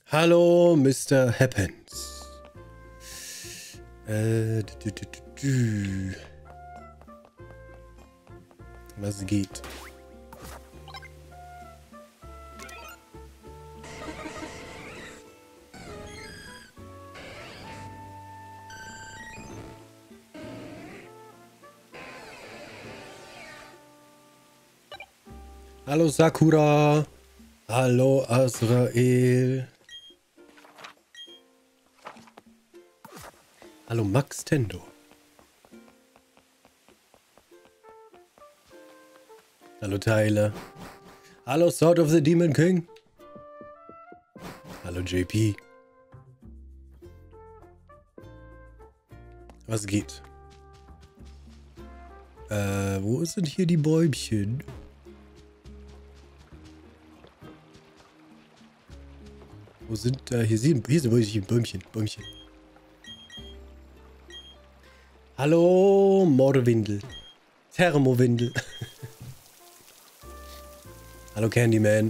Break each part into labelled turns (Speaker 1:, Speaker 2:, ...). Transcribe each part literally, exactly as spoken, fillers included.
Speaker 1: Hallo, Mister Happens. Äh, dü, dü, dü, dü. Was geht? Hallo Sakura. Hallo Azrael. Hallo Max Tendo. Hallo Tyler. Hallo Sword of the Demon King. Hallo J P. Was geht? Äh, wo sind hier die Bäumchen? Wo sind da? Hier sind, hier sind Bäumchen, Bäumchen, Bäumchen. Hallo, Mordewindel. Thermowindel. Hallo, Candyman.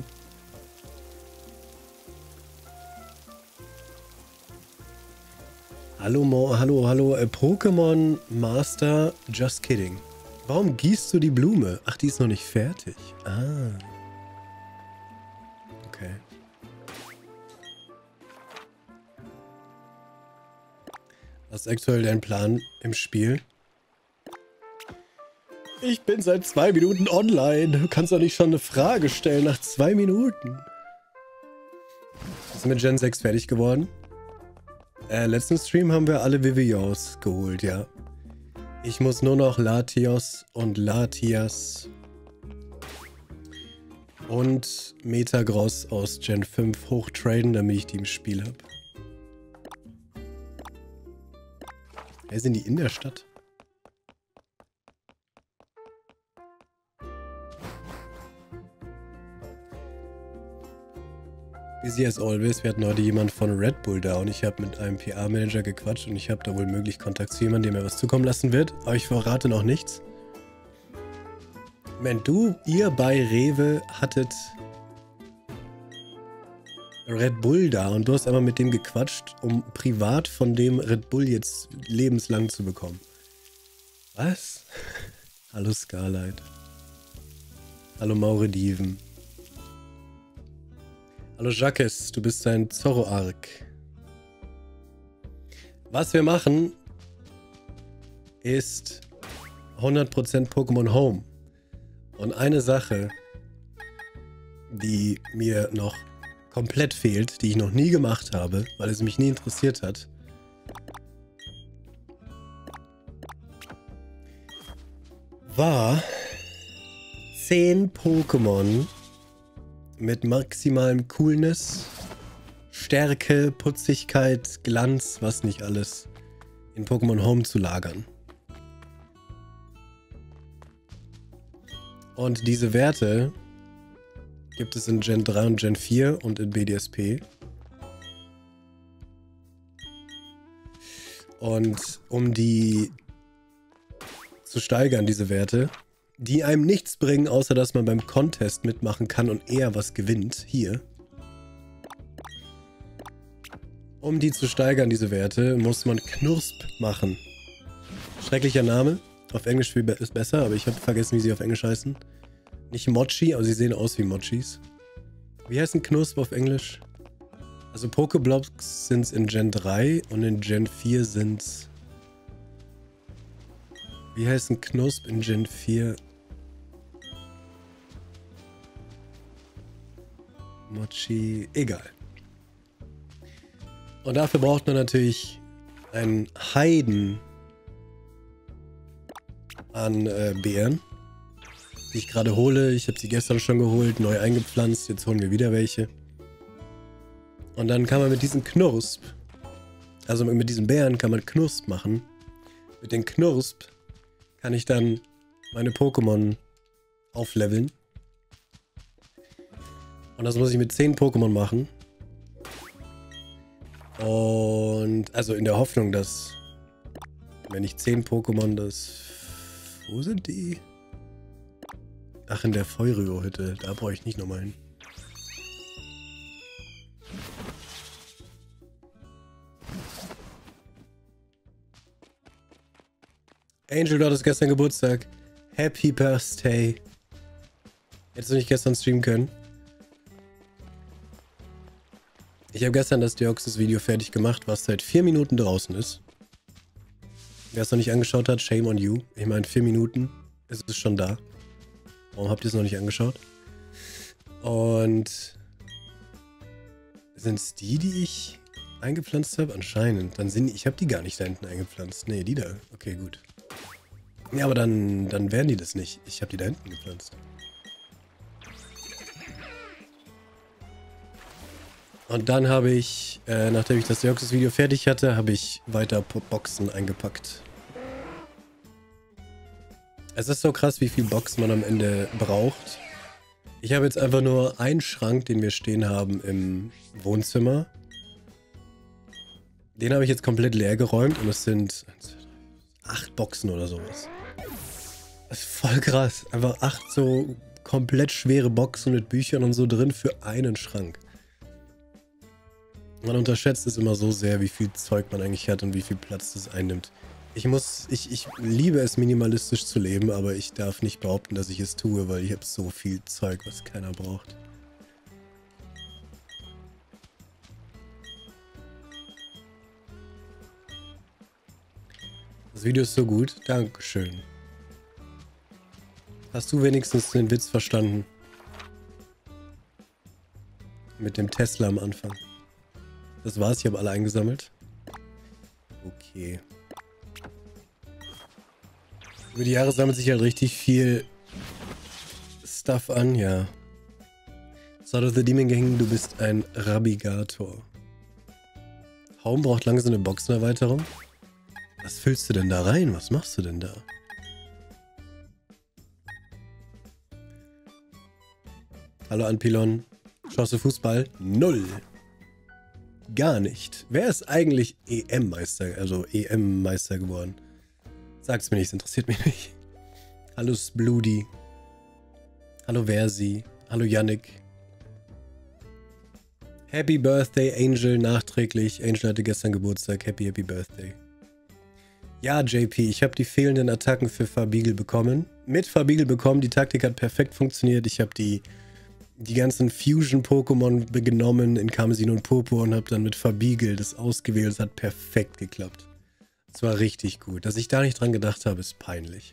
Speaker 1: Hallo, Mo hallo, hallo, äh, Pokémon Master, just kidding. Warum gießt du die Blume? Ach, die ist noch nicht fertig. Ah. Okay. Was ist aktuell dein Plan im Spiel? Ich bin seit zwei Minuten online. Du kannst doch nicht schon eine Frage stellen nach zwei Minuten. Bist du mit Gen sechs fertig geworden? Äh, letzten Stream haben wir alle Vivios geholt, ja. Ich muss nur noch Latios und Latias und Metagross aus Gen fünf hochtraden, damit ich die im Spiel habe. Hey, sind die in der Stadt? Busy as always. Wir hatten heute jemand von Red Bull da und ich habe mit einem P R-Manager gequatscht und ich habe da wohl möglich Kontakt zu jemandem, der mir was zukommen lassen wird. Aber ich verrate noch nichts. Wenn du, ihr bei Rewe hattet Red Bull da und du hast einmal mit dem gequatscht, um privat von dem Red Bull jetzt lebenslang zu bekommen. Was? Hallo Scarlight. Hallo Maure Dieven. Hallo Jacques, du bist ein Zorro-Arc. Was wir machen, ist hundert Prozent Pokémon Home. Und eine Sache, die mir noch komplett fehlt, die ich noch nie gemacht habe, weil es mich nie interessiert hat, war zehn Pokémon mit maximalem Coolness, Stärke, Putzigkeit, Glanz, was nicht alles, in Pokémon Home zu lagern. Und diese Werte gibt es in Gen drei und Gen vier und in B D S P. Und um die zu steigern, diese Werte, die einem nichts bringen, außer dass man beim Contest mitmachen kann und eher was gewinnt, hier. Um die zu steigern, diese Werte, muss man Knursp machen. Schrecklicher Name. Auf Englisch ist besser, aber ich habe vergessen, wie sie auf Englisch heißen. Nicht Mochi, aber sie sehen aus wie Mochis. Wie heißt ein Knursp auf Englisch? Also Pokeblocks sind es in Gen drei und in Gen vier sind es... Wie heißt ein Knursp in Gen vier? Mochi... Egal. Und dafür braucht man natürlich einen Heiden an äh, Beeren, die ich gerade hole. Ich habe sie gestern schon geholt, neu eingepflanzt. Jetzt holen wir wieder welche. Und dann kann man mit diesen Knursp, also mit diesen Beeren kann man Knursp machen. Mit den Knursp kann ich dann meine Pokémon aufleveln. Und das muss ich mit zehn Pokémon machen. Und also in der Hoffnung, dass wenn ich zehn Pokémon das... Wo sind die? Ach, in der Feuryo-Hütte. Da brauche ich nicht nochmal hin. Angel, du hattest gestern Geburtstag. Happy Birthday. Hättest du nicht gestern streamen können? Ich habe gestern das Deoxys-Video fertig gemacht, was seit vier Minuten draußen ist. Wer es noch nicht angeschaut hat, shame on you. Ich meine, vier Minuten ist es schon da. Warum habt ihr es noch nicht angeschaut? Und sind es die, die ich eingepflanzt habe? Anscheinend. Dann sind ich habe die gar nicht da hinten eingepflanzt. Nee, die da. Okay, gut. Ja, aber dann, dann werden die das nicht. Ich habe die da hinten gepflanzt. Und dann habe ich, äh, nachdem ich das Deoxys-Video fertig hatte, habe ich weiter Boxen eingepackt. Es ist so krass, wie viel Boxen man am Ende braucht. Ich habe jetzt einfach nur einen Schrank, den wir stehen haben im Wohnzimmer. Den habe ich jetzt komplett leer geräumt und es sind acht Boxen oder sowas. Das ist voll krass. Einfach acht so komplett schwere Boxen mit Büchern und so drin für einen Schrank. Man unterschätzt es immer so sehr, wie viel Zeug man eigentlich hat und wie viel Platz das einnimmt. Ich muss, ich, ich liebe es, minimalistisch zu leben, aber ich darf nicht behaupten, dass ich es tue, weil ich habe so viel Zeug, was keiner braucht. Das Video ist so gut. Dankeschön. Hast du wenigstens den Witz verstanden? Mit dem Tesla am Anfang. Das war's, ich habe alle eingesammelt. Okay. Über die Jahre sammelt sich halt richtig viel Stuff an, ja. Sword of the Demon Gang, du bist ein Rabigator. Home braucht langsam eine Boxenerweiterung. Was füllst du denn da rein? Was machst du denn da? Hallo Anpilon. Schaust du Fußball? Null. Gar nicht. Wer ist eigentlich E M-Meister, also E M-Meister geworden? Sag's mir nicht, es interessiert mich nicht. Hallo Spludi. Hallo Versi. Hallo Yannick. Happy Birthday Angel nachträglich. Angel hatte gestern Geburtstag. Happy, happy Birthday. Ja, J P, ich habe die fehlenden Attacken für Farbeagle bekommen. Mit Farbeagle bekommen, die Taktik hat perfekt funktioniert. Ich habe die, die ganzen Fusion-Pokémon genommen in Karmesin und Purpur und habe dann mit Farbeagle das ausgewählt. Es hat perfekt geklappt. Es war richtig gut. Dass ich da nicht dran gedacht habe, ist peinlich.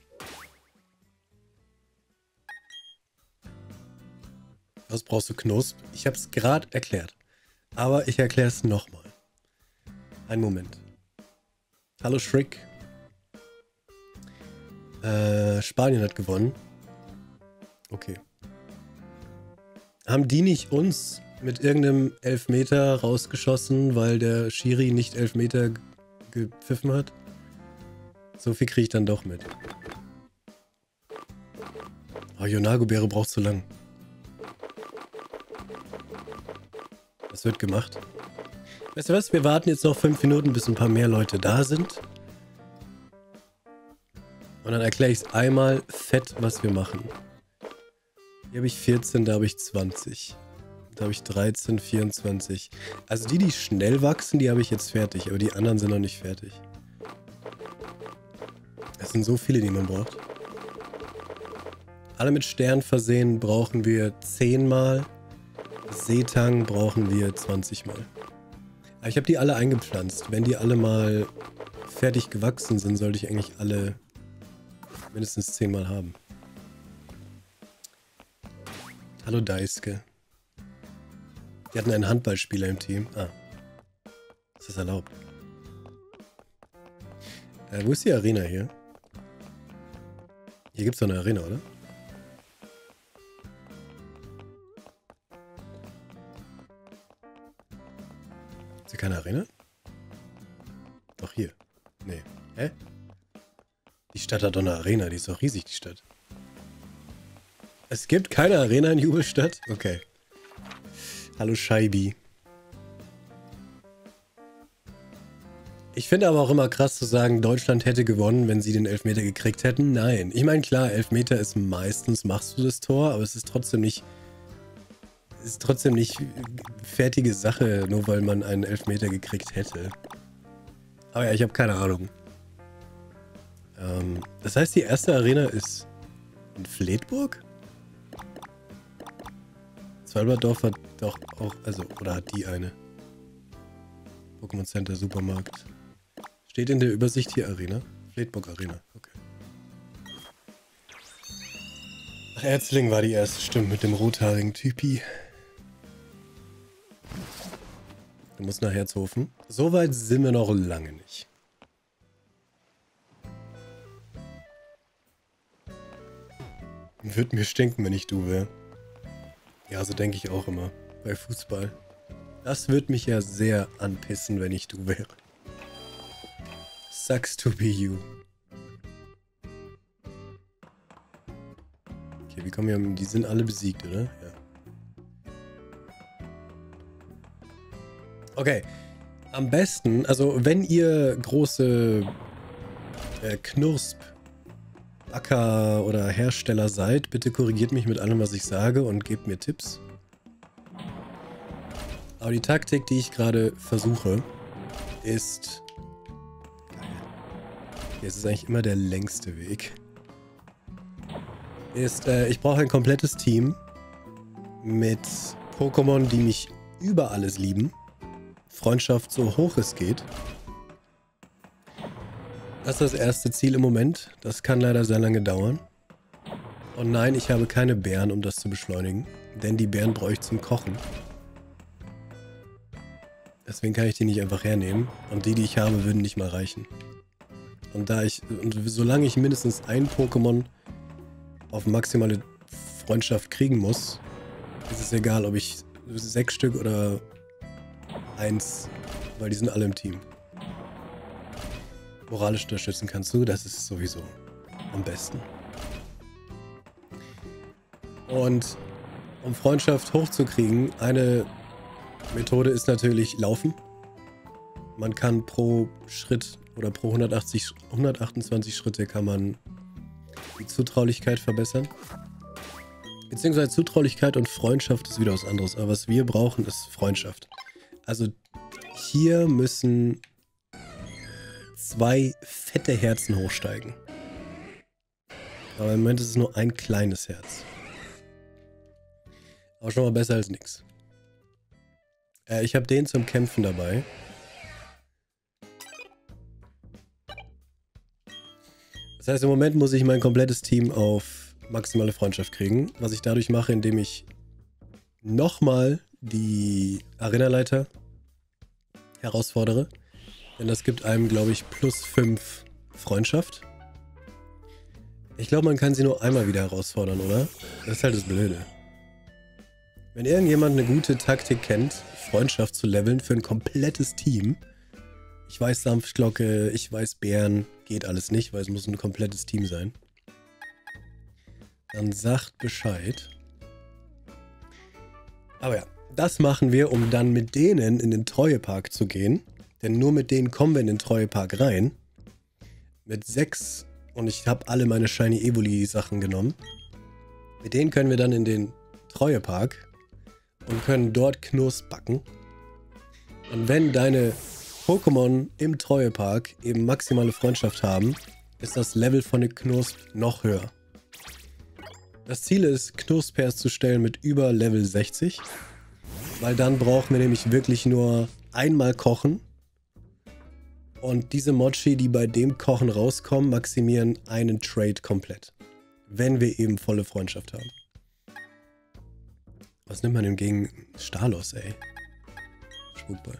Speaker 1: Was brauchst du, Knusp? Ich habe es gerade erklärt. Aber ich erkläre es nochmal. Einen Moment. Hallo Shriek. Äh, Spanien hat gewonnen. Okay. Haben die nicht uns mit irgendeinem Elfmeter rausgeschossen, weil der Schiri nicht Elfmeter gepfiffen hat? So viel kriege ich dann doch mit. Oh, Yonago-Beere braucht zu lang. Was wird gemacht? Weißt du was? Wir warten jetzt noch fünf Minuten, bis ein paar mehr Leute da sind. Und dann erkläre ich es einmal fett, was wir machen. Hier habe ich vierzehn, da habe ich zwanzig. Da habe ich dreizehn, vierundzwanzig. Also die, die schnell wachsen, die habe ich jetzt fertig. Aber die anderen sind noch nicht fertig. Es sind so viele, die man braucht. Alle mit Stern versehen brauchen wir zehn Mal. Seetang brauchen wir zwanzig Mal. Aber ich habe die alle eingepflanzt. Wenn die alle mal fertig gewachsen sind, sollte ich eigentlich alle mindestens zehn Mal haben. Hallo Deiske. Die hatten einen Handballspieler im Team. Ah. Ist das erlaubt? Äh, wo ist die Arena hier? Hier gibt es doch eine Arena, oder? Ist hier keine Arena? Doch hier. Nee. Hä? Die Stadt hat doch eine Arena, die ist doch riesig, die Stadt. Es gibt keine Arena in Jubelstadt? Okay. Hallo Scheibi. Ich finde aber auch immer krass zu sagen, Deutschland hätte gewonnen, wenn sie den Elfmeter gekriegt hätten. Nein. Ich meine, klar, Elfmeter ist meistens, machst du das Tor, aber es ist trotzdem nicht, ist trotzdem nicht fertige Sache, nur weil man einen Elfmeter gekriegt hätte. Aber ja, ich habe keine Ahnung. Ähm, das heißt, die erste Arena ist in Fledburg? Zwölberdorf hat doch auch, also, oder hat die eine? Pokémon Center Supermarkt. Steht in der Übersicht hier Arena? Fledburg Arena, okay. Ach, Erzling war die erste, stimmt, mit dem rothaarigen Typi. Du musst nach Herzhofen. So weit sind wir noch lange nicht. Würde mir stinken, wenn ich du wäre. Ja, so denke ich auch immer. Bei Fußball. Das würde mich ja sehr anpissen, wenn ich du wäre. Sucks to be you. Okay, wie kommen wir... Die sind alle besiegt, oder? Ja. Okay. Am besten, also wenn ihr große äh, Knursp Acker oder Hersteller seid, bitte korrigiert mich mit allem, was ich sage und gebt mir Tipps. Aber die Taktik, die ich gerade versuche, ist... Hier ist es eigentlich immer der längste Weg. Ist, äh, ich brauche ein komplettes Team mit Pokémon, die mich über alles lieben. Freundschaft so hoch es geht. Das ist das erste Ziel im Moment. Das kann leider sehr lange dauern. Und nein, ich habe keine Beeren, um das zu beschleunigen. Denn die Beeren brauche ich zum Kochen. Deswegen kann ich die nicht einfach hernehmen. Und die, die ich habe, würden nicht mal reichen. Und da ich, und solange ich mindestens ein Pokémon auf maximale Freundschaft kriegen muss, ist es egal, ob ich sechs Stück oder eins, weil die sind alle im Team. Moralisch unterstützen kannst du, das ist sowieso am besten. Und um Freundschaft hochzukriegen, eine Methode ist natürlich Laufen. Man kann pro Schritt oder pro hundertachtzig, hundertachtundzwanzig Schritte kann man die Zutraulichkeit verbessern. Beziehungsweise Zutraulichkeit und Freundschaft ist wieder was anderes. Aber was wir brauchen, ist Freundschaft. Also hier müssen zwei fette Herzen hochsteigen. Aber im Moment ist es nur ein kleines Herz. Aber schon mal besser als nichts. Äh, ich habe den zum Kämpfen dabei. Das heißt, im Moment muss ich mein komplettes Team auf maximale Freundschaft kriegen. Was ich dadurch mache, indem ich nochmal die Arenaleiter herausfordere. Denn das gibt einem, glaube ich, plus fünf Freundschaft. Ich glaube, man kann sie nur einmal wieder herausfordern, oder? Das ist halt das Blöde. Wenn irgendjemand eine gute Taktik kennt, Freundschaft zu leveln für ein komplettes Team. Ich weiß Sanftglocke, ich weiß Bären, geht alles nicht, weil es muss ein komplettes Team sein. Dann sagt Bescheid. Aber ja, das machen wir, um dann mit denen in den Treuepark zu gehen. Denn nur mit denen kommen wir in den Treuepark rein. Mit sechs, und ich habe alle meine Shiny Evoli Sachen genommen. Mit denen können wir dann in den Treuepark und können dort Knurrs backen. Und wenn deine Pokémon im Treuepark eben maximale Freundschaft haben, ist das Level von den Knurrs noch höher. Das Ziel ist, Knurspairs zu stellen mit über Level sechzig. Weil dann brauchen wir nämlich wirklich nur einmal kochen. Und diese Mochi, die bei dem Kochen rauskommen, maximieren einen Trade komplett. Wenn wir eben volle Freundschaft haben. Was nimmt man denn gegen Stalos, ey? Spukball.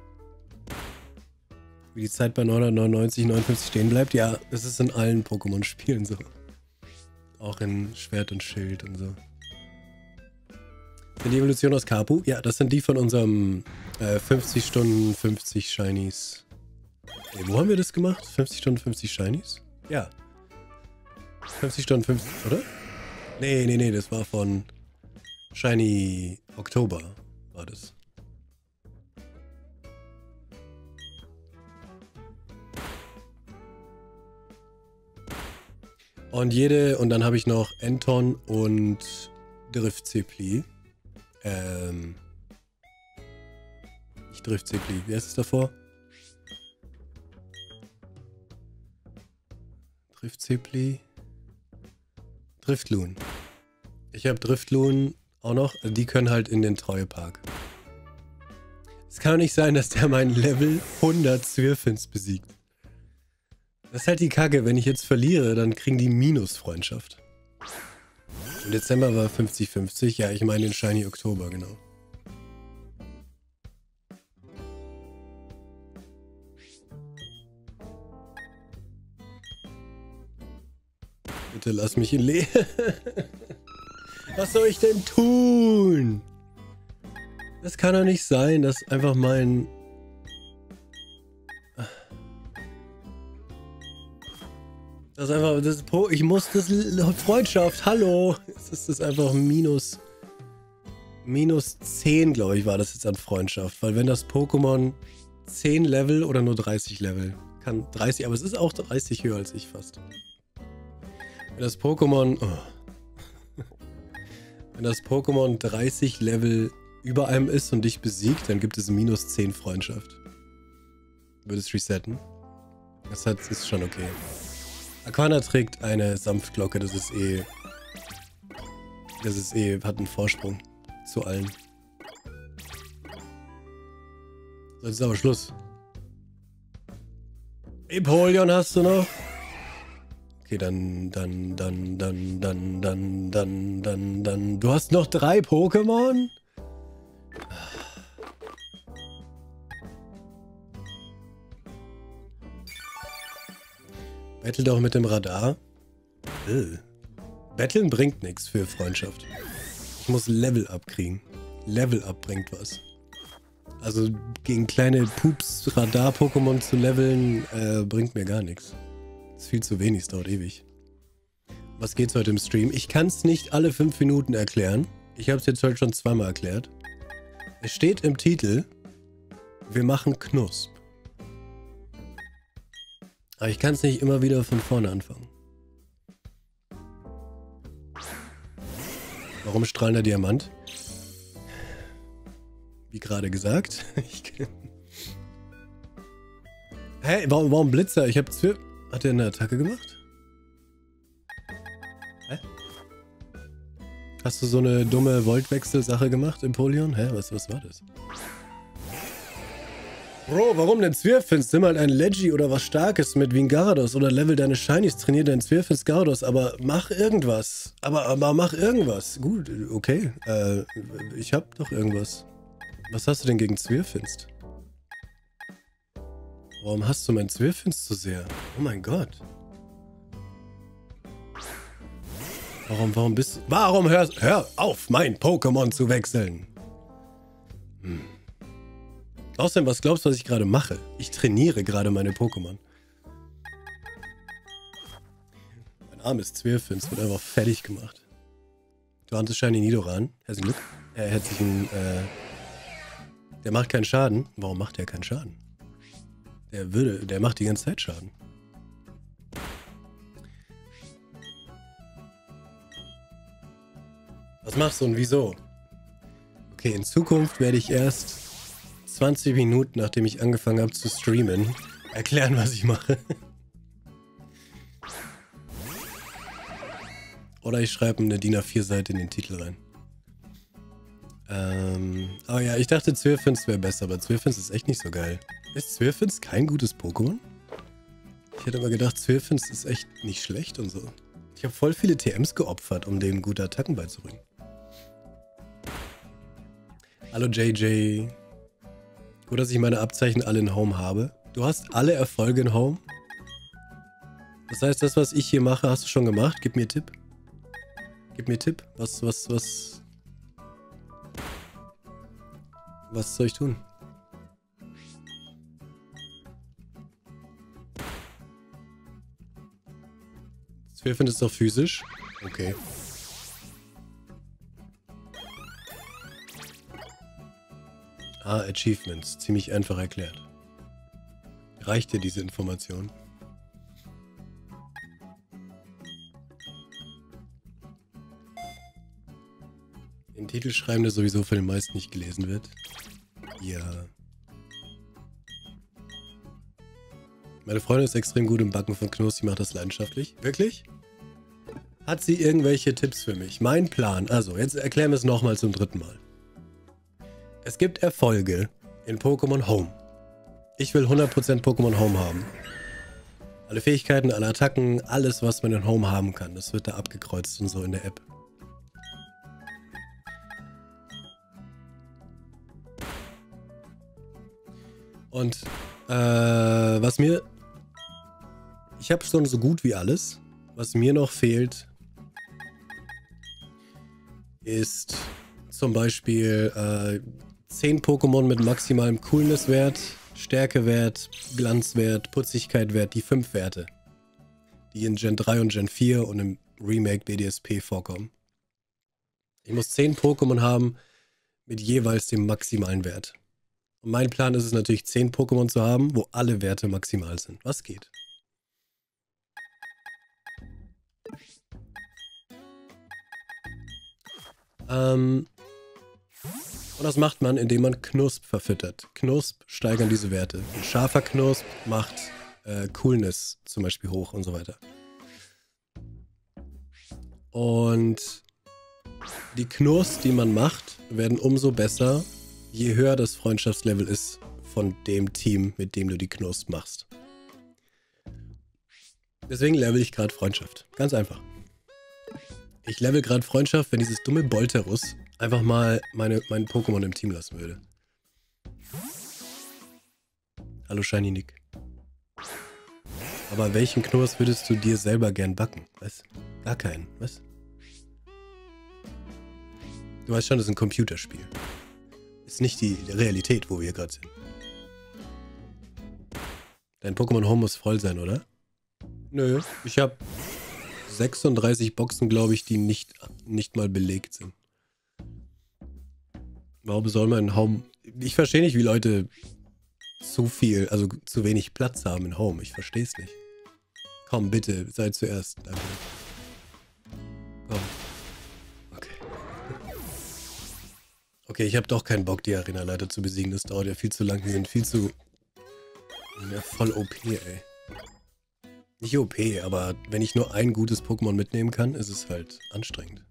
Speaker 1: Wie die Zeit bei neunhundertneunundneunzig, neunundfünfzig stehen bleibt? Ja, das ist in allen Pokémon-Spielen so. Auch in Schwert und Schild und so. Sind die Evolution aus Kapu? Ja, das sind die von unserem äh, fünfzig Stunden, fünfzig Shinies. Ey, wo haben wir das gemacht? fünfzig Stunden, fünfzig Shinies? Ja. fünfzig Stunden, fünfzig, oder? Nee, nee, nee, das war von Shiny Oktober, war das. Und jede, und dann habe ich noch Enton und Driftzepli. Ähm. Nicht Driftzepli, wie heißt es davor? Swift-Zipli. Driftloon. Ich habe Driftloon auch noch. Also die können halt in den Treuepark. Es kann doch nicht sein, dass der meinen Level hundert Zwirfins besiegt. Das ist halt die Kacke. Wenn ich jetzt verliere, dann kriegen die Minus-Freundschaft. Im Dezember war fünfzig fünfzig. Ja, ich meine den Shiny Oktober, genau. Bitte lass mich in Leben. Was soll ich denn tun? Das kann doch nicht sein, dass einfach mein... Das ist einfach... Das po ich muss das... Freundschaft, hallo! Es ist das einfach minus... Minus zehn, glaube ich, war das jetzt an Freundschaft. Weil wenn das Pokémon zehn Level oder nur dreißig Level... Kann dreißig, aber es ist auch dreißig höher als ich fast. Wenn das Pokémon... Oh. Wenn das Pokémon dreißig Level über einem ist und dich besiegt, dann gibt es minus zehn Freundschaft. Würde es resetten. Das hat, ist schon okay. Aquana trägt eine Sanftglocke, das ist eh... Das ist eh... hat einen Vorsprung zu allen. So, jetzt ist aber Schluss. Empoleon hast du noch? Okay, dann, dann, dann, dann, dann, dann, dann, dann, dann... Du hast noch drei Pokémon? Battle doch mit dem Radar. Äh. Battlen bringt nichts für Freundschaft. Ich muss Level up kriegen. Level up bringt was. Also gegen kleine Pups-Radar-Pokémon zu leveln, äh, bringt mir gar nichts. Ist viel zu wenig, es dauert ewig. Was geht's heute im Stream? Ich kann es nicht alle fünf Minuten erklären. Ich habe es jetzt heute schon zweimal erklärt. Es steht im Titel, wir machen Knusp. Aber ich kann es nicht immer wieder von vorne anfangen. Warum strahlender Diamant? Wie gerade gesagt. Hä, warum, warum Blitzer? Ich hab Zwir... Hat er eine Attacke gemacht? Hä? Hast du so eine dumme Voltwechsel-Sache gemacht, Empoleon? Hä, was, was war das? Bro, warum denn Zwirfins? Nimm halt ein Leggy oder was Starkes mit wie ein Gyarados oder level deine Shinies, trainier deinen Zwirfins Gyarados, aber mach irgendwas. Aber, aber mach irgendwas. Gut, okay. Äh, ich hab doch irgendwas. Was hast du denn gegen Zwirfins? Warum hast du mein Zwirfins so sehr? Oh mein Gott. Warum, warum bist du... Warum hörst... Hör auf, mein Pokémon zu wechseln. Hm. Außerdem, was glaubst du, was ich gerade mache? Ich trainiere gerade meine Pokémon. Mein armes Zwirfins wird einfach fertig gemacht. Du hattest Shiny Nidoran. Herzlichen Glück. Äh, herzlichen, äh... Der macht keinen Schaden. Warum macht der keinen Schaden? Der würde... Der macht die ganze Zeit Schaden. Was machst du und wieso? Okay, in Zukunft werde ich erst zwanzig Minuten, nachdem ich angefangen habe zu streamen, erklären, was ich mache. Oder ich schreibe eine D I N A vier Seite in den Titel rein. Ähm, aber ja, ich dachte Zwirfins wäre besser, aber Zwirfins ist echt nicht so geil. Ist Zwirfins kein gutes Pokémon? Ich hätte aber gedacht, Zwirfins ist echt nicht schlecht und so. Ich habe voll viele T Ms geopfert, um dem gute Attacken beizubringen. Hallo J J. Gut, dass ich meine Abzeichen alle in Home habe. Du hast alle Erfolge in Home? Das heißt, das, was ich hier mache, hast du schon gemacht? Gib mir Tipp. Gib mir Tipp. Was, was, was... Was soll ich tun? Zwirfins ist doch physisch. Okay. Ah, Achievements. Ziemlich einfach erklärt. Reicht dir diese Information? Den Titel schreiben, der sowieso von den meisten nicht gelesen wird. Ja. Meine Freundin ist extrem gut im Backen von Knuss, sie macht das leidenschaftlich. Wirklich? Hat sie irgendwelche Tipps für mich? Mein Plan, also jetzt erklären wir es nochmal zum dritten Mal. Es gibt Erfolge in Pokémon Home. Ich will hundert Prozent Pokémon Home haben. Alle Fähigkeiten, alle Attacken, alles, was man in Home haben kann, das wird da abgekreuzt und so in der App. Und äh, was mir... Ich habe schon so gut wie alles. Was mir noch fehlt, ist zum Beispiel äh, zehn Pokémon mit maximalem Coolness-Wert, Stärke-Wert, Glanzwert, Putzigkeit-Wert, die fünf Werte, die in Gen drei und Gen vier und im Remake B D S P vorkommen. Ich muss zehn Pokémon haben mit jeweils dem maximalen Wert. Und mein Plan ist es natürlich, zehn Pokémon zu haben, wo alle Werte maximal sind. Was geht? Ähm, und das macht man, indem man Knusp verfüttert. Knusp steigern diese Werte. Ein scharfer Knusp macht äh, Coolness zum Beispiel hoch und so weiter. Und die Knurrs, die man macht, werden umso besser, je höher das Freundschaftslevel ist von dem Team, mit dem du die Knurrs machst. Deswegen level ich gerade Freundschaft. Ganz einfach. Ich level gerade Freundschaft, wenn dieses dumme Bolterus einfach mal meine, mein Pokémon im Team lassen würde. Hallo Shiny Nick. Aber welchen Knurrs würdest du dir selber gern backen? Was? Gar keinen, was? Du weißt schon, das ist ein Computerspiel. Ist nicht die Realität, wo wir hier gerade sind. Dein Pokémon Home muss voll sein, oder? Nö, ich habe sechsunddreißig Boxen, glaube ich, die nicht, nicht mal belegt sind. Warum soll man Home... Ich verstehe nicht, wie Leute zu viel, also zu wenig Platz haben in Home. Ich verstehe es nicht. Komm, bitte, sei zuerst. Danke. Komm. Okay. Okay, ich habe doch keinen Bock, die Arena-Leiter zu besiegen. Das dauert ja viel zu lang. Die sind viel zu... Ja, voll O P, ey. Nicht O P, aber wenn ich nur ein gutes Pokémon mitnehmen kann, ist es halt anstrengend.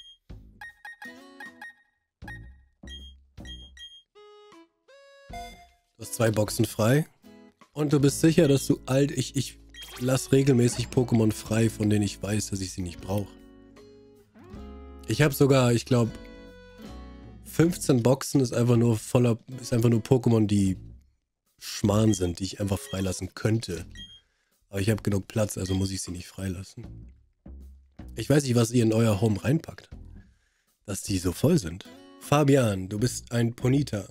Speaker 1: Du hast zwei Boxen frei. Und du bist sicher, dass du alt... Ich, ich lasse regelmäßig Pokémon frei, von denen ich weiß, dass ich sie nicht brauche. Ich habe sogar, ich glaube, fünfzehn Boxen ist einfach nur voller... Ist einfach nur Pokémon, die Schmarrn sind, die ich einfach freilassen könnte. Aber ich habe genug Platz, also muss ich sie nicht freilassen. Ich weiß nicht, was ihr in euer Home reinpackt. Dass die so voll sind. Fabian, du bist ein Ponita.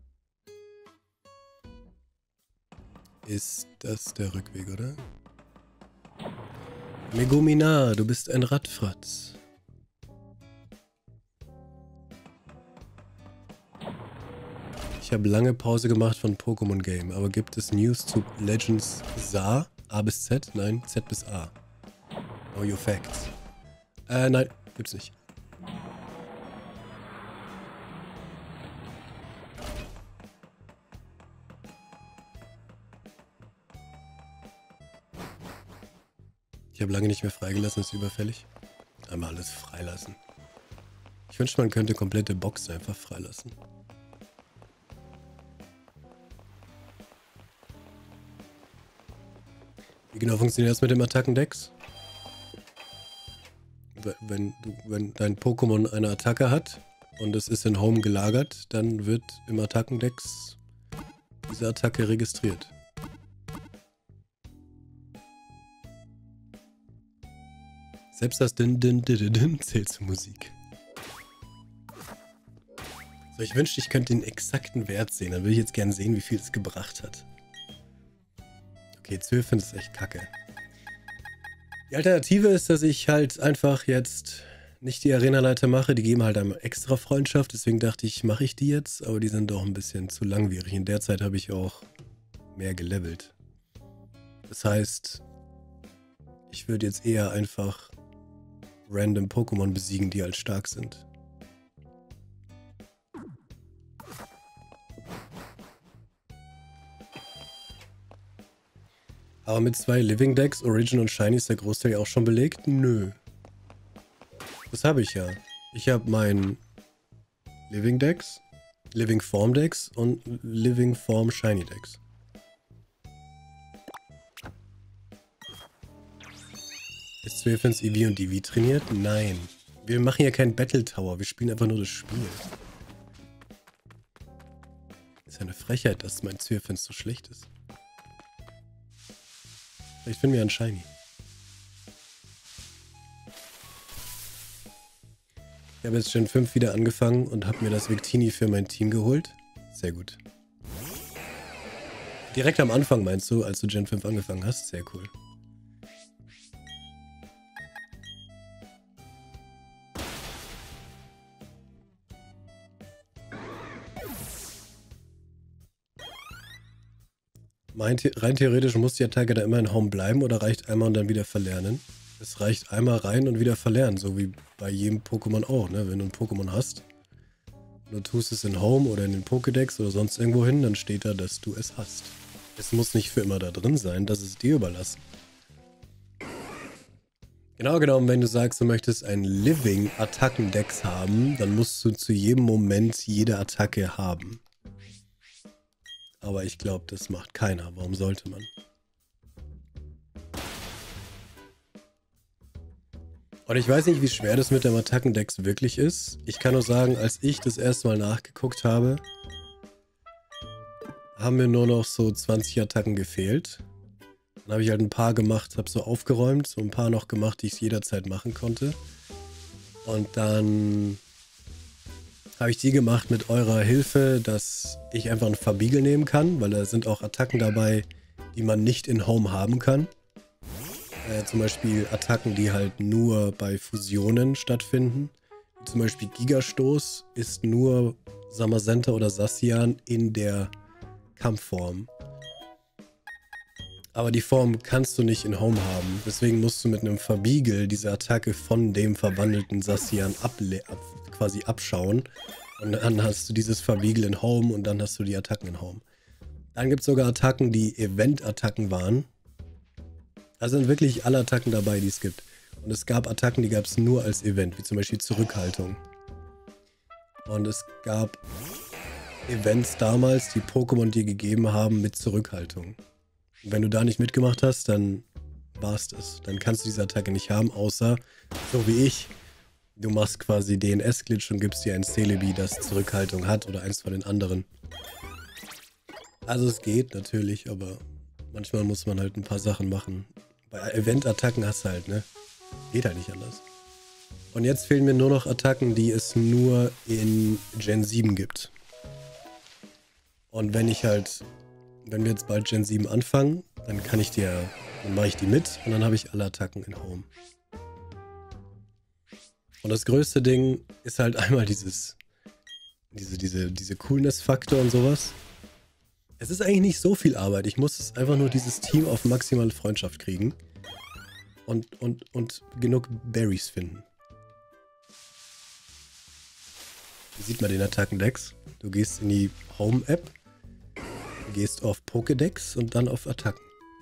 Speaker 1: Ist das der Rückweg, oder? Megumina, du bist ein Radfratz. Ich habe lange Pause gemacht von Pokémon Game, aber gibt es News zu Legends Saar? A bis Z? Nein, Z bis A. Know your facts. Äh, nein, gibt's nicht. Ich habe lange nicht mehr freigelassen, ist überfällig. Einmal alles freilassen. Ich wünschte, man könnte komplette Boxen einfach freilassen. Wie genau funktioniert das mit dem Attackendex? Wenn, du, wenn dein Pokémon eine Attacke hat und es ist in Home gelagert, dann wird im Attackendex diese Attacke registriert. Selbst das Din Din Din Din zählt zur Musik. So, ich wünschte, ich könnte den exakten Wert sehen. Dann würde ich jetzt gerne sehen, wie viel es gebracht hat. Okay, zwölf finde ich echt kacke. Die Alternative ist, dass ich halt einfach jetzt nicht die Arena-Leiter mache. Die geben halt einem extra Freundschaft. Deswegen dachte ich, mache ich die jetzt. Aber die sind doch ein bisschen zu langwierig. In der Zeit habe ich auch mehr gelevelt. Das heißt, ich würde jetzt eher einfach random Pokémon besiegen, die halt stark sind. Aber mit zwei Living Decks, Origin und Shiny ist der Großteil ja auch schon belegt? Nö. Das habe ich ja. Ich habe mein Living Decks, Living Form Decks und Living Form Shiny Decks. Ist Zwölfens E V und D V trainiert? Nein. Wir machen ja keinen Battle Tower, wir spielen einfach nur das Spiel. Ist ja eine Frechheit, dass mein Zwölfens so schlecht ist. Vielleicht finden wir einen Shiny. Ich habe jetzt Gen fünf wieder angefangen und habe mir das Victini für mein Team geholt. Sehr gut. Direkt am Anfang meinst du, als du Gen fünf angefangen hast? Sehr cool. Mein, rein theoretisch muss die Attacke da immer in Home bleiben oder reicht einmal und dann wieder verlernen? Es reicht einmal rein und wieder verlernen, so wie bei jedem Pokémon auch, ne? Wenn du ein Pokémon hast, du tust es in Home oder in den Pokédex oder sonst irgendwo hin, dann steht da, dass du es hast. Es muss nicht für immer da drin sein, das ist dir überlassen. Genau genommen, wenn du sagst, du möchtest ein Living-Attackendex haben, dann musst du zu jedem Moment jede Attacke haben. Aber ich glaube, das macht keiner. Warum sollte man? Und ich weiß nicht, wie schwer das mit dem Attackendex wirklich ist. Ich kann nur sagen, als ich das erste Mal nachgeguckt habe, haben mir nur noch so zwanzig Attacken gefehlt. Dann habe ich halt ein paar gemacht, habe so aufgeräumt, so ein paar noch gemacht, die ich jederzeit machen konnte. Und dann habe ich die gemacht mit eurer Hilfe, dass ich einfach einen Verbiegel nehmen kann, weil da sind auch Attacken dabei, die man nicht in Home haben kann. Äh, zum Beispiel Attacken, die halt nur bei Fusionen stattfinden. Zum Beispiel Gigastoß ist nur Samazenta oder Zacian in der Kampfform. Aber die Form kannst du nicht in Home haben. Deswegen musst du mit einem Verbiegel diese Attacke von dem verwandelten Zacian ab, quasi abschauen. Und dann hast du dieses Verbiegel in Home und dann hast du die Attacken in Home. Dann gibt es sogar Attacken, die Event-Attacken waren. Also sind wirklich alle Attacken dabei, die es gibt. Und es gab Attacken, die gab es nur als Event, wie zum Beispiel Zurückhaltung. Und es gab Events damals, die Pokémon dir gegeben haben mit Zurückhaltung. Und wenn du da nicht mitgemacht hast, dann war es das. Dann kannst du diese Attacke nicht haben, außer, so wie ich, du machst quasi D N S-Glitch und gibst dir ein Celebi, das Zurückhaltung hat oder eins von den anderen. Also es geht natürlich, aber manchmal muss man halt ein paar Sachen machen. Bei Event-Attacken hast du halt, ne? Geht halt nicht anders. Und jetzt fehlen mir nur noch Attacken, die es nur in Gen sieben gibt. Und wenn ich halt, wenn wir jetzt bald Gen sieben anfangen, dann kann ich dir, dann mache ich die mit und dann habe ich alle Attacken in Home. Und das größte Ding ist halt einmal dieses, diese, diese, diese Coolness-Faktor und sowas. Es ist eigentlich nicht so viel Arbeit. Ich muss es einfach nur dieses Team auf maximale Freundschaft kriegen. Und, und, und genug Berries finden. Hier sieht man den Attackendex. Du gehst in die Home-App, gehst auf Pokédex und dann auf Attacken.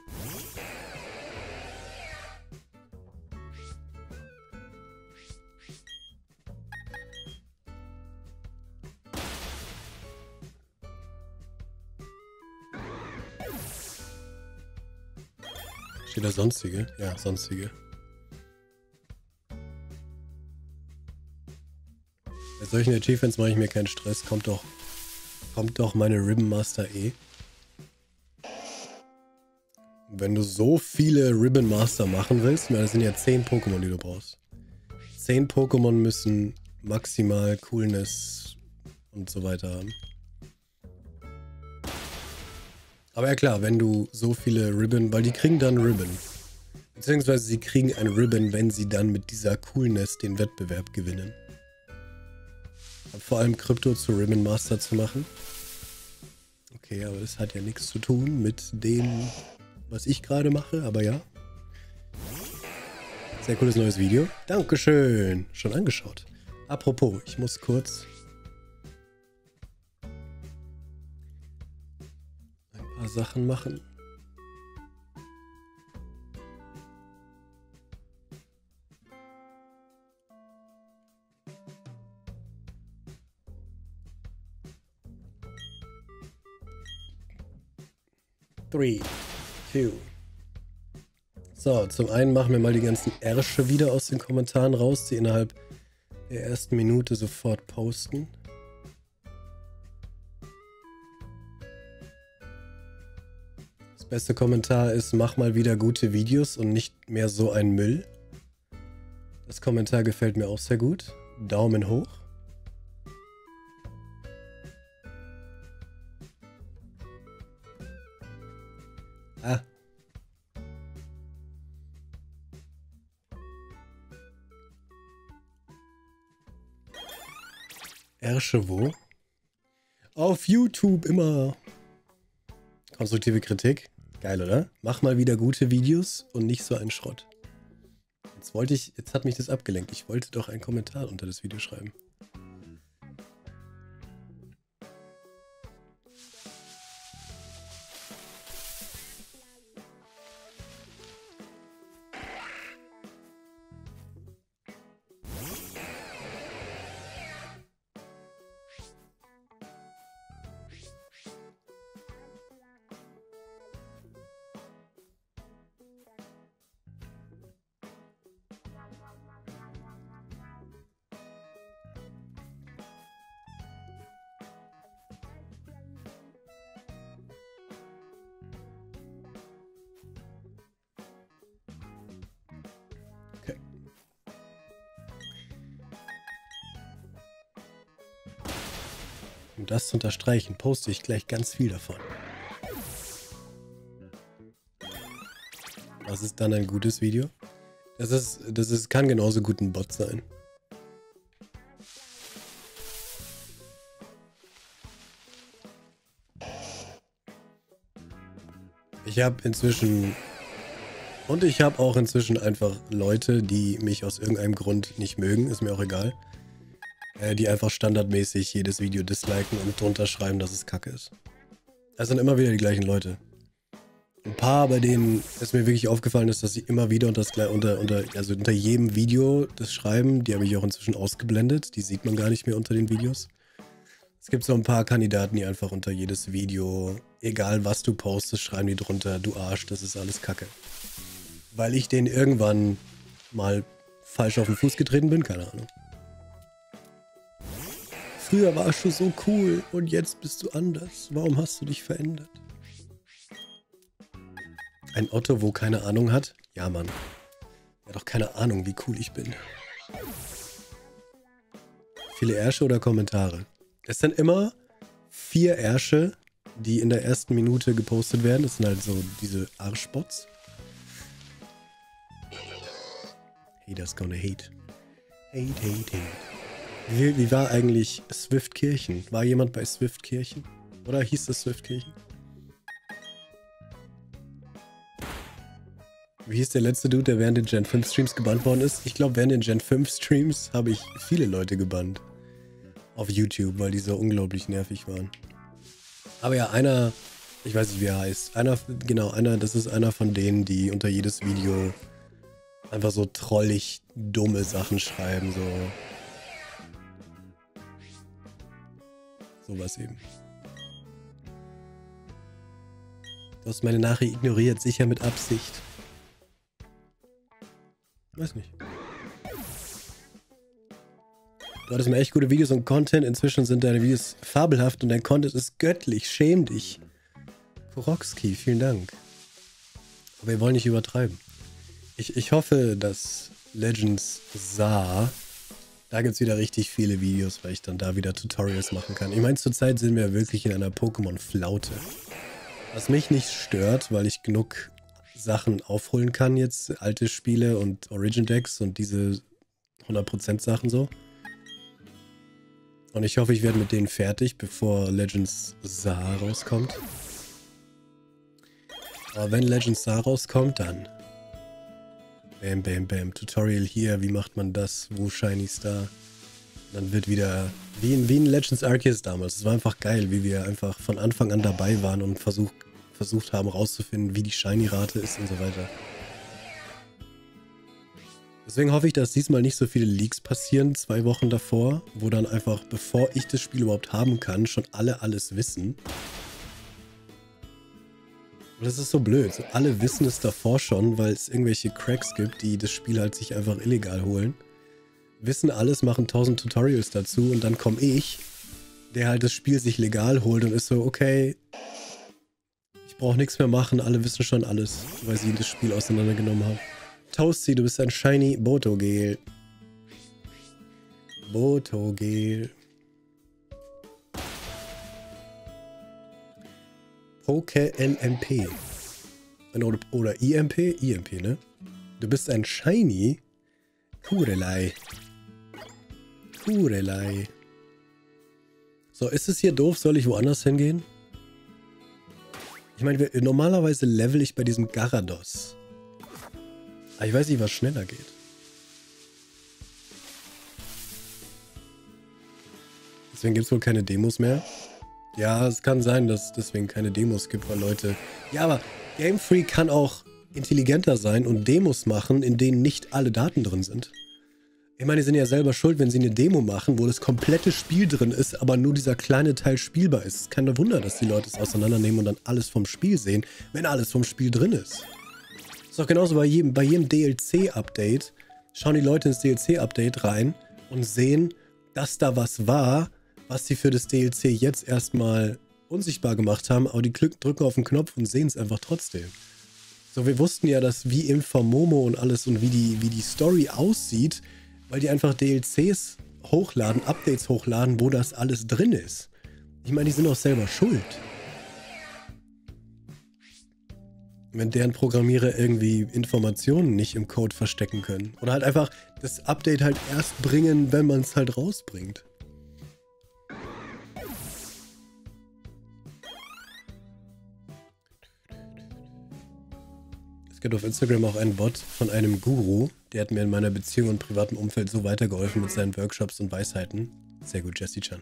Speaker 1: Steht da sonstige? Ja, sonstige. Bei solchen Achievements mache ich mir keinen Stress. Kommt doch, kommt doch meine Ribbon Master eh. Wenn du so viele Ribbon Master machen willst, das sind ja zehn Pokémon, die du brauchst. zehn Pokémon müssen maximal Coolness und so weiter haben. Aber ja klar, wenn du so viele Ribbon, weil die kriegen dann Ribbon. Beziehungsweise sie kriegen ein Ribbon, wenn sie dann mit dieser Coolness den Wettbewerb gewinnen. Hab vor allem Krypto zu Ribbon Master zu machen. Okay, aber das hat ja nichts zu tun mit dem, was ich gerade mache, aber ja. Sehr cooles neues Video. Dankeschön. Schon angeschaut. Apropos, ich muss kurz ein paar Sachen machen. drei, zwei. So, zum einen machen wir mal die ganzen Ärsche wieder aus den Kommentaren raus, die innerhalb der ersten Minute sofort posten. Das beste Kommentar ist, mach mal wieder gute Videos und nicht mehr so ein Müll. Das Kommentar gefällt mir auch sehr gut. Daumen hoch. Ah. Ärsche wo? Auf YouTube immer. Konstruktive Kritik. Geil, oder? Mach mal wieder gute Videos und nicht so ein Schrott. Jetzt wollte ich, jetzt hat mich das abgelenkt. Ich wollte doch einen Kommentar unter das Video schreiben. Um das zu unterstreichen, poste ich gleich ganz viel davon. Was ist dann ein gutes Video? Das ist, das ist, kann genauso gut ein Bot sein. Ich habe inzwischen... Und ich habe auch inzwischen einfach Leute, die mich aus irgendeinem Grund nicht mögen, ist mir auch egal. Die einfach standardmäßig jedes Video disliken und drunter schreiben, dass es kacke ist. Das sind immer wieder die gleichen Leute. Ein paar, bei denen es mir wirklich aufgefallen ist, dass sie immer wieder unter, das, unter, unter, also unter jedem Video das schreiben. Die habe ich auch inzwischen ausgeblendet. Die sieht man gar nicht mehr unter den Videos. Es gibt so ein paar Kandidaten, die einfach unter jedes Video, egal was du postest, schreiben die drunter, du Arsch, das ist alles kacke. Weil ich denen irgendwann mal falsch auf den Fuß getreten bin, keine Ahnung. Früher warst du so cool und jetzt bist du anders. Warum hast du dich verändert? Ein Otto, wo keine Ahnung hat? Ja, Mann. Er hat doch keine Ahnung, wie cool ich bin. Viele Ärsche oder Kommentare? Es sind immer vier Ärsche, die in der ersten Minute gepostet werden. Das sind halt so diese Arschbots. Haters gonna hate. Hate, hate, hate. Wie, wie war eigentlich Swiftkirchen? War jemand bei Swiftkirchen? Oder hieß das Swiftkirchen? Wie hieß der letzte Dude, der während den Gen fünf Streams gebannt worden ist? Ich glaube, während den Gen fünf Streams habe ich viele Leute gebannt. Auf YouTube, weil die so unglaublich nervig waren. Aber ja, einer, ich weiß nicht, wie er heißt. Einer, genau, einer, das ist einer von denen, die unter jedes Video einfach so trollig dumme Sachen schreiben, so... Sowas eben. Du hast meine Nachricht ignoriert, sicher mit Absicht. Weiß nicht. Du hattest mal echt gute Videos und Content. Inzwischen sind deine Videos fabelhaft und dein Content ist göttlich. Schäm dich. Porokski, vielen Dank. Aber wir wollen nicht übertreiben. Ich, ich hoffe, dass Legends sah. Da gibt es wieder richtig viele Videos, weil ich dann da wieder Tutorials machen kann. Ich meine, zurzeit sind wir wirklich in einer Pokémon-Flaute. Was mich nicht stört, weil ich genug Sachen aufholen kann jetzt. Alte Spiele und Origin Decks und diese hundert Prozent Sachen so. Und ich hoffe, ich werde mit denen fertig, bevor Legends Saar rauskommt. Aber wenn Legends Saar rauskommt, dann... Bam, bam, bam. Tutorial hier, wie macht man das? Wo Shiny Star? Dann wird wieder... Wie in, wie in Legends Arceus damals. Es war einfach geil, wie wir einfach von Anfang an dabei waren und versuch, versucht haben rauszufinden, wie die Shiny-Rate ist und so weiter. Deswegen hoffe ich, dass diesmal nicht so viele Leaks passieren, zwei Wochen davor, wo dann einfach, bevor ich das Spiel überhaupt haben kann, schon alle alles wissen. Und das ist so blöd. So, alle wissen es davor schon, weil es irgendwelche Cracks gibt, die das Spiel halt sich einfach illegal holen. Wissen alles, machen tausend Tutorials dazu und dann komme ich, der halt das Spiel sich legal holt und ist so, okay, ich brauche nichts mehr machen, alle wissen schon alles, weil sie das Spiel auseinandergenommen haben. Toasty, du bist ein Shiny Botogel. Botogel. Poke-L M P. Oder, oder I M P? I M P, ne? Du bist ein Shiny Kurelei. Kurelei. So, ist es hier doof? Soll ich woanders hingehen? Ich meine, normalerweise level ich bei diesem Garados. Aber ich weiß nicht, was schneller geht. Deswegen gibt es wohl keine Demos mehr. Ja, es kann sein, dass es deswegen keine Demos gibt, weil Leute... Ja, aber Game Freak kann auch intelligenter sein und Demos machen, in denen nicht alle Daten drin sind. Ich meine, die sind ja selber schuld, wenn sie eine Demo machen, wo das komplette Spiel drin ist, aber nur dieser kleine Teil spielbar ist. Es ist kein Wunder, dass die Leute es auseinandernehmen und dann alles vom Spiel sehen, wenn alles vom Spiel drin ist. Ist doch genauso bei jedem, bei jedem D L C-Update. Schauen die Leute ins D L C-Update rein und sehen, dass da was war, was sie für das D L C jetzt erstmal unsichtbar gemacht haben, aber die drücken auf den Knopf und sehen es einfach trotzdem. So, wir wussten ja, dass wie im Momo und alles und wie die, wie die Story aussieht, weil die einfach D L Cs hochladen, Updates hochladen, wo das alles drin ist. Ich meine, die sind auch selber schuld. Wenn deren Programmierer irgendwie Informationen nicht im Code verstecken können. Oder halt einfach das Update halt erst bringen, wenn man es halt rausbringt. Es gibt auf Instagram auch einen Bot von einem Guru, der hat mir in meiner Beziehung und privatem Umfeld so weitergeholfen mit seinen Workshops und Weisheiten. Sehr gut, Jessie-chan.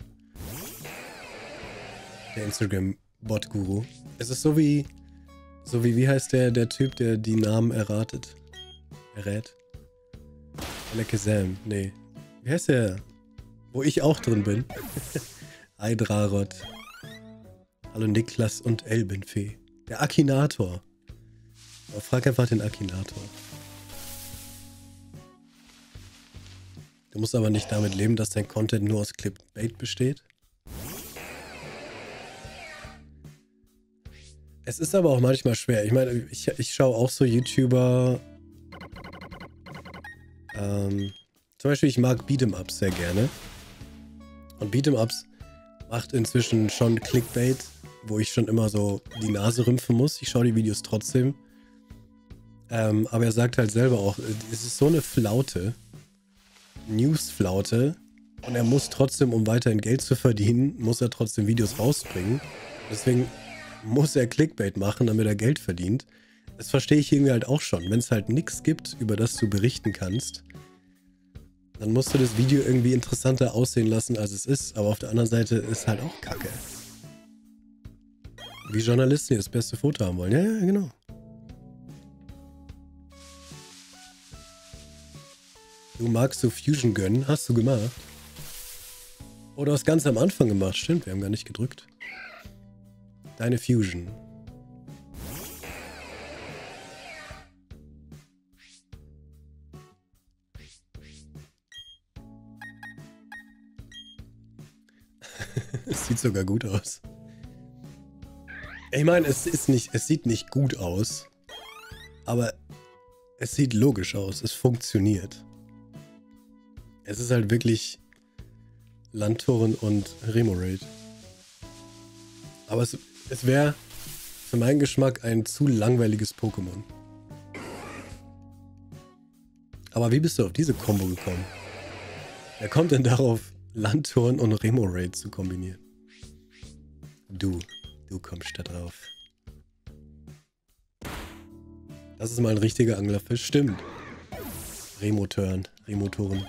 Speaker 1: Der Instagram-Bot-Guru. Es ist so wie, so wie, wie heißt der, der Typ, der die Namen erratet? Errät? Alakazam, nee. Wie heißt der? Wo ich auch drin bin. Eidrarot. Hallo Niklas und Elbenfee. Der Akinator. Aber frag einfach den Akinator. Du musst aber nicht damit leben, dass dein Content nur aus Clickbait besteht. Es ist aber auch manchmal schwer. Ich meine, ich, ich schaue auch so YouTuber. Ähm, zum Beispiel, ich mag Beat'em-Ups sehr gerne. Und Beat'em-Ups macht inzwischen schon Clickbait, wo ich schon immer so die Nase rümpfen muss. Ich schaue die Videos trotzdem. Ähm, aber er sagt halt selber auch, es ist so eine Flaute. News-Flaute. Und er muss trotzdem, um weiterhin Geld zu verdienen, muss er trotzdem Videos rausbringen. Deswegen muss er Clickbait machen, damit er Geld verdient. Das verstehe ich irgendwie halt auch schon. Wenn es halt nichts gibt, über das du berichten kannst, dann musst du das Video irgendwie interessanter aussehen lassen, als es ist. Aber auf der anderen Seite ist halt auch Kacke. Wie Journalisten, die das beste Foto haben wollen. Ja, ja, genau. Du magst so Fusion gönnen? Hast du gemacht? Oh, du hast ganz am Anfang gemacht. Stimmt, wir haben gar nicht gedrückt. Deine Fusion. Es sieht sogar gut aus. Ich meine, es ist nicht, es sieht nicht gut aus, aber es sieht logisch aus. Es funktioniert. Es ist halt wirklich Landtoren und Remoraid. Aber es, es wäre für meinen Geschmack ein zu langweiliges Pokémon. Aber wie bist du auf diese Kombo gekommen? Wer kommt denn darauf, Landtoren und Remoraid zu kombinieren? Du, du kommst da drauf. Das ist mal ein richtiger Anglerfisch, stimmt. Remoturn, Remotoren.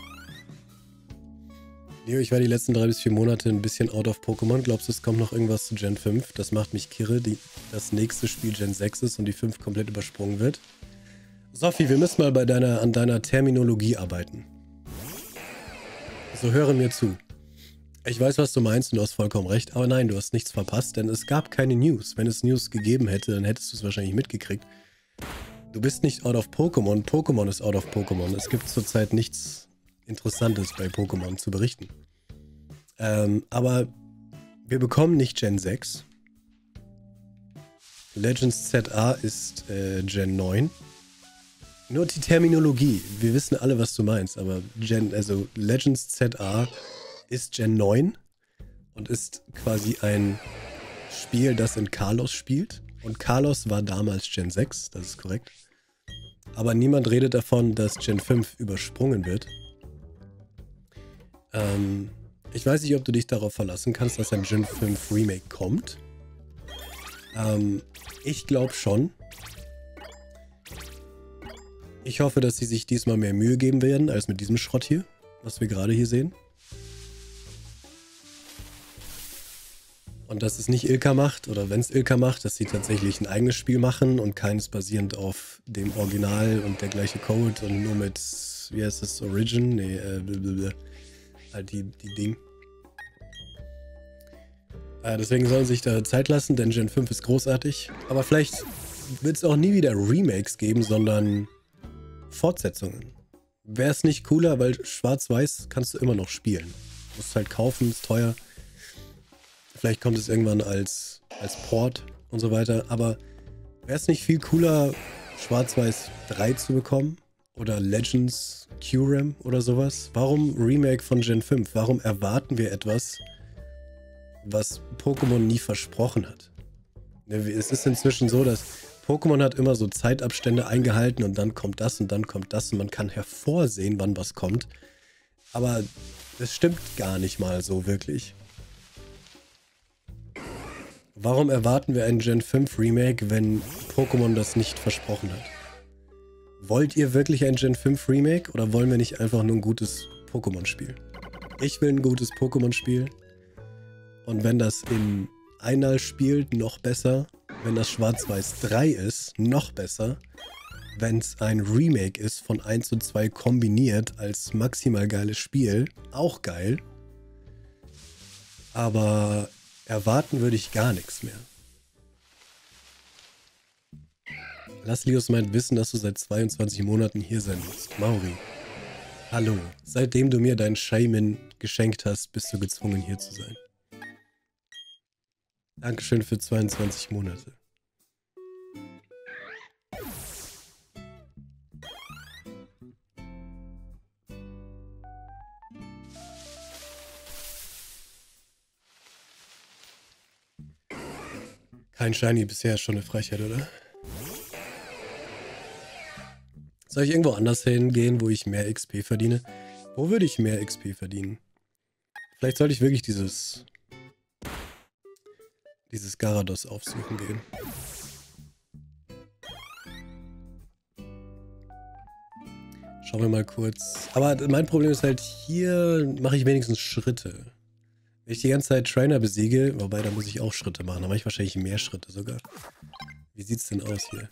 Speaker 1: Leo, ich war die letzten drei bis vier Monate ein bisschen out of Pokémon. Glaubst du, es kommt noch irgendwas zu Gen fünf? Das macht mich kirre, die, das nächste Spiel Gen sechs ist und die fünf komplett übersprungen wird. Sophie, wir müssen mal bei deiner, an deiner Terminologie arbeiten. So, höre mir zu. Ich weiß, was du meinst und du hast vollkommen recht, aber nein, du hast nichts verpasst, denn es gab keine News. Wenn es News gegeben hätte, dann hättest du es wahrscheinlich mitgekriegt. Du bist nicht out of Pokémon, Pokémon ist out of Pokémon. Es gibt zurzeit nichts Interessantes bei Pokémon zu berichten. Ähm, aber wir bekommen nicht Gen sechs. Legends Z A ist äh, Gen neun. Nur die Terminologie. Wir wissen alle, was du meinst, aber Gen, also Legends Z A ist Gen neun und ist quasi ein Spiel, das in Kalos spielt. Und Kalos war damals Gen sechs, das ist korrekt. Aber niemand redet davon, dass Gen fünf übersprungen wird. Ähm, ich weiß nicht, ob du dich darauf verlassen kannst, dass ein Gen fünf Remake kommt. Ähm, ich glaube schon. Ich hoffe, dass sie sich diesmal mehr Mühe geben werden, als mit diesem Schrott hier, was wir gerade hier sehen. Und dass es nicht Ilka macht, oder wenn es Ilka macht, dass sie tatsächlich ein eigenes Spiel machen und keines basierend auf dem Original und der gleiche Code und nur mit, wie heißt das, Origin? Nee, äh, blablabla. Halt die, die Ding. Äh, deswegen sollen sie sich da Zeit lassen, denn Gen fünf ist großartig. Aber vielleicht wird es auch nie wieder Remakes geben, sondern Fortsetzungen. Wäre es nicht cooler, weil Schwarz-Weiß kannst du immer noch spielen. Du musst halt kaufen, ist teuer. Vielleicht kommt es irgendwann als, als Port und so weiter. Aber wäre es nicht viel cooler, Schwarz-Weiß drei zu bekommen? Oder Legends Q-Ram oder sowas? Warum Remake von Gen fünf? Warum erwarten wir etwas, was Pokémon nie versprochen hat? Es ist inzwischen so, dass Pokémon hat immer so Zeitabstände eingehalten und dann kommt das und dann kommt das und man kann hervorsehen, wann was kommt. Aber das stimmt gar nicht mal so wirklich. Warum erwarten wir ein Gen fünf Remake, wenn Pokémon das nicht versprochen hat? Wollt ihr wirklich ein Gen fünf Remake oder wollen wir nicht einfach nur ein gutes Pokémon-Spiel? Ich will ein gutes Pokémon-Spiel. Und wenn das in Einal spielt, noch besser. Wenn das Schwarz-Weiß drei ist, noch besser. Wenn es ein Remake ist von eins und zwei kombiniert als maximal geiles Spiel, auch geil. Aber erwarten würde ich gar nichts mehr. Laslius meint wissen, dass du seit zweiundzwanzig Monaten hier sein musst. Mauri. Hallo. Seitdem du mir deinen Shaman geschenkt hast, bist du gezwungen hier zu sein. Dankeschön für zweiundzwanzig Monate. Kein Shiny bisher, ist schon eine Frechheit, oder? Soll ich irgendwo anders hingehen, wo ich mehr X P verdiene? Wo würde ich mehr X P verdienen? Vielleicht sollte ich wirklich dieses... dieses Garados aufsuchen gehen. Schauen wir mal kurz. Aber mein Problem ist halt, hier mache ich wenigstens Schritte. Wenn ich die ganze Zeit Trainer besiege, wobei, da muss ich auch Schritte machen. Da mache ich wahrscheinlich mehr Schritte sogar. Wie sieht's denn aus hier?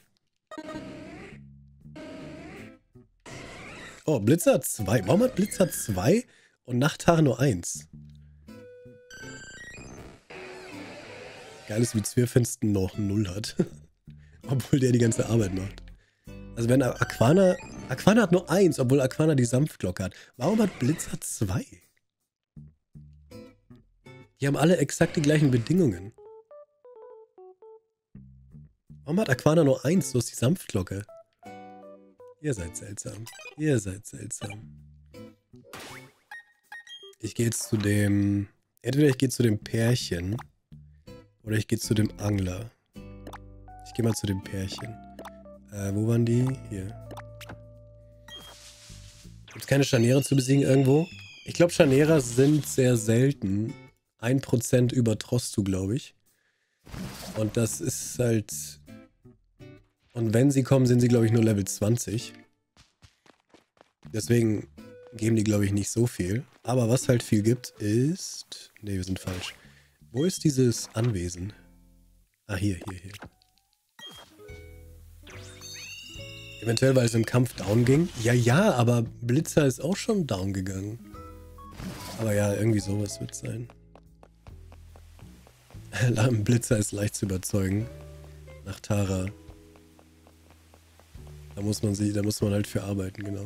Speaker 1: Oh, Blitzer zwei. Warum hat Blitzer zwei und Nachthaar nur eins? Geil ist, wie Zwirfinsten noch null hat. Obwohl der die ganze Arbeit macht. Also wenn Aquana... Aquana hat nur eins, obwohl Aquana die Sanftglocke hat. Warum hat Blitzer zwei? Die haben alle exakt die gleichen Bedingungen. Warum hat Aquana nur eins? So ist die Sanftglocke. Ihr seid seltsam. Ihr seid seltsam. Ich gehe jetzt zu dem... Entweder ich gehe zu dem Pärchen... Oder ich gehe zu dem Angler. Ich gehe mal zu dem Pärchen. Äh, wo waren die? Hier. Gibt es keine Scharniere zu besiegen irgendwo? Ich glaube, Scharniere sind sehr selten. ein Prozent über Trostu, glaube ich. Und das ist halt... Und wenn sie kommen, sind sie, glaube ich, nur Level zwanzig. Deswegen geben die, glaube ich, nicht so viel. Aber was halt viel gibt, ist... Ne, wir sind falsch. Wo ist dieses Anwesen? Ah, hier, hier, hier. Eventuell, weil es im Kampf down ging? Ja, ja, aber Blitzer ist auch schon down gegangen. Aber ja, irgendwie sowas wird es sein. Ein Blitzer ist leicht zu überzeugen. Nach Tara. Da muss man sich, da muss man halt für arbeiten, genau.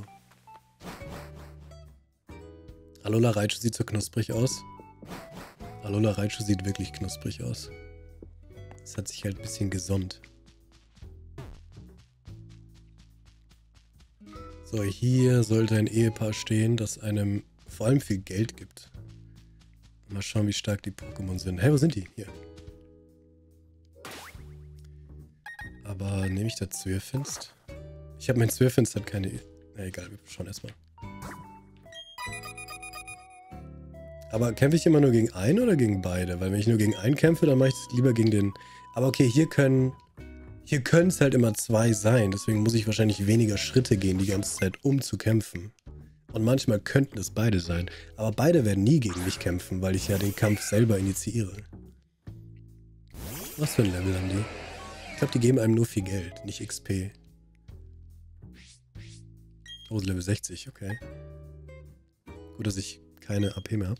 Speaker 1: Alola Raichu sieht so knusprig aus. Alola Raichu sieht wirklich knusprig aus. Es hat sich halt ein bisschen gesonnt. So, hier sollte ein Ehepaar stehen, das einem vor allem viel Geld gibt. Mal schauen, wie stark die Pokémon sind. Hä, wo sind die? Hier. Aber nehme ich das Zwirfinst? Ich habe mein Zwirfinst hat keine... Na egal, wir schauen erstmal. Aber kämpfe ich immer nur gegen einen oder gegen beide? Weil wenn ich nur gegen einen kämpfe, dann mache ich es lieber gegen den... Aber okay, hier können... Hier können es halt immer zwei sein. Deswegen muss ich wahrscheinlich weniger Schritte gehen die ganze Zeit, um zu kämpfen. Und manchmal könnten es beide sein. Aber beide werden nie gegen mich kämpfen, weil ich ja den Kampf selber initiiere. Was für ein Level haben die? Ich glaube, die geben einem nur viel Geld, nicht X P. Oh, Level sechzig, okay. Gut, dass ich keine A P mehr habe.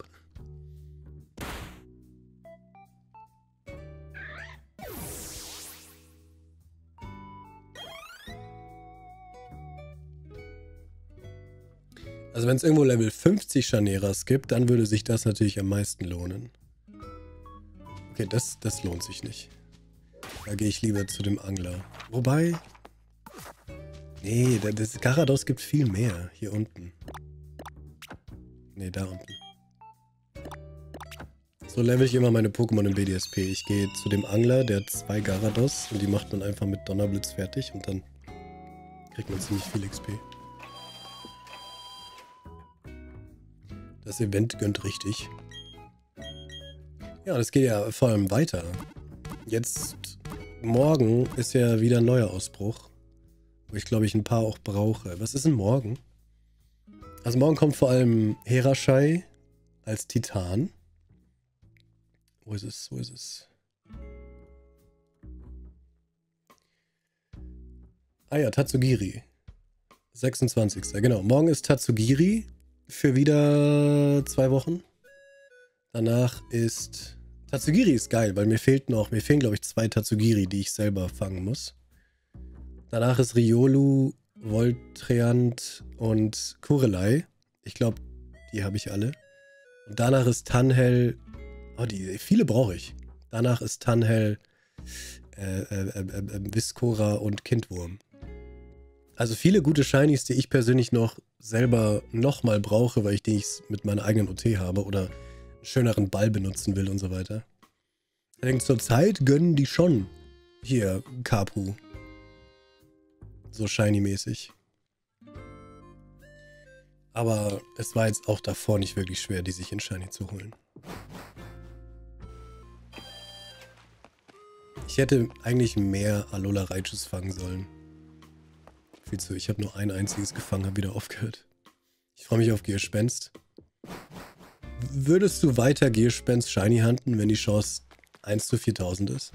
Speaker 1: Also wenn es irgendwo Level fünfzig Chaneras gibt, dann würde sich das natürlich am meisten lohnen. Okay, das, das lohnt sich nicht. Da gehe ich lieber zu dem Angler. Wobei... Nee, das Garados gibt viel mehr. Hier unten. Nee, da unten. So level ich immer meine Pokémon im B D S P. Ich gehe zu dem Angler, der hat zwei Garados und die macht man einfach mit Donnerblitz fertig und dann kriegt man ziemlich viel X P. Das Event gönnt richtig. Ja, das geht ja vor allem weiter. Jetzt, morgen ist ja wieder ein neuer Ausbruch. Wo ich glaube ich ein paar auch brauche. Was ist denn morgen? Also morgen kommt vor allem Herashai als Titan. Wo ist es? Wo ist es? Ah ja, Tatsugiri. sechsundzwanzigster Genau, morgen ist Tatsugiri für wieder zwei Wochen. Danach ist... Tatsugiri ist geil, weil mir fehlt noch... Mir fehlen, glaube ich, zwei Tatsugiri, die ich selber fangen muss. Danach ist Riolu, Voltreant und Kurelei. Ich glaube, die habe ich alle. Und danach ist Tanhel... Oh, die viele brauche ich. Danach ist Tanhel, äh, äh, äh, äh, Viscora und Kindwurm. Also viele gute Shinies, die ich persönlich noch selber nochmal brauche, weil ich die mit meiner eigenen O T habe oder einen schöneren Ball benutzen will und so weiter. Ich denke, zur Zeit gönnen die schon hier Kapu. So Shiny-mäßig. Aber es war jetzt auch davor nicht wirklich schwer, die sich in Shiny zu holen. Ich hätte eigentlich mehr Alola Raichus fangen sollen. Viel zu, ich habe nur ein einziges gefangen, habe wieder aufgehört. Ich freue mich auf Gespenst. Würdest du weiter Gespenst Shiny hunten, wenn die Chance eins zu viertausend ist?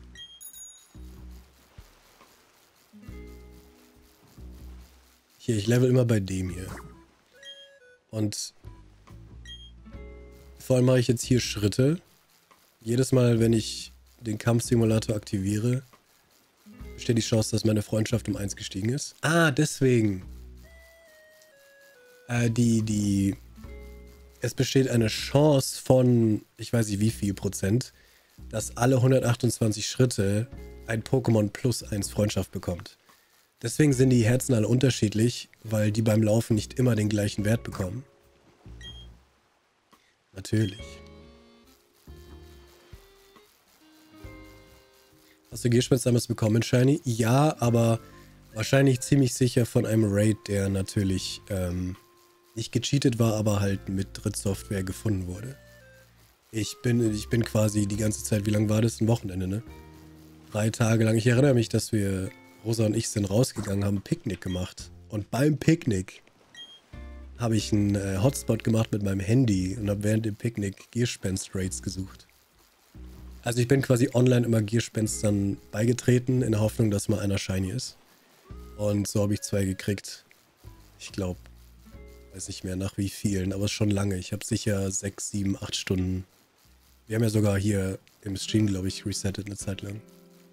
Speaker 1: Hier, ich level immer bei dem hier. Und vor allem mache ich jetzt hier Schritte. Jedes Mal, wenn ich den Kampfsimulator aktiviere, besteht die Chance, dass meine Freundschaft um eins gestiegen ist. Ah, deswegen. Äh, die, die... Es besteht eine Chance von, ich weiß nicht wie viel Prozent, dass alle hundertachtundzwanzig Schritte ein Pokémon plus eins Freundschaft bekommt. Deswegen sind die Herzen alle unterschiedlich, weil die beim Laufen nicht immer den gleichen Wert bekommen. Natürlich. Hast du Gespenst damals bekommen, Shiny? Ja, aber wahrscheinlich ziemlich sicher von einem Raid, der natürlich ähm, nicht gecheatet war, aber halt mit Drittsoftware gefunden wurde. Ich bin, ich bin quasi die ganze Zeit, wie lange war das? Ein Wochenende, ne? Drei Tage lang. Ich erinnere mich, dass wir, Rosa und ich sind rausgegangen, haben ein Picknick gemacht. Und beim Picknick habe ich einen äh, Hotspot gemacht mit meinem Handy und habe während dem Picknick Gespenst-Raids gesucht. Also ich bin quasi online immer Gespenstern beigetreten, in der Hoffnung, dass mal einer Shiny ist. Und so habe ich zwei gekriegt. Ich glaube Weiß nicht mehr nach wie vielen, aber schon lange. Ich habe sicher sechs, sieben, acht Stunden. Wir haben ja sogar hier im Stream, glaube ich, resettet eine Zeit lang.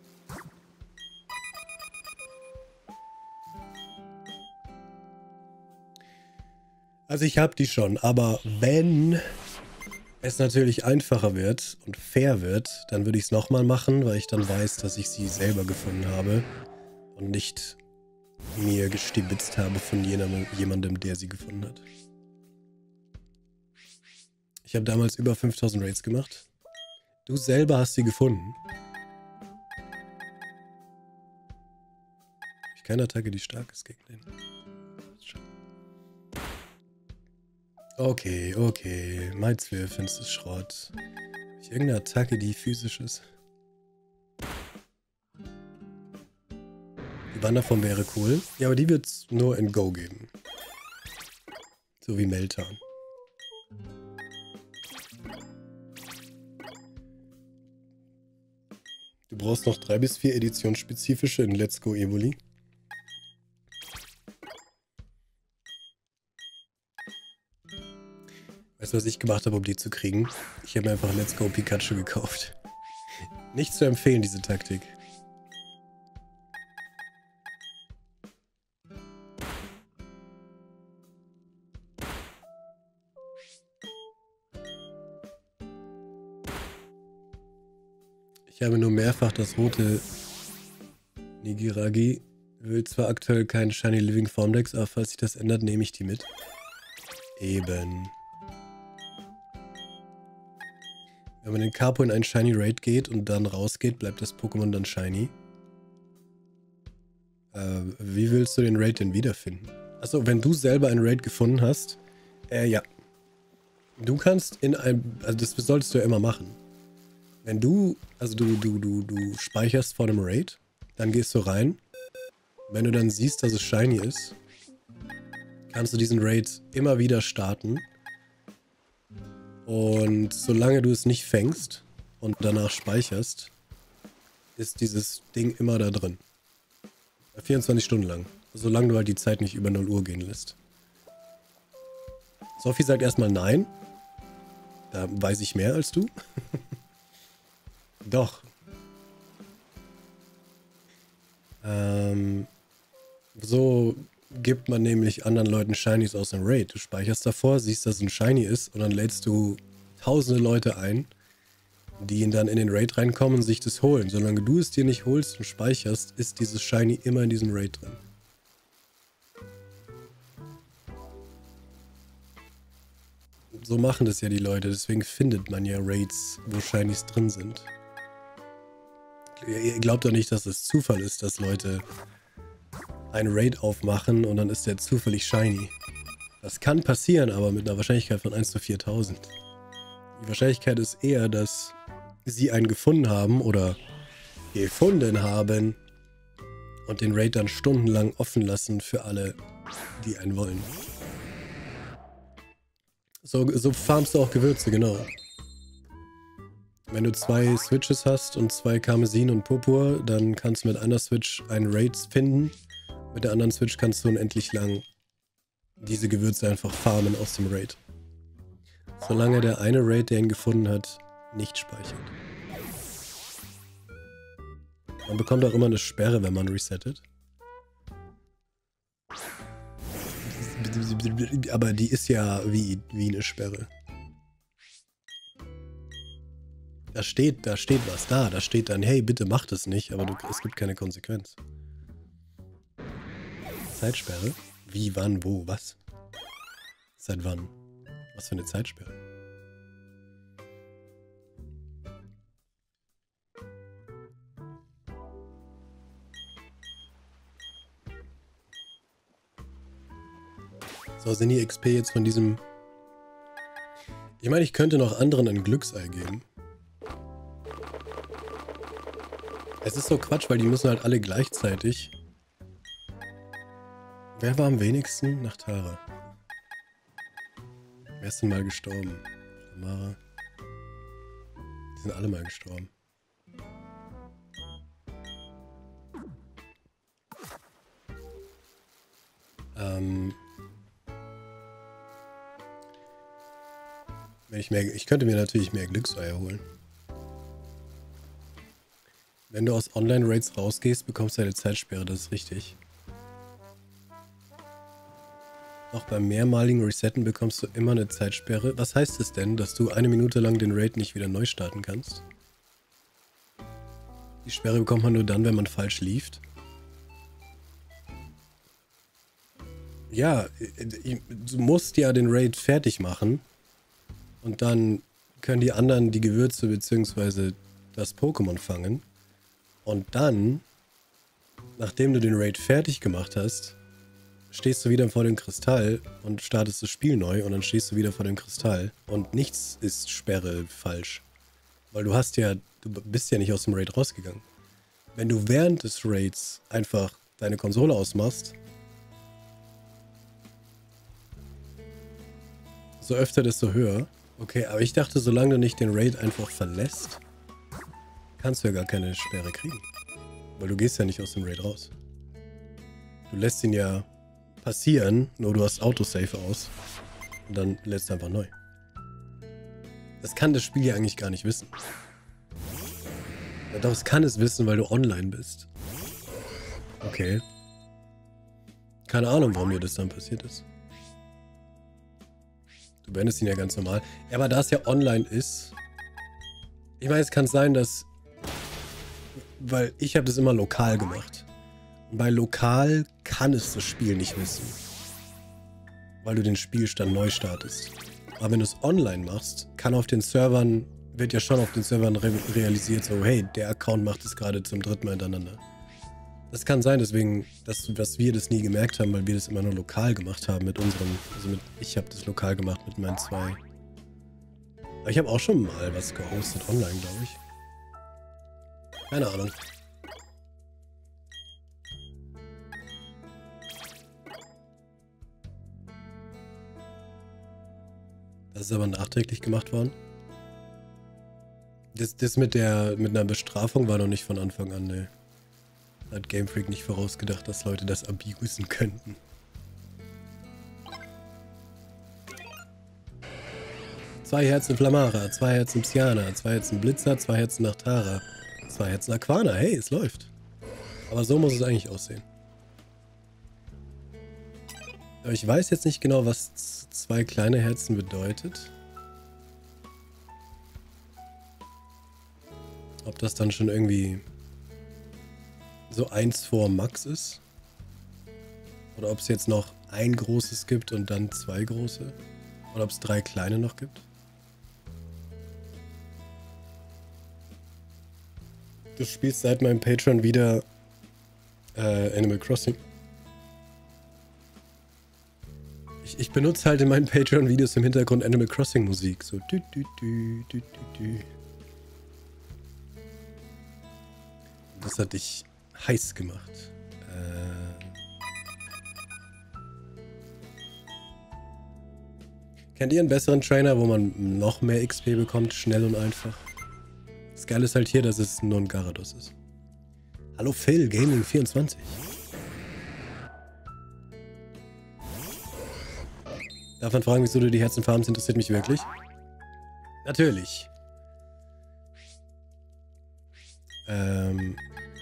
Speaker 1: Also ich habe die schon, aber wenn es natürlich einfacher wird und fair wird, dann würde ich es nochmal machen, weil ich dann weiß, dass ich sie selber gefunden habe und nicht mir gestibitzt habe von jemandem, jemandem, der sie gefunden hat. Ich habe damals über fünftausend Raids gemacht. Du selber hast sie gefunden. Habe ich keine Attacke, die stark ist gegen den. Okay, okay. Malzwürfe findest du Schrott. Habe ich irgendeine Attacke, die physisch ist? Die Wanderform wäre cool. Ja, aber die wird es nur in Go geben. So wie Meltan. Du brauchst noch drei bis vier editionsspezifische in Let's Go Evoli. Weißt du, was ich gemacht habe, um die zu kriegen? Ich habe mir einfach Let's Go Pikachu gekauft. Nicht zu empfehlen, diese Taktik. Ich habe nur mehrfach das rote Nigiragi. Will zwar aktuell keinen Shiny Living Formdex, aber falls sich das ändert, nehme ich die mit. Eben. Wenn man in Capo in einen Shiny Raid geht und dann rausgeht, bleibt das Pokémon dann Shiny. Äh, wie willst du den Raid denn wiederfinden? Achso, wenn du selber einen Raid gefunden hast, äh, ja. Du kannst in einem, also das solltest du ja immer machen. Wenn du, also du, du, du, du speicherst vor einem Raid, dann gehst du rein. Wenn du dann siehst, dass es Shiny ist, kannst du diesen Raid immer wieder starten. Und solange du es nicht fängst und danach speicherst, ist dieses Ding immer da drin. vierundzwanzig Stunden lang. Solange du halt die Zeit nicht über null Uhr gehen lässt. Sophie sagt erstmal nein. Da weiß ich mehr als du. Doch. Ähm, so gibt man nämlich anderen Leuten Shinies aus dem Raid. Du speicherst davor, siehst, dass es ein Shiny ist und dann lädst du tausende Leute ein, die ihn dann in den Raid reinkommen und sich das holen. Solange du es dir nicht holst und speicherst, ist dieses Shiny immer in diesem Raid drin. So machen das ja die Leute, deswegen findet man ja Raids, wo Shinies drin sind. Ihr glaubt doch nicht, dass es Zufall ist, dass Leute einen Raid aufmachen und dann ist der zufällig shiny. Das kann passieren, aber mit einer Wahrscheinlichkeit von eins zu viertausend. Die Wahrscheinlichkeit ist eher, dass sie einen gefunden haben oder gefunden haben und den Raid dann stundenlang offen lassen für alle, die einen wollen. So, so farmst du auch Gewürze, genau. Wenn du zwei Switches hast und zwei Karmesin und Purpur, dann kannst du mit einer Switch einen Raid finden. Mit der anderen Switch kannst du unendlich lang diese Gewürze einfach farmen aus dem Raid. Solange der eine Raid, der ihn gefunden hat, nicht speichert. Man bekommt auch immer eine Sperre, wenn man resettet. Aber die ist ja wie, wie eine Sperre. Da steht, da steht was da. Da steht dann, hey, bitte mach das nicht, aber du, es gibt keine Konsequenz. Zeitsperre? Wie, wann, wo, was? Seit wann? Was für eine Zeitsperre? So, sind die X P jetzt von diesem... Ich meine, ich könnte noch anderen ein Glücksei geben. Es ist so Quatsch, weil die müssen halt alle gleichzeitig... Wer war am wenigsten? Nach Tara. Wer ist denn mal gestorben? Amara. Die sind alle mal gestorben. Ähm... Wenn ich mehr, ich könnte mir natürlich mehr Glückseier holen. Wenn du aus Online-Raids rausgehst, bekommst du eine Zeitsperre, das ist richtig. Auch beim mehrmaligen Resetten bekommst du immer eine Zeitsperre. Was heißt es denn, dass du eine Minute lang den Raid nicht wieder neu starten kannst? Die Sperre bekommt man nur dann, wenn man falsch lieft. Ja, du musst ja den Raid fertig machen. Und dann können die anderen die Gewürze bzw. das Pokémon fangen. Und dann, nachdem du den Raid fertig gemacht hast, stehst du wieder vor dem Kristall und startest das Spiel neu und dann stehst du wieder vor dem Kristall und nichts ist Sperre falsch. Weil du hast ja, du bist ja nicht aus dem Raid rausgegangen. Wenn du während des Raids einfach deine Konsole ausmachst, so öfter, desto höher. Okay, aber ich dachte, solange du nicht den Raid einfach verlässt, kannst du ja gar keine Sperre kriegen. Weil du gehst ja nicht aus dem Raid raus. Du lässt ihn ja passieren, nur du hast Autosave aus und dann lädst du einfach neu. Das kann das Spiel ja eigentlich gar nicht wissen. Ja, doch, es kann es wissen, weil du online bist. Okay. Keine Ahnung, warum dir das dann passiert ist. Du beendest ihn ja ganz normal. Ja, aber da es ja online ist... Ich meine, es kann sein, dass... Weil ich habe das immer lokal gemacht. Bei lokal kann es das Spiel nicht wissen. Weil du den Spielstand neu startest. Aber wenn du es online machst, kann auf den Servern, wird ja schon auf den Servern re realisiert, so, hey, der Account macht es gerade zum dritten Mal hintereinander. Das kann sein, deswegen, dass, dass wir das nie gemerkt haben, weil wir das immer nur lokal gemacht haben mit unserem, also mit, ich habe das lokal gemacht mit meinen zwei. Aber ich habe auch schon mal was gehostet online, glaube ich. Keine Ahnung. Das ist aber nachträglich gemacht worden. Das, das mit der mit einer Bestrafung war noch nicht von Anfang an, ne. Hat Game Freak nicht vorausgedacht, dass Leute das abusen könnten. Zwei Herzen Flamara, zwei Herzen Psyana, zwei Herzen Blitzer, zwei Herzen Nachtara, zwei Herzen Aquana. Hey, es läuft. Aber so muss es eigentlich aussehen. Aber ich weiß jetzt nicht genau, was zwei kleine Herzen bedeutet. Ob das dann schon irgendwie so eins vor Max ist. Oder ob es jetzt noch ein großes gibt und dann zwei große. Oder ob es drei kleine noch gibt. Du spielst seit meinem Patreon wieder äh, Animal Crossing. Ich, ich benutze halt in meinen Patreon-Videos im Hintergrund Animal Crossing Musik. So dü, dü, dü, dü, dü, dü. Das hat dich heiß gemacht. Äh... Kennt ihr einen besseren Trainer, wo man noch mehr X P bekommt, schnell und einfach? Das Geile ist halt hier, dass es nur ein Gyarados ist. Hallo Phil, Gaming vierundzwanzig. Darf man fragen, wieso du die Herzen farmst? Interessiert mich wirklich. Natürlich. Ähm...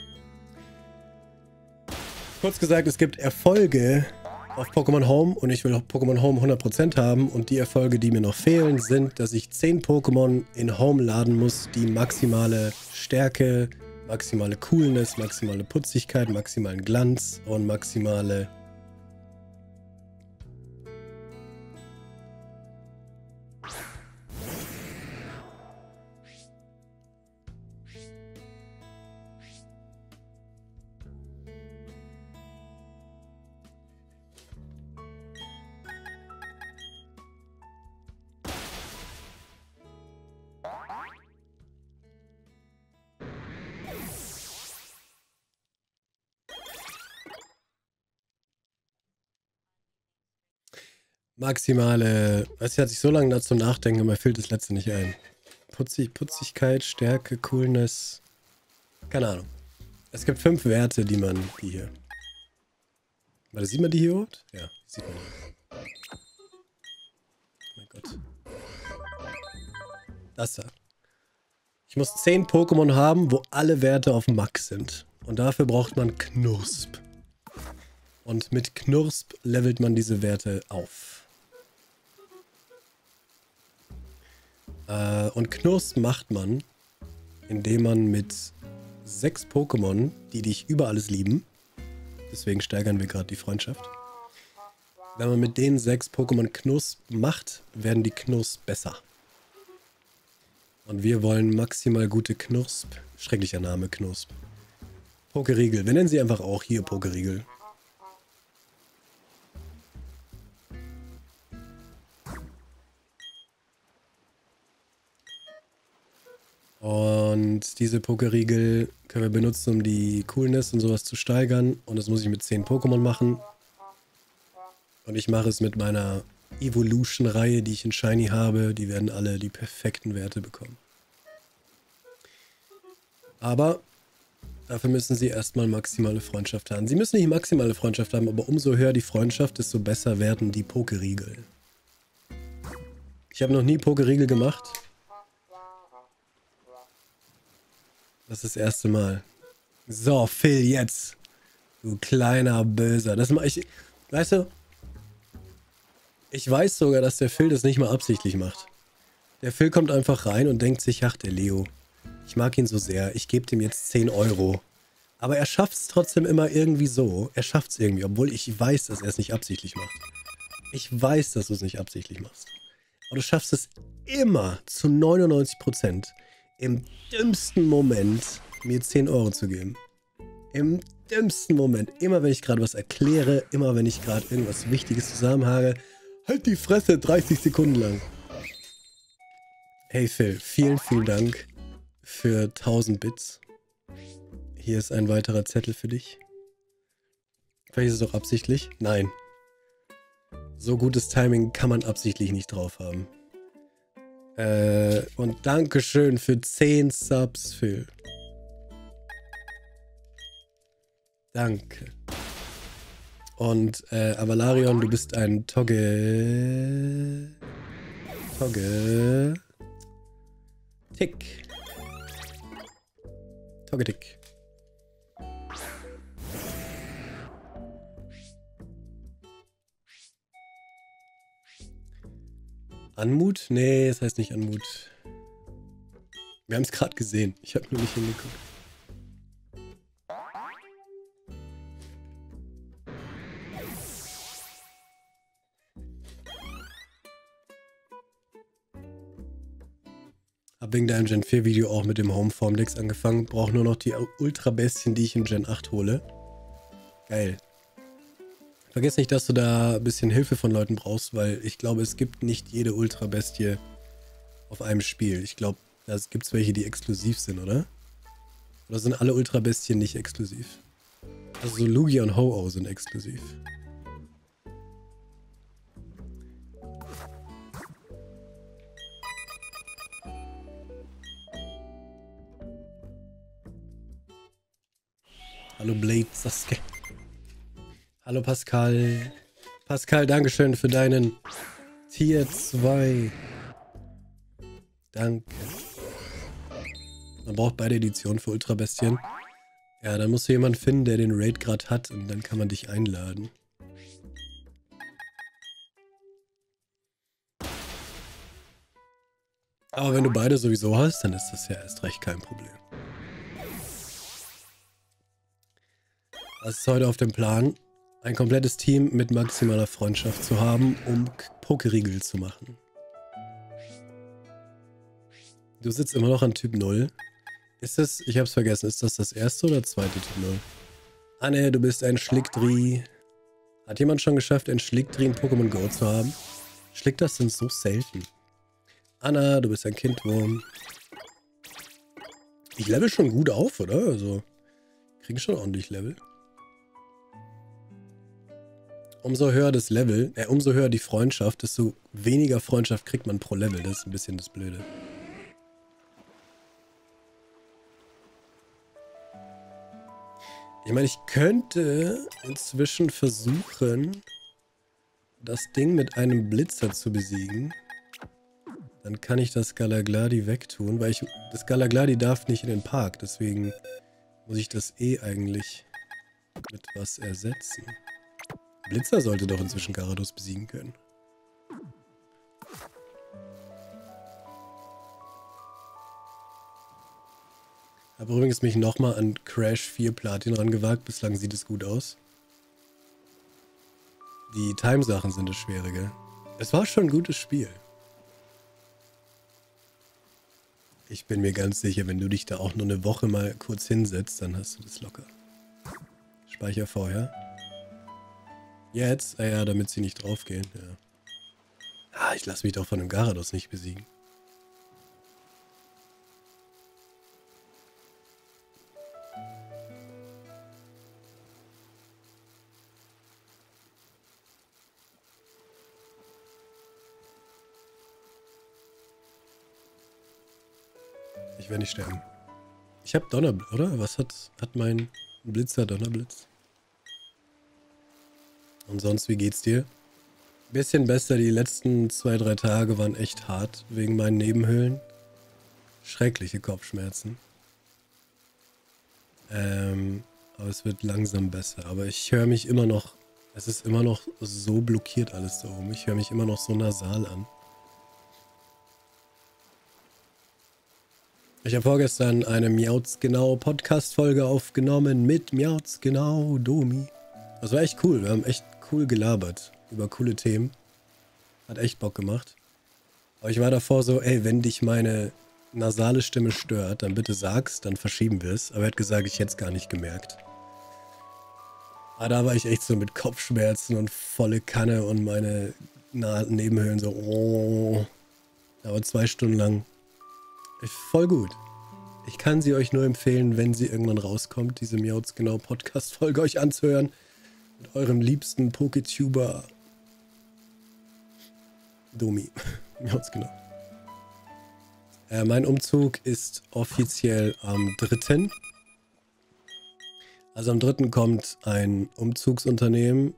Speaker 1: Kurz gesagt, es gibt Erfolge auf Pokémon Home und ich will auch Pokémon Home hundert Prozent haben und die Erfolge, die mir noch fehlen, sind, dass ich zehn Pokémon in Home laden muss, die maximale Stärke, maximale Coolness, maximale Putzigkeit, maximalen Glanz und maximale... Maximale, weißt du, hat sich so lange da zum Nachdenken, aber mir fällt das letzte nicht ein. Putzig, Putzigkeit, Stärke, Coolness. Keine Ahnung. Es gibt fünf Werte, die man, die hier. Warte, sieht man die hier überhaupt? Ja, sieht man hier. Oh mein Gott. Das da. Ich muss zehn Pokémon haben, wo alle Werte auf Max sind. Und dafür braucht man Knursp. Und mit Knursp levelt man diese Werte auf. Äh, und Knursp macht man, indem man mit sechs Pokémon, die dich über alles lieben, deswegen steigern wir gerade die Freundschaft. Wenn man mit den sechs Pokémon Knursp macht, werden die Knursp besser. Und wir wollen maximal gute Knursp. Schrecklicher Name, Knursp. Pokeriegel. Wir nennen sie einfach auch hier Pokeriegel. Und diese Pokeriegel können wir benutzen, um die Coolness und sowas zu steigern. Und das muss ich mit zehn Pokémon machen. Und ich mache es mit meiner Evolution-Reihe, die ich in Shiny habe. Die werden alle die perfekten Werte bekommen. Aber dafür müssen sie erstmal maximale Freundschaft haben. Sie müssen nicht maximale Freundschaft haben, aber umso höher die Freundschaft, desto besser werden die Pokeriegel. Ich habe noch nie Pokeriegel gemacht. Das ist das erste Mal. So, Phil, jetzt. Du kleiner Böser. Das mach ich. Weißt du, ich weiß sogar, dass der Phil das nicht mal absichtlich macht. Der Phil kommt einfach rein und denkt sich, ach, der Leo. Ich mag ihn so sehr. Ich gebe dem jetzt zehn Euro. Aber er schafft es trotzdem immer irgendwie so. Er schafft es irgendwie, obwohl ich weiß, dass er es nicht absichtlich macht. Ich weiß, dass du es nicht absichtlich machst. Aber du schaffst es immer zu neunundneunzig Prozent im dümmsten Moment mir zehn Euro zu geben. Im dümmsten Moment. Immer wenn ich gerade was erkläre, immer wenn ich gerade irgendwas Wichtiges zusammenhage. Halt die Fresse dreißig Sekunden lang. Hey Phil, vielen, vielen Dank für tausend Bits. Hier ist ein weiterer Zettel für dich. Vielleicht ist es auch absichtlich. Nein. So gutes Timing kann man absichtlich nicht drauf haben. Äh, und Dankeschön für zehn Subs, Phil. Danke. Und, äh, Avalarion, du bist ein Togge... Togge... Tick. Toggetick. Anmut? Nee, das heißt nicht Anmut. Wir haben es gerade gesehen. Ich habe nur nicht hingeguckt. Hab wegen deinem Gen vier Video auch mit dem Homeform-Dex angefangen. Brauche nur noch die Ultra-Bestien, die ich in Gen acht hole. Geil. Vergiss nicht, dass du da ein bisschen Hilfe von Leuten brauchst, weil ich glaube, es gibt nicht jede Ultra-Bestie auf einem Spiel. Ich glaube, da gibt es welche, die exklusiv sind, oder? Oder sind alle Ultra-Bestien nicht exklusiv? Also so Lugia und Ho-Oh sind exklusiv. Hallo Blade Sasuke. Hallo Pascal. Pascal, dankeschön für deinen Tier zwei. Danke. Man braucht beide Editionen für Ultrabestien. Ja, dann musst du jemanden finden, der den Raid gerade hat und dann kann man dich einladen. Aber wenn du beide sowieso hast, dann ist das ja erst recht kein Problem. Was ist heute auf dem Plan? Ein komplettes Team mit maximaler Freundschaft zu haben, um Pokeriegel zu machen. Du sitzt immer noch an Typ null. Ist das, ich hab's vergessen, ist das das erste oder zweite Typ null? Ah ne, du bist ein Schlickdri. Hat jemand schon geschafft, ein Schlickdri in Pokémon Go zu haben? Schlickdris sind so selten. Anna, du bist ein Kindwurm. Ich level schon gut auf, oder? Also, kriege schon ordentlich Level. Umso höher das Level, äh, umso höher die Freundschaft, desto weniger Freundschaft kriegt man pro Level. Das ist ein bisschen das Blöde. Ich meine, ich könnte inzwischen versuchen, das Ding mit einem Blitzer zu besiegen. Dann kann ich das Galagladi wegtun, weil ich das Galagladi darf nicht in den Park, deswegen muss ich das eh eigentlich mit was ersetzen. Blitzer sollte doch inzwischen Gyarados besiegen können. Habe übrigens mich nochmal an Crash vier Platin rangewagt. Bislang sieht es gut aus. Die Time-Sachen sind das Schwierige. Es war schon ein gutes Spiel. Ich bin mir ganz sicher, wenn du dich da auch nur eine Woche mal kurz hinsetzt, dann hast du das locker. Speicher vorher. Jetzt? Ah ja, damit sie nicht draufgehen. Ja. Ah, ich lasse mich doch von dem Gyarados nicht besiegen. Ich werde nicht sterben. Ich habe Donnerblitz, oder? Was hat, hat mein Blitzer Donnerblitz? Und sonst, wie geht's dir? Bisschen besser, die letzten zwei, drei Tage waren echt hart wegen meinen Nebenhöhlen. Schreckliche Kopfschmerzen. Ähm, aber es wird langsam besser. Aber ich höre mich immer noch, es ist immer noch so blockiert alles da oben. Ich höre mich immer noch so nasal an. Ich habe vorgestern eine Miauts Genau Podcast-Folge aufgenommen mit Miauts Genau Domi. Das war echt cool. Wir haben echt cool gelabert über coole Themen. Hat echt Bock gemacht. Aber ich war davor so, ey, wenn dich meine nasale Stimme stört, dann bitte sag's, dann verschieben wir es. Aber er hat gesagt, ich hätte es gar nicht gemerkt. Aber da war ich echt so mit Kopfschmerzen und volle Kanne und meine Nebenhöhlen so, oh. Aber zwei Stunden lang. Voll gut. Ich kann sie euch nur empfehlen, wenn sie irgendwann rauskommt, diese Miauts Genau Podcast-Folge euch anzuhören. Mit eurem liebsten Poketuber Domi. Miauts Genau. Äh, mein Umzug ist offiziell am dritten Also am dritten kommt ein Umzugsunternehmen.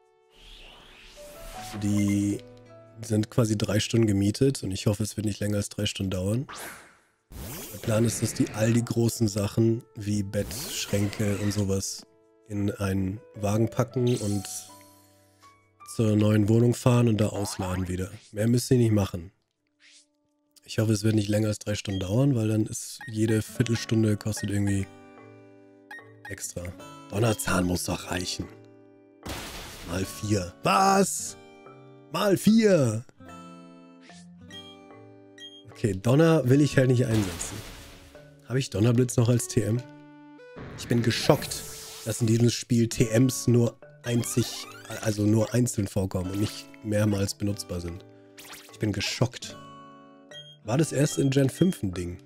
Speaker 1: Die sind quasi drei Stunden gemietet und ich hoffe, es wird nicht länger als drei Stunden dauern. Der Plan ist, dass die all die großen Sachen wie Bett, Schränke und sowas in einen Wagen packen und zur neuen Wohnung fahren und da ausladen wieder. Mehr müssen sie nicht machen. Ich hoffe, es wird nicht länger als drei Stunden dauern, weil dann ist jede Viertelstunde kostet irgendwie extra. Donnerzahn muss doch reichen. Mal vier. Was? Mal vier. Okay, Donner will ich halt nicht einsetzen. Habe ich Donnerblitz noch als T M? Ich bin geschockt, dass in diesem Spiel T Ms nur einzig, also nur einzeln vorkommen und nicht mehrmals benutzbar sind. Ich bin geschockt. War das erst in Gen fünf ein Ding?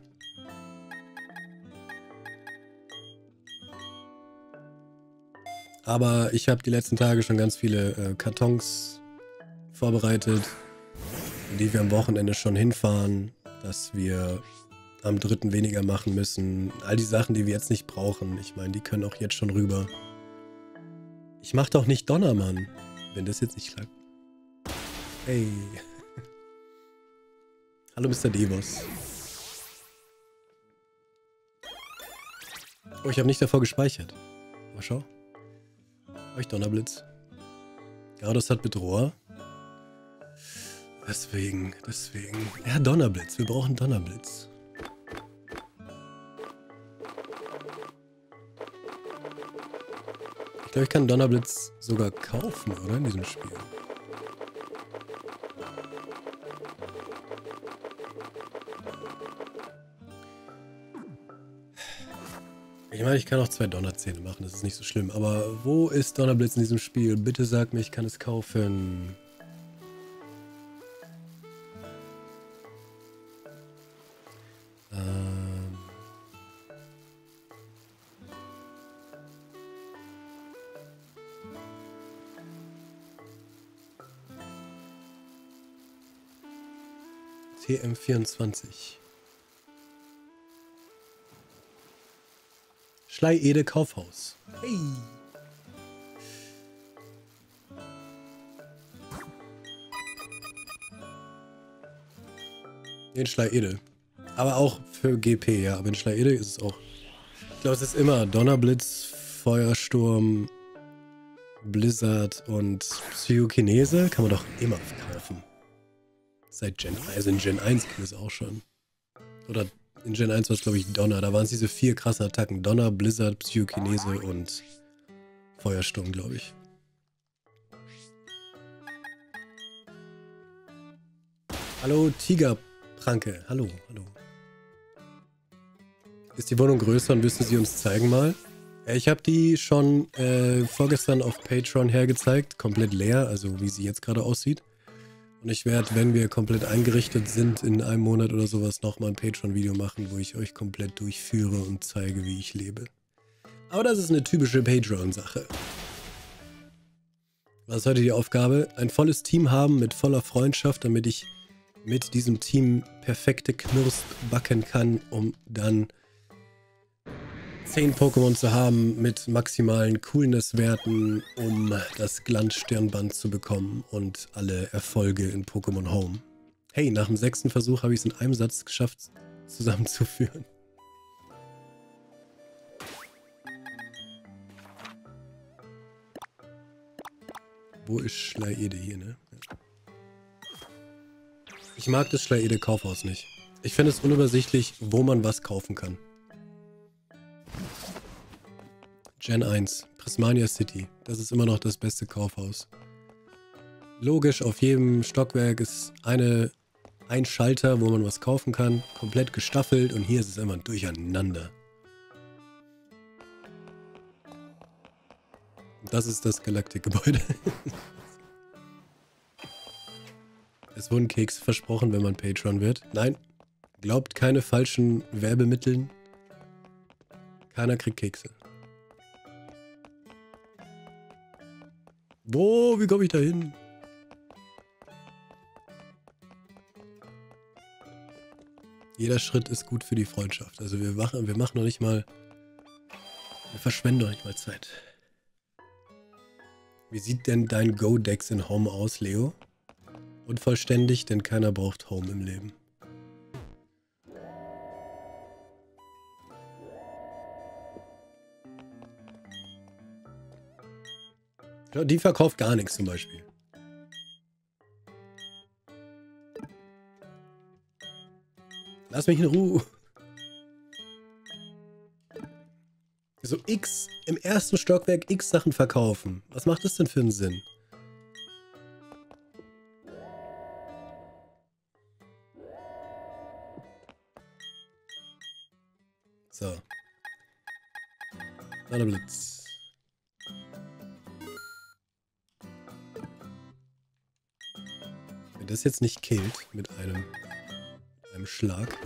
Speaker 1: Aber ich habe die letzten Tage schon ganz viele äh, Kartons vorbereitet, in die wir am Wochenende schon hinfahren, dass wir am dritten weniger machen müssen. All die Sachen, die wir jetzt nicht brauchen. Ich meine, die können auch jetzt schon rüber. Ich mach doch nicht Donnermann, wenn das jetzt nicht klappt. Hey. Hallo Mister Devos. Oh, ich habe nicht davor gespeichert. Aber schau. Hab ich Donnerblitz. Gyarados hat Bedroher. Deswegen, deswegen. Ja, Donnerblitz. Wir brauchen Donnerblitz. Ich glaube, ich kann Donnerblitz sogar kaufen, oder? In diesem Spiel. Ich meine, ich kann auch zwei Donnerzähne machen, das ist nicht so schlimm. Aber wo ist Donnerblitz in diesem Spiel? Bitte sag mir, ich kann es kaufen. Ähm... T M vierundzwanzig. Schlei-Ede Kaufhaus. Hey! In Schleierede. Aber auch für G P, ja. Aber in Schleierede ist es auch. Ich glaube, es ist immer Donnerblitz, Feuersturm, Blizzard und Psychokinese. Kann man doch immer kaufen. Seit Gen eins. Also in Gen eins ging es auch schon. Oder in Gen eins war es, glaube ich, Donner. Da waren es diese vier krassen Attacken. Donner, Blizzard, Psychokinese und Feuersturm, glaube ich. Hallo, Tigerpranke. Hallo, hallo. Ist die Wohnung größer und müssen Sie uns zeigen mal? Ich habe die schon äh, vorgestern auf Patreon hergezeigt. Komplett leer, also wie sie jetzt gerade aussieht. Und ich werde, wenn wir komplett eingerichtet sind, in einem Monat oder sowas nochmal ein Patreon-Video machen, wo ich euch komplett durchführe und zeige, wie ich lebe. Aber das ist eine typische Patreon-Sache. Was ist heute die Aufgabe? Ein volles Team haben mit voller Freundschaft, damit ich mit diesem Team perfekte Knurst backen kann, um dann zehn Pokémon zu haben mit maximalen Coolness-Werten, um das Glanzstirnband zu bekommen und alle Erfolge in Pokémon Home. Hey, nach dem sechsten Versuch habe ich es in einem Satz geschafft, zusammenzuführen. Wo ist Schleierede hier, ne? Ich mag das Schleierede Kaufhaus nicht. Ich finde es unübersichtlich, wo man was kaufen kann. Gen eins, Prismania City. Das ist immer noch das beste Kaufhaus. Logisch, auf jedem Stockwerk ist eine, ein Schalter, wo man was kaufen kann. Komplett gestaffelt und hier ist es immer durcheinander. Das ist das Galaktikgebäude. Es wurden Kekse versprochen, wenn man Patreon wird. Nein, glaubt keine falschen Werbemitteln. Keiner kriegt Kekse. Wo? Wie komme ich da hin? Jeder Schritt ist gut für die Freundschaft. Also wir machen, wir machen noch nicht mal... Wir verschwenden noch nicht mal Zeit. Wie sieht denn dein Go-Dex in Home aus, Leo? Unvollständig, denn keiner braucht Home im Leben. Die verkauft gar nichts zum Beispiel. Lass mich in Ruhe. So X im ersten Stockwerk X Sachen verkaufen. Was macht das denn für einen Sinn? So. Donnerblitz. Wenn das jetzt nicht killt mit einem, einem Schlag.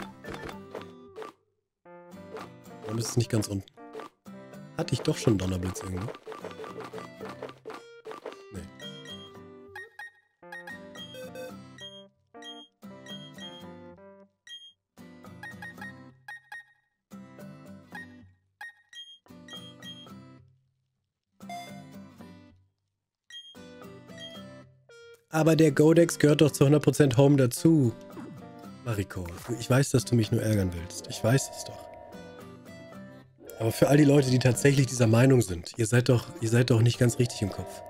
Speaker 1: Warum ist es nicht ganz unten? Hatte ich doch schon Donnerblitz irgendwo? Nee. Aber der Go-Dex gehört doch zu hundert Prozent Home dazu. Mariko, ich weiß, dass du mich nur ärgern willst. Ich weiß es doch. Aber für all die Leute, die tatsächlich dieser Meinung sind, ihr seid doch, ihr seid doch nicht ganz richtig im Kopf.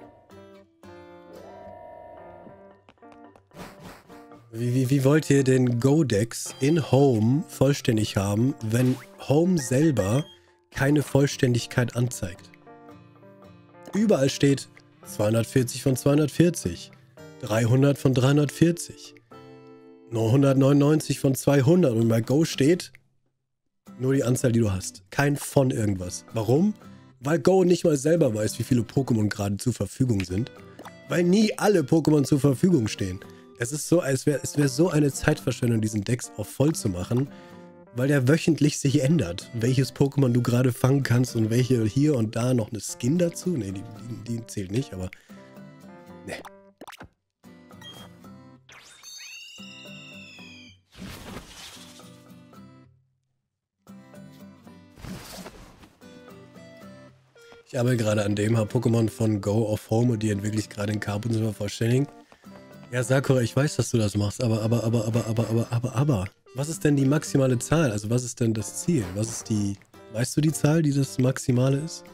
Speaker 1: Wie, wie, wie wollt ihr den Go-Dex in Home vollständig haben, wenn Home selber keine Vollständigkeit anzeigt? Überall steht zweihundertvierzig von zweihundertvierzig, dreihundert von dreihundertvierzig, neunhundertneunundneunzig von zweihundert und bei Go steht nur die Anzahl, die du hast. Kein von irgendwas. Warum? Weil Go nicht mal selber weiß, wie viele Pokémon gerade zur Verfügung sind. Weil nie alle Pokémon zur Verfügung stehen. Es ist so, als wäre es wär so eine Zeitverschwendung, diesen Dex auf voll zu machen, weil der wöchentlich sich ändert. Welches Pokémon du gerade fangen kannst und welche hier und da noch eine Skin dazu. Ne, die, die, die zählt nicht, aber... Ne. Ich arbeite gerade an dem, habe Pokémon von Go auf Home und die entwickle ich gerade in Carbon zu vervollständigen. Ja, Sakura, ich weiß, dass du das machst, aber, aber, aber, aber, aber, aber, aber, aber. Was ist denn die maximale Zahl? Also was ist denn das Ziel? Was ist die... Weißt du die Zahl, die das Maximale ist?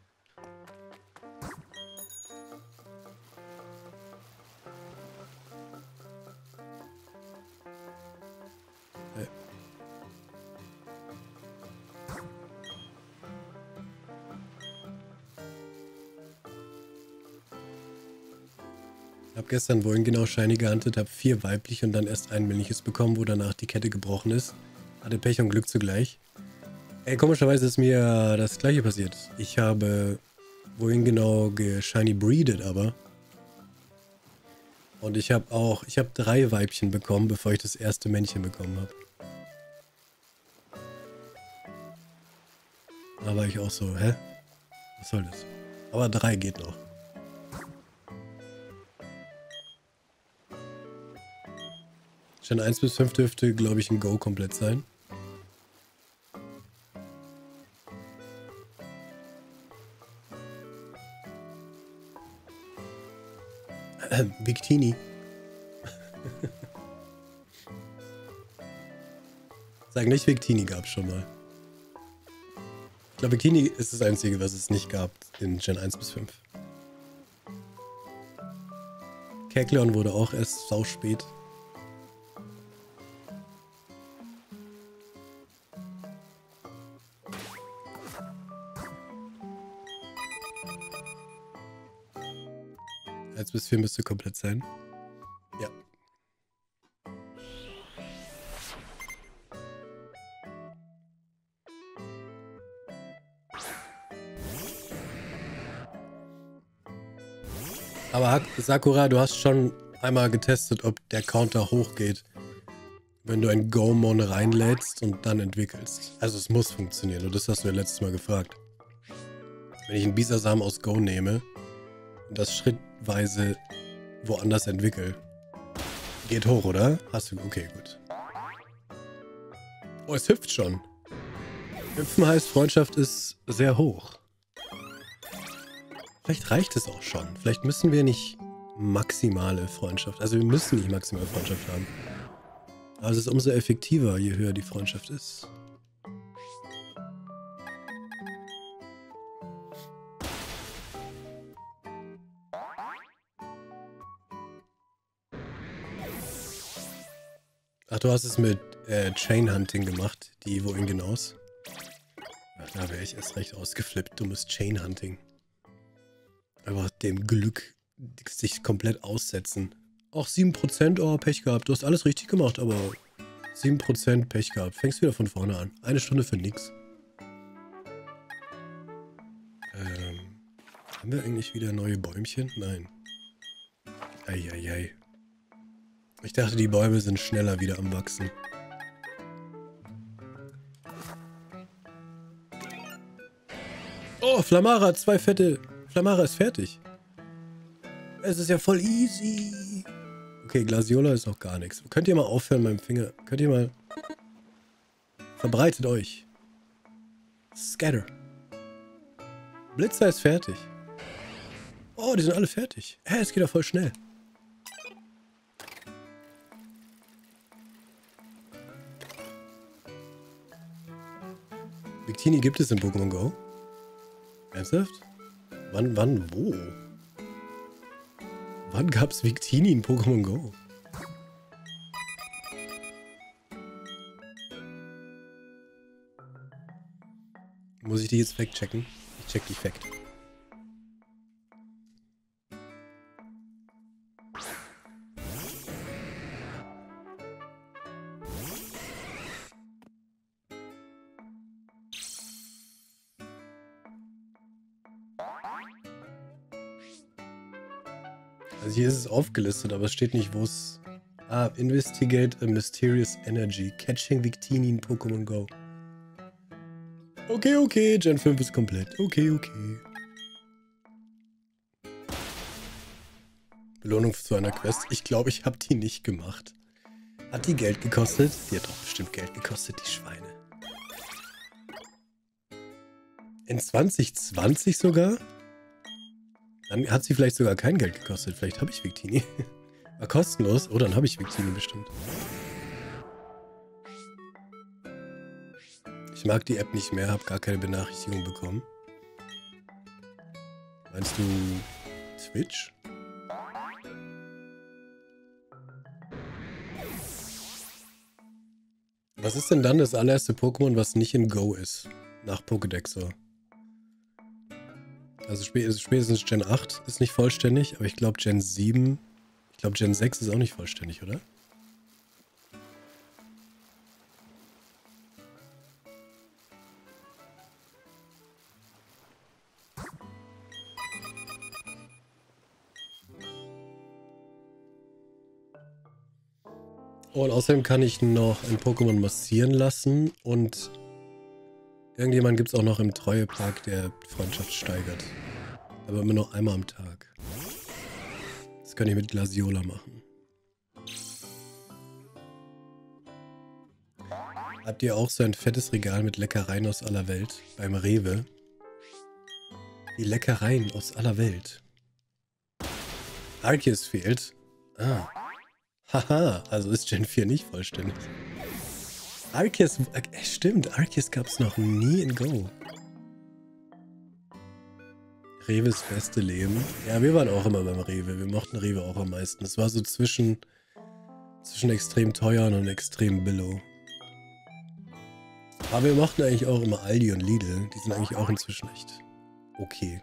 Speaker 1: Ich habe gestern wohin genau Shiny gehandelt, habe vier weibliche und dann erst ein männliches bekommen, wo danach die Kette gebrochen ist. Hatte Pech und Glück zugleich. Ey, komischerweise ist mir das gleiche passiert. Ich habe wohin genau Shiny breedet, aber. Und ich habe auch, ich habe drei Weibchen bekommen, bevor ich das erste Männchen bekommen habe. Da war ich auch so, hä? Was soll das? Aber drei geht noch. Gen eins bis fünf dürfte, glaube ich, ein Go komplett sein. Ähm, Victini. Sag nicht, Victini gab es schon mal. Ich glaube, Victini ist das Einzige, was es nicht gab in Gen eins bis fünf. Kecleon wurde auch erst sauspät. eins bis vier müsste komplett sein. Ja. Aber Sakura, du hast schon einmal getestet, ob der Counter hochgeht, wenn du ein Go-Mon reinlädst und dann entwickelst. Also es muss funktionieren und das hast du ja letztes Mal gefragt. Wenn ich einen Bisasam aus Go nehme und das schrittweise woanders entwickle, geht hoch, oder? Hast du... Okay, gut. Oh, es hüpft schon. Hüpfen heißt, Freundschaft ist sehr hoch. Vielleicht reicht es auch schon. Vielleicht müssen wir nicht maximale Freundschaft... Also wir müssen nicht maximale Freundschaft haben. Aber es ist umso effektiver, je höher die Freundschaft ist. Ach, du hast es mit äh, Chain Hunting gemacht, die wohin hinaus? Ach, da wäre ich erst recht ausgeflippt. Dummes Chain Hunting. Einfach dem Glück sich komplett aussetzen. Auch sieben Prozent, oh, Pech gehabt. Du hast alles richtig gemacht, aber sieben Prozent Pech gehabt. Fängst wieder von vorne an. Eine Stunde für nix. Ähm, haben wir eigentlich wieder neue Bäumchen? Nein. Eieiei. Ich dachte, die Bäume sind schneller wieder am Wachsen. Oh, Flamara, zwei fette... Flamara ist fertig. Es ist ja voll easy. Okay, Glasiola ist noch gar nichts. Könnt ihr mal aufhören mit dem Finger? Könnt ihr mal... Verbreitet euch. Scatter. Blitzer ist fertig. Oh, die sind alle fertig. Hä, es geht ja voll schnell. Victini gibt es in Pokémon Go? Ernsthaft? Wann, wann, wo? Wann gab es Victini in Pokémon Go? Muss ich die jetzt fact-checken? Ich check die Fact. Also hier ist es aufgelistet, aber es steht nicht, wo es... Ah, investigate a mysterious energy. Catching Victini in Pokémon Go. Okay, okay, Gen fünf ist komplett. Okay, okay. Belohnung zu einer Quest. Ich glaube, ich habe die nicht gemacht. Hat die Geld gekostet? Die hat doch bestimmt Geld gekostet, die Schweine. In zwanzig zwanzig sogar? Dann hat sie vielleicht sogar kein Geld gekostet. Vielleicht habe ich Victini. War kostenlos? Oh, dann habe ich Victini bestimmt. Ich mag die App nicht mehr, habe gar keine Benachrichtigung bekommen. Meinst du Twitch? Was ist denn dann das allererste Pokémon, was nicht in Go ist? Nach Pokédexer. Also spätestens Gen acht ist nicht vollständig, aber ich glaube Gen sieben, ich glaube Gen sechs ist auch nicht vollständig, oder? Oh, und außerdem kann ich noch ein Pokémon massieren lassen und irgendjemand gibt es auch noch im Treuepark, der Freundschaft steigert. Aber immer nur einmal am Tag. Das kann ich mit Glasiola machen. Habt ihr auch so ein fettes Regal mit Leckereien aus aller Welt beim Rewe? Die Leckereien aus aller Welt. Arceus fehlt. Ah. Haha, also ist Gen vier nicht vollständig. Arceus, äh, stimmt, Arceus gab es noch nie in Go. Reves beste Leben. Ja, wir waren auch immer beim Rewe. Wir mochten Rewe auch am meisten. Es war so zwischen, zwischen extrem teuer und extrem billow. Aber wir mochten eigentlich auch immer Aldi und Lidl. Die sind eigentlich auch inzwischen echt okay.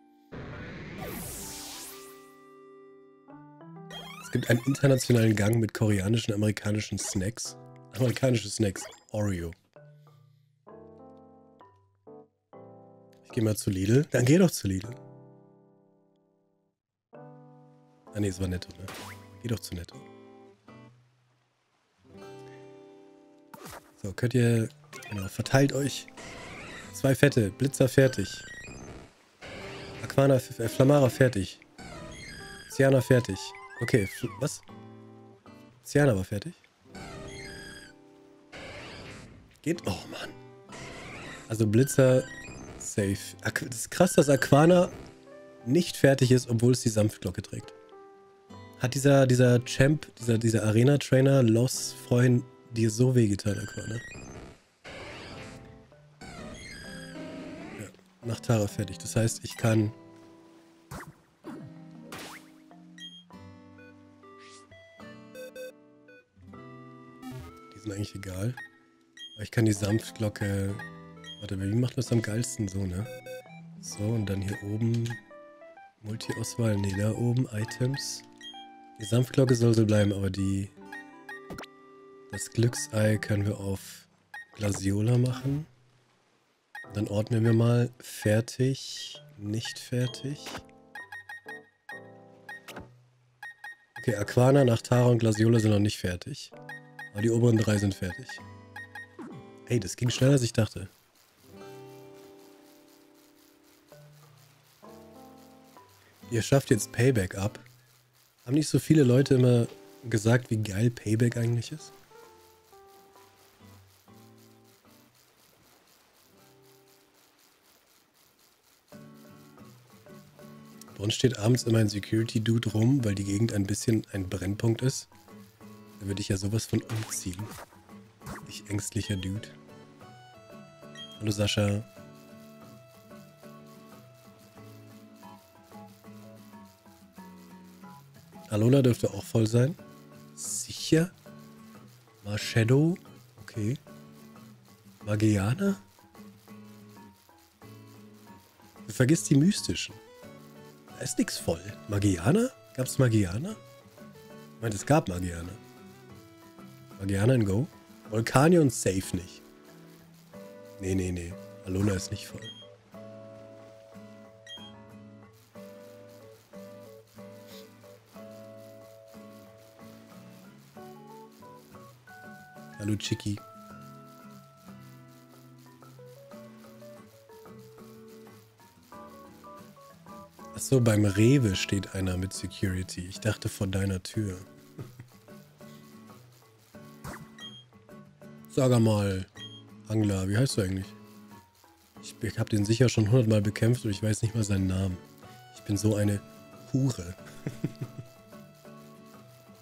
Speaker 1: Es gibt einen internationalen Gang mit koreanischen, amerikanischen Snacks. Amerikanische Snacks. Oreo. Ich gehe mal zu Lidl. Dann geh doch zu Lidl. Ah ne, es war Netto, ne? Geh doch zu Netto. So, könnt ihr... Genau, verteilt euch. Zwei Fette. Blitzer fertig. Aquana, äh, Flamara fertig. Ciana fertig. Okay, was? Ciana war fertig? Geht? Oh Mann. Also Blitzer safe. Das ist krass, dass Aquana nicht fertig ist, obwohl es die Sanftglocke trägt. Hat dieser, dieser Champ, dieser, dieser Arena-Trainer, Loss, Freund, dir so wehgetan, Aquana? Ja, nach Tara fertig. Das heißt, ich kann... Die sind eigentlich egal. Aber ich kann die Sanftglocke... Warte, wie macht man das am geilsten? So, ne? So, und dann hier oben... Multi-Auswahl. Ne, da oben Items. Die Sanftglocke soll so bleiben, aber die... Das Glücksei können wir auf Glasiola machen. Dann ordnen wir mal fertig, nicht fertig. Okay, Aquana, Nachtara und Glasiola sind noch nicht fertig. Aber die oberen drei sind fertig. Ey, das ging schneller als ich dachte. Ihr schafft jetzt Payback ab. Haben nicht so viele Leute immer gesagt, wie geil Payback eigentlich ist? Bei uns steht abends immer ein Security-Dude rum, weil die Gegend ein bisschen ein Brennpunkt ist. Da würde ich ja sowas von umziehen. Ich ängstlicher Dude. Hallo Sascha. Alola dürfte auch voll sein. Sicher? Marshadow? Okay. Magiana? Du vergisst die mystischen. Da ist nichts voll. Magiana? Gab's Magiana? Ich meine, es gab Magiana. Magiana in Go? Volcanion safe nicht. Nee, nee, nee. Alola ist nicht voll. Hallo Chicky. Achso, beim Rewe steht einer mit Security. Ich dachte vor deiner Tür. Sag mal, Angler, wie heißt du eigentlich? Ich habe den sicher schon hundertmal bekämpft und ich weiß nicht mal seinen Namen. Ich bin so eine Hure.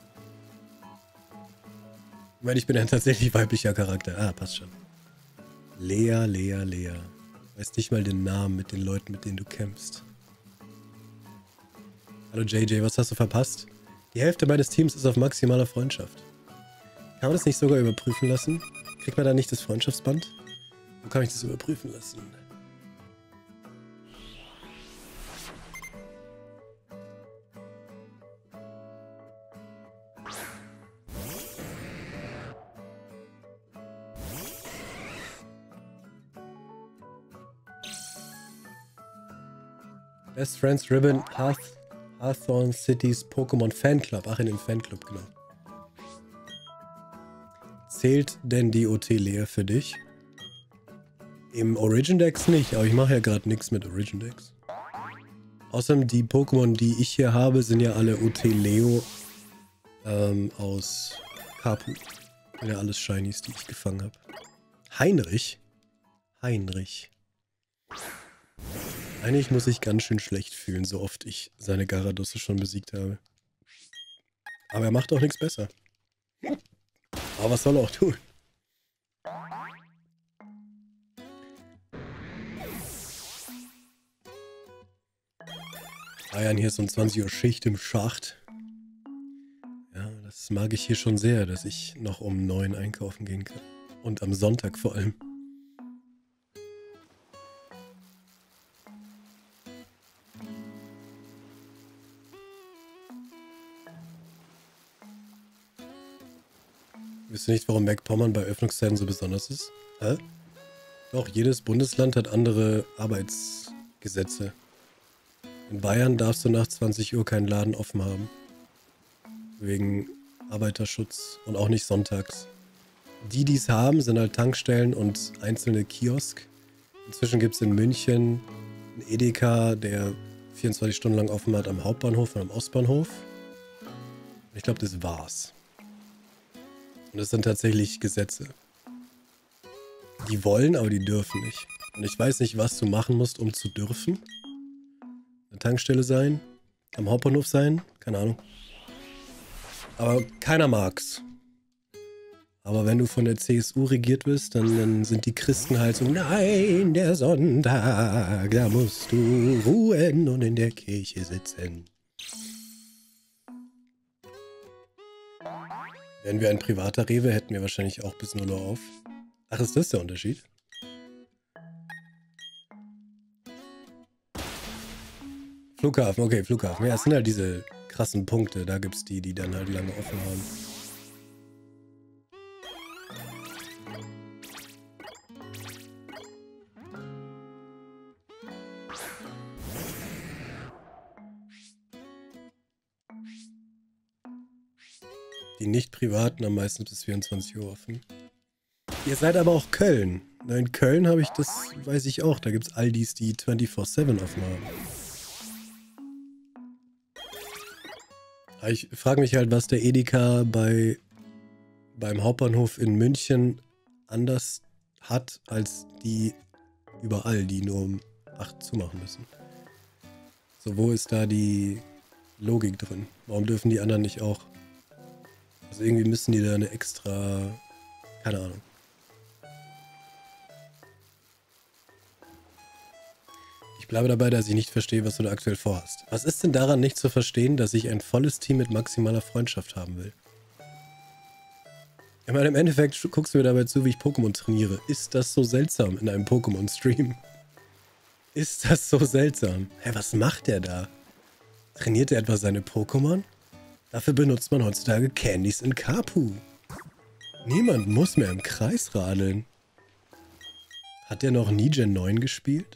Speaker 1: Ich meine, ich bin ein tatsächlich weiblicher Charakter. Ah, passt schon. Lea, Lea, Lea. Weiß nicht mal den Namen mit den Leuten, mit denen du kämpfst. Hallo J J, was hast du verpasst? Die Hälfte meines Teams ist auf maximaler Freundschaft. Kann man das nicht sogar überprüfen lassen? Kriegt man da nicht das Freundschaftsband? Wo kann ich das überprüfen lassen? Best Friends Ribbon Hearth, Hawthorne Cities Pokémon Fanclub. Ach, in den Fanclub, genau. Zählt denn die O T-Lea für dich? Im Origin Dex nicht, aber ich mache ja gerade nichts mit Origin Dex. Außerdem die Pokémon, die ich hier habe, sind ja alle O T-Leo ähm, aus Kapu. Sind ja alles Shinies, die ich gefangen habe. Heinrich? Heinrich. Eigentlich muss ich ganz schön schlecht fühlen, so oft ich seine Gyaradosse schon besiegt habe. Aber er macht auch nichts besser. Aber was soll er auch tun? Bayern, hier ist um zwanzig Uhr Schicht im Schacht. Ja, das mag ich hier schon sehr, dass ich noch um neun einkaufen gehen kann. Und am Sonntag vor allem. Wisst ihr nicht, warum MacPommern bei Öffnungszeiten so besonders ist? Hä? Doch, jedes Bundesland hat andere Arbeitsgesetze. In Bayern darfst du nach zwanzig Uhr keinen Laden offen haben. Wegen Arbeiterschutz und auch nicht sonntags. Die, die es haben, sind halt Tankstellen und einzelne Kiosk. Inzwischen gibt es in München einen Edeka, der vierundzwanzig Stunden lang offen hat am Hauptbahnhof und am Ostbahnhof. Ich glaube, das war's. Und das sind tatsächlich Gesetze. Die wollen, aber die dürfen nicht. Und ich weiß nicht, was du machen musst, um zu dürfen. Eine Tankstelle sein, am Hauptbahnhof sein, keine Ahnung. Aber keiner mag's. Aber wenn du von der C S U regiert wirst, dann, dann sind die Christen halt so, nein, der Sonntag, da musst du ruhen und in der Kirche sitzen. Wären wir ein privater Rewe, hätten wir wahrscheinlich auch bis null Uhr auf. Ach, ist das der Unterschied? Flughafen, okay, Flughafen. Ja, es sind halt diese krassen Punkte. Da gibt es die, die dann halt lange offen haben. Die nicht privaten haben meistens bis vierundzwanzig Uhr offen. Ihr seid aber auch Köln. In Köln habe ich das, weiß ich auch. Da gibt es Aldis, die vierundzwanzig sieben offen haben. Ich frage mich halt, was der Edeka bei beim Hauptbahnhof in München anders hat, als die überall, die nur um acht zumachen müssen. So, wo ist da die Logik drin? Warum dürfen die anderen nicht auch? Also irgendwie müssen die da eine extra... Keine Ahnung. Ich bleibe dabei, dass ich nicht verstehe, was du da aktuell vorhast. Was ist denn daran nicht zu verstehen, dass ich ein volles Team mit maximaler Freundschaft haben will? Ich meine, im Endeffekt guckst du mir dabei zu, wie ich Pokémon trainiere. Ist das so seltsam in einem Pokémon-Stream? Ist das so seltsam? Hä, was macht der da? Trainiert er etwa seine Pokémon? Dafür benutzt man heutzutage Candies in Kapu. Niemand muss mehr im Kreis radeln. Hat der noch nie Gen neun gespielt?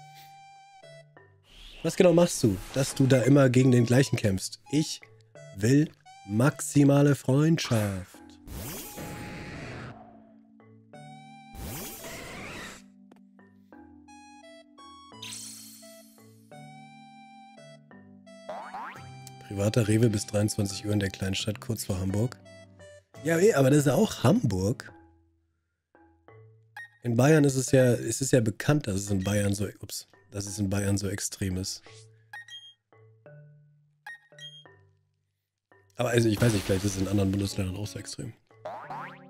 Speaker 1: Was genau machst du, dass du da immer gegen den gleichen kämpfst? Ich will maximale Freundschaft. Privater Rewe bis dreiundzwanzig Uhr in der Kleinstadt kurz vor Hamburg. Ja, aber das ist ja auch Hamburg. In Bayern ist es ja, ist es ja bekannt, dass es in Bayern so, ups, dass es in Bayern so extrem ist. Aber also ich weiß nicht, vielleicht ist es in anderen Bundesländern auch so extrem.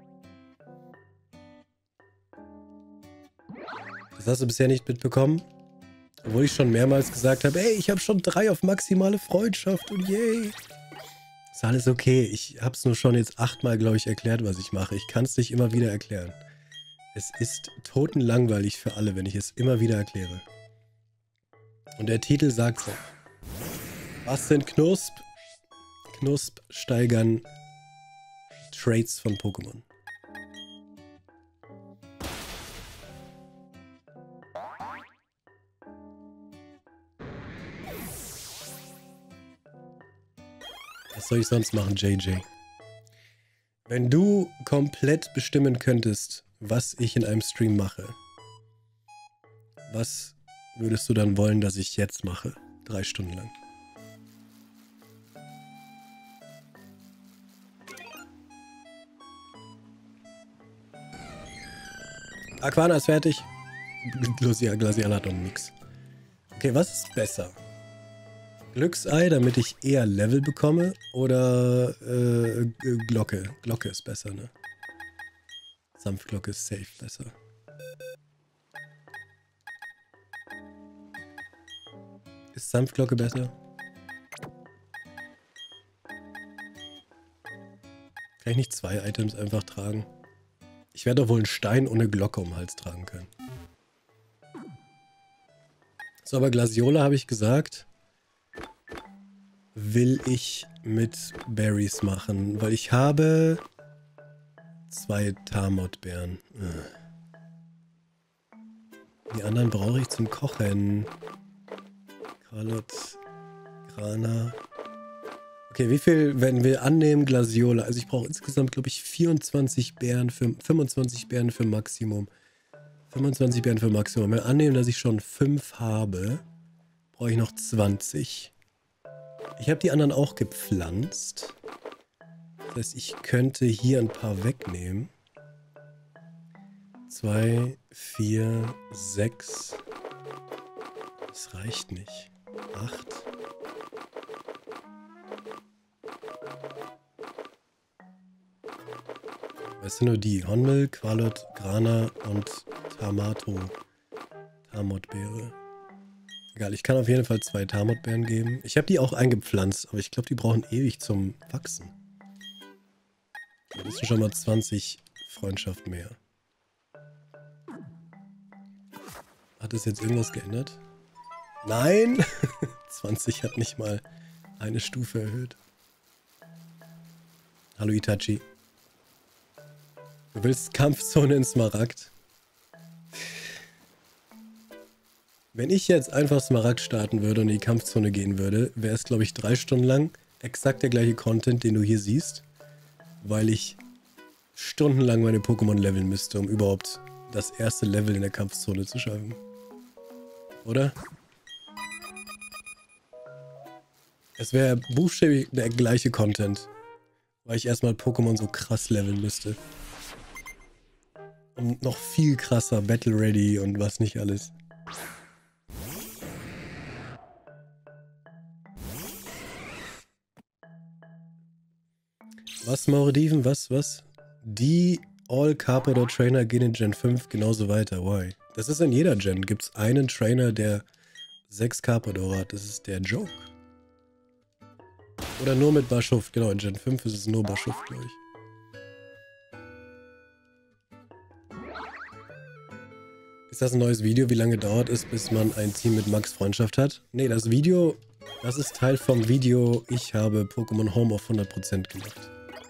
Speaker 1: Das hast du bisher nicht mitbekommen. Obwohl ich schon mehrmals gesagt habe, ey, ich habe schon drei auf maximale Freundschaft und yay. Ist alles okay. Ich habe es nur schon jetzt achtmal, glaube ich, erklärt, was ich mache. Ich kann es nicht immer wieder erklären. Es ist totenlangweilig für alle, wenn ich es immer wieder erkläre. Und der Titel sagt's auch. Was sind Knusp? Knusp steigern Traits von Pokémon. Was soll ich sonst machen, J J? Wenn du komplett bestimmen könntest, was ich in einem Stream mache, was würdest du dann wollen, dass ich jetzt mache? Drei Stunden lang. Aquana ist fertig. Glacial, Glacial hat noch nix. Okay, was ist besser? Glücksei, damit ich eher Level bekomme? Oder äh, Glocke? Glocke ist besser, ne? Sanftglocke ist safe besser. Ist Sanftglocke besser? Kann ich nicht zwei Items einfach tragen? Ich werde doch wohl einen Stein ohne Glocke um den Hals tragen können. So, aber Glaciola habe ich gesagt, will ich mit Berries machen, weil ich habe zwei Tamod-Beeren. Die anderen brauche ich zum Kochen. Carlot, Grana. Okay, wie viel, wenn wir annehmen, Glaciola? Also ich brauche insgesamt, glaube ich, vierundzwanzig Beeren für, fünfundzwanzig Beeren für Maximum. fünfundzwanzig Beeren für Maximum. Wenn wir annehmen, dass ich schon fünf habe, brauche ich noch zwanzig. Ich habe die anderen auch gepflanzt. Das heißt, ich könnte hier ein paar wegnehmen. Zwei, vier, sechs. Das reicht nicht. Acht. Es sind nur die. Honmil, Qualot, Grana und Tamato. Tamodbeere. Egal, ich kann auf jeden Fall zwei Tamodbeeren geben. Ich habe die auch eingepflanzt, aber ich glaube, die brauchen ewig zum Wachsen. Das sind schon mal zwanzig Freundschaft mehr. Hat es jetzt irgendwas geändert? Nein! zwanzig hat nicht mal eine Stufe erhöht. Hallo Itachi. Du willst Kampfzone in Smaragd? Wenn ich jetzt einfach Smaragd starten würde und in die Kampfzone gehen würde, wäre es, glaube ich, drei Stunden lang exakt der gleiche Content, den du hier siehst, weil ich stundenlang meine Pokémon leveln müsste, um überhaupt das erste Level in der Kampfzone zu schaffen. Oder? Es wäre buchstäblich der gleiche Content, weil ich erstmal Pokémon so krass leveln müsste. Und noch viel krasser, Battle Ready und was nicht alles. Was, Maurediven? Was, was? Die All-Carpador Trainer gehen in Gen fünf genauso weiter. Why? Das ist in jeder Gen. Gibt es einen Trainer, der sechs Carpador hat. Das ist der Joke. Oder nur mit Barschuft. Genau, in Gen fünf ist es nur Barschuft, glaube ich. Ist das ein neues Video? Wie lange dauert es, bis man ein Team mit Max Freundschaft hat? Nee, das Video, das ist Teil vom Video. Ich habe Pokémon Home auf hundert Prozent gemacht.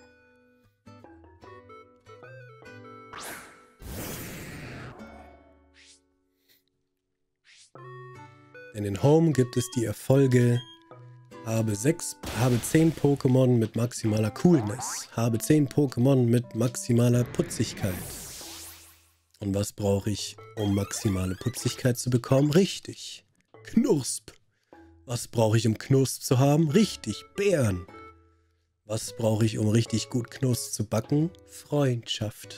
Speaker 1: Denn in Home gibt es die Erfolge: habe sechs, habe zehn Pokémon mit maximaler Coolness, habe zehn Pokémon mit maximaler Putzigkeit. Und was brauche ich, um maximale Putzigkeit zu bekommen? Richtig, Knusp. Was brauche ich, um Knusp zu haben? Richtig, Beeren. Was brauche ich, um richtig gut Knusp zu backen? Freundschaft.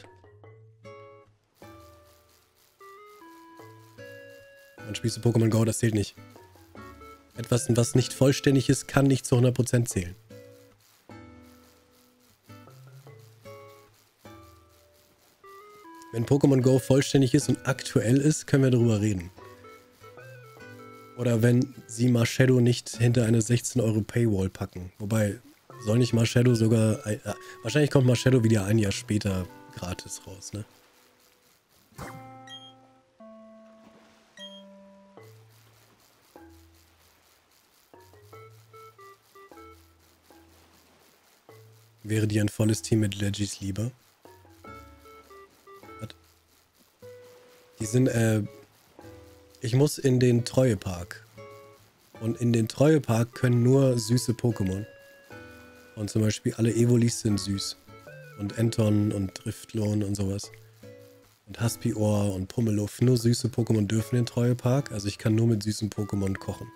Speaker 1: Dann spielst du Pokémon Go, das zählt nicht. Etwas, was nicht vollständig ist, kann nicht zu hundert Prozent zählen. Wenn Pokémon Go vollständig ist und aktuell ist, können wir darüber reden. Oder wenn sie Marshadow nicht hinter eine sechzehn Euro Paywall packen. Wobei, soll nicht Marshadow sogar... Äh, wahrscheinlich kommt Marshadow wieder ein Jahr später gratis raus, ne? Wäre dir ein volles Team mit Legis lieber? Was? Die sind, äh... Ich muss in den Treuepark. Und in den Treuepark können nur süße Pokémon. Und zum Beispiel alle Evolis sind süß. Und Enton und Driftlon und sowas. Und Haspiohr und Pummeluff. Nur süße Pokémon dürfen in den Treuepark. Also ich kann nur mit süßen Pokémon kochen.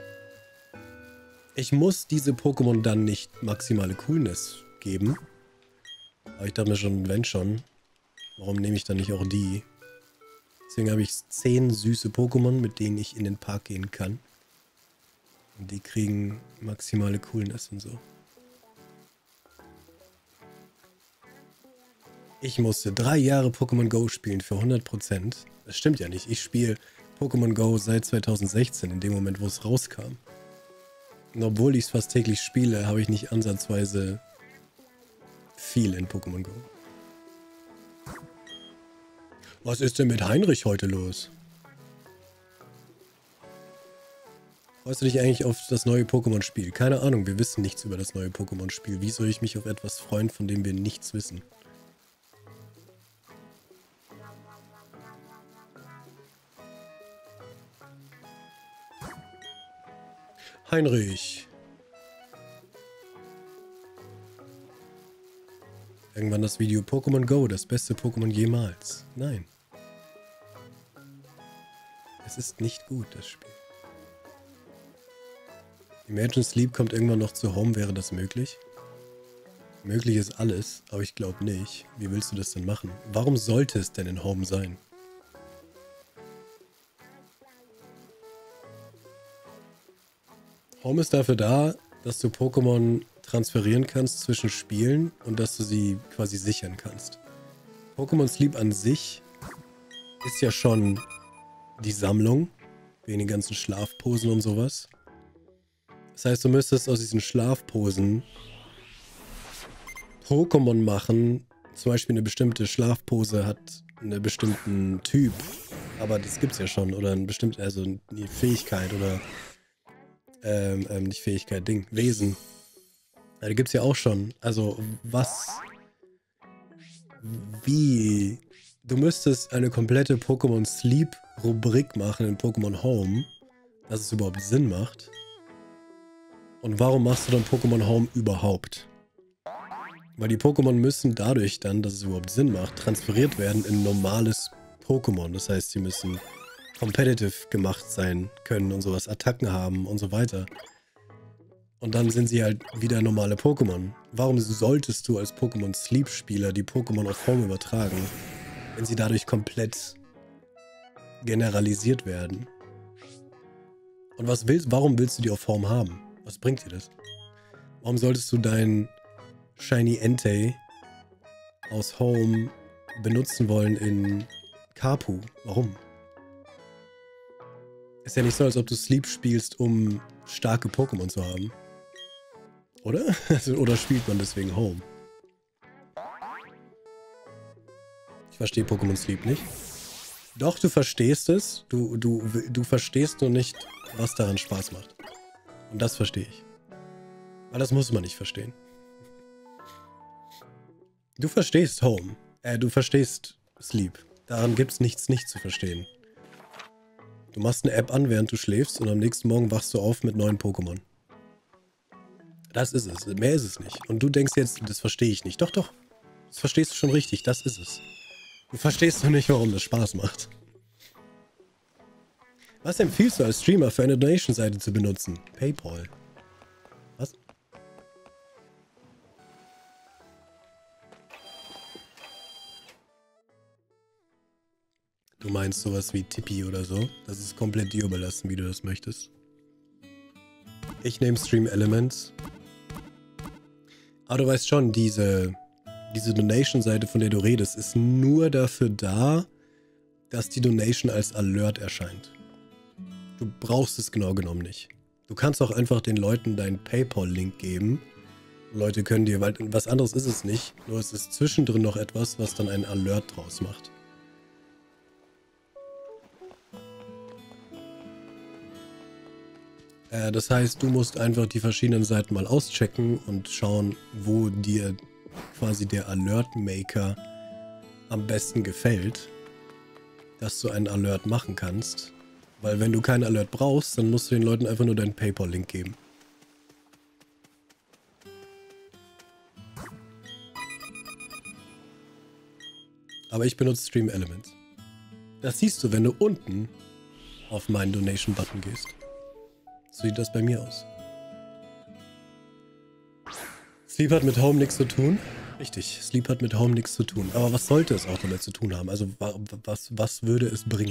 Speaker 1: Ich muss diese Pokémon dann nicht maximale Coolness geben. Aber ich dachte mir schon, wenn schon, warum nehme ich dann nicht auch die? Deswegen habe ich zehn süße Pokémon, mit denen ich in den Park gehen kann. Und die kriegen maximale Coolness und so. Ich musste drei Jahre Pokémon Go spielen für hundert Prozent. Das stimmt ja nicht. Ich spiele Pokémon Go seit zweitausendsechzehn, in dem Moment, wo es rauskam. Und obwohl ich es fast täglich spiele, habe ich nicht ansatzweise viel in Pokémon Go. Was ist denn mit Heinrich heute los? Freust du dich eigentlich auf das neue Pokémon-Spiel? Keine Ahnung, wir wissen nichts über das neue Pokémon-Spiel. Wie soll ich mich auf etwas freuen, von dem wir nichts wissen? Heinrich. Irgendwann das Video Pokémon Go, das beste Pokémon jemals. Nein. Es ist nicht gut, das Spiel. Imagine Sleep kommt irgendwann noch zu Home, wäre das möglich? Möglich ist alles, aber ich glaube nicht. Wie willst du das denn machen? Warum sollte es denn in Home sein? Home ist dafür da, dass du Pokémon transferieren kannst zwischen Spielen und dass du sie quasi sichern kannst. Pokémon Sleep an sich ist ja schon die Sammlung, wegen den ganzen Schlafposen und sowas. Das heißt, du müsstest aus diesen Schlafposen Pokémon machen. Zum Beispiel eine bestimmte Schlafpose hat einen bestimmten Typ, aber das gibt's ja schon. Oder ein bestimmte, also eine Fähigkeit oder ähm, ähm, nicht Fähigkeit, Ding, Wesen. Ja, die gibt's ja auch schon. Also was, wie, du müsstest eine komplette Pokémon Sleep Rubrik machen in Pokémon Home, dass es überhaupt Sinn macht. Und warum machst du dann Pokémon Home überhaupt? Weil die Pokémon müssen dadurch dann, dass es überhaupt Sinn macht, transferiert werden in normales Pokémon. Das heißt, sie müssen competitive gemacht sein können und sowas, Attacken haben und so weiter. Und dann sind sie halt wieder normale Pokémon. Warum solltest du als Pokémon Sleep Spieler die Pokémon auf Home übertragen, wenn sie dadurch komplett generalisiert werden? Und was willst, warum willst du die auf Home haben? Was bringt dir das? Warum solltest du dein Shiny Entei aus Home benutzen wollen in Kapu? Warum? Ist ja nicht so, als ob du Sleep spielst, um starke Pokémon zu haben. Oder? Also, oder spielt man deswegen Home? Ich verstehe Pokémon Sleep nicht. Doch, du verstehst es. Du, du, du verstehst nur nicht, was daran Spaß macht. Und das verstehe ich. Weil das muss man nicht verstehen. Du verstehst Home. Äh, du verstehst Sleep. Daran gibt es nichts nicht zu verstehen. Du machst eine App an, während du schläfst und am nächsten Morgen wachst du auf mit neuen Pokémon. Das ist es. Mehr ist es nicht. Und du denkst jetzt, das verstehe ich nicht. Doch, doch. Das verstehst du schon richtig. Das ist es. Du verstehst doch nicht, warum das Spaß macht. Was empfiehlst du als Streamer für eine Donation-Seite zu benutzen? PayPal. Was? Du meinst sowas wie Tippy oder so? Das ist komplett dir überlassen, wie du das möchtest. Ich nehme Stream Elements. Aber du weißt schon, diese diese Donation-Seite, von der du redest, ist nur dafür da, dass die Donation als Alert erscheint. Du brauchst es genau genommen nicht. Du kannst auch einfach den Leuten deinen PayPal-Link geben. Leute können dir, weil was anderes ist es nicht, nur es ist zwischendrin noch etwas, was dann einen Alert draus macht. Äh, das heißt, du musst einfach die verschiedenen Seiten mal auschecken und schauen, wo dir quasi der Alert-Maker am besten gefällt, dass du einen Alert machen kannst. Weil wenn du keinen Alert brauchst, dann musst du den Leuten einfach nur deinen PayPal-Link geben. Aber ich benutze Stream Elements. Das siehst du, wenn du unten auf meinen Donation-Button gehst. So sieht das bei mir aus. Sleep hat mit Home nichts zu tun. Richtig, Sleep hat mit Home nichts zu tun. Aber was sollte es auch damit zu tun haben? Also was, was würde es bringen?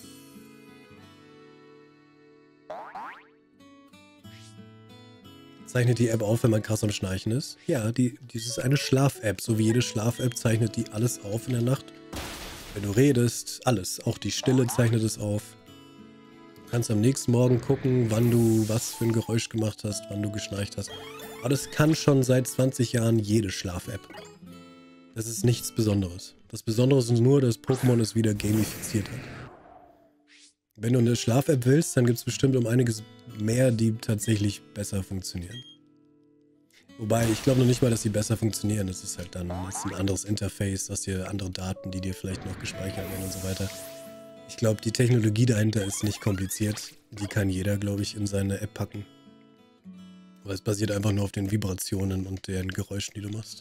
Speaker 1: Zeichnet die App auf, wenn man krass am Schnarchen ist? Ja, die, die ist eine Schlaf-App. So wie jede Schlaf-App zeichnet die alles auf in der Nacht. Wenn du redest, alles. Auch die Stille zeichnet es auf. Du kannst am nächsten Morgen gucken, wann du was für ein Geräusch gemacht hast, wann du geschnarcht hast. Aber das kann schon seit zwanzig Jahren jede Schlaf-App. Das ist nichts Besonderes. Das Besondere ist nur, dass Pokémon es wieder gamifiziert hat. Wenn du eine Schlaf-App willst, dann gibt es bestimmt um einiges mehr, die tatsächlich besser funktionieren. Wobei, ich glaube noch nicht mal, dass sie besser funktionieren. Das ist halt dann das ist ein anderes Interface, das dir andere Daten, die dir vielleicht noch gespeichert werden und so weiter. Ich glaube, die Technologie dahinter ist nicht kompliziert. Die kann jeder, glaube ich, in seine App packen. Aber es basiert einfach nur auf den Vibrationen und den Geräuschen, die du machst.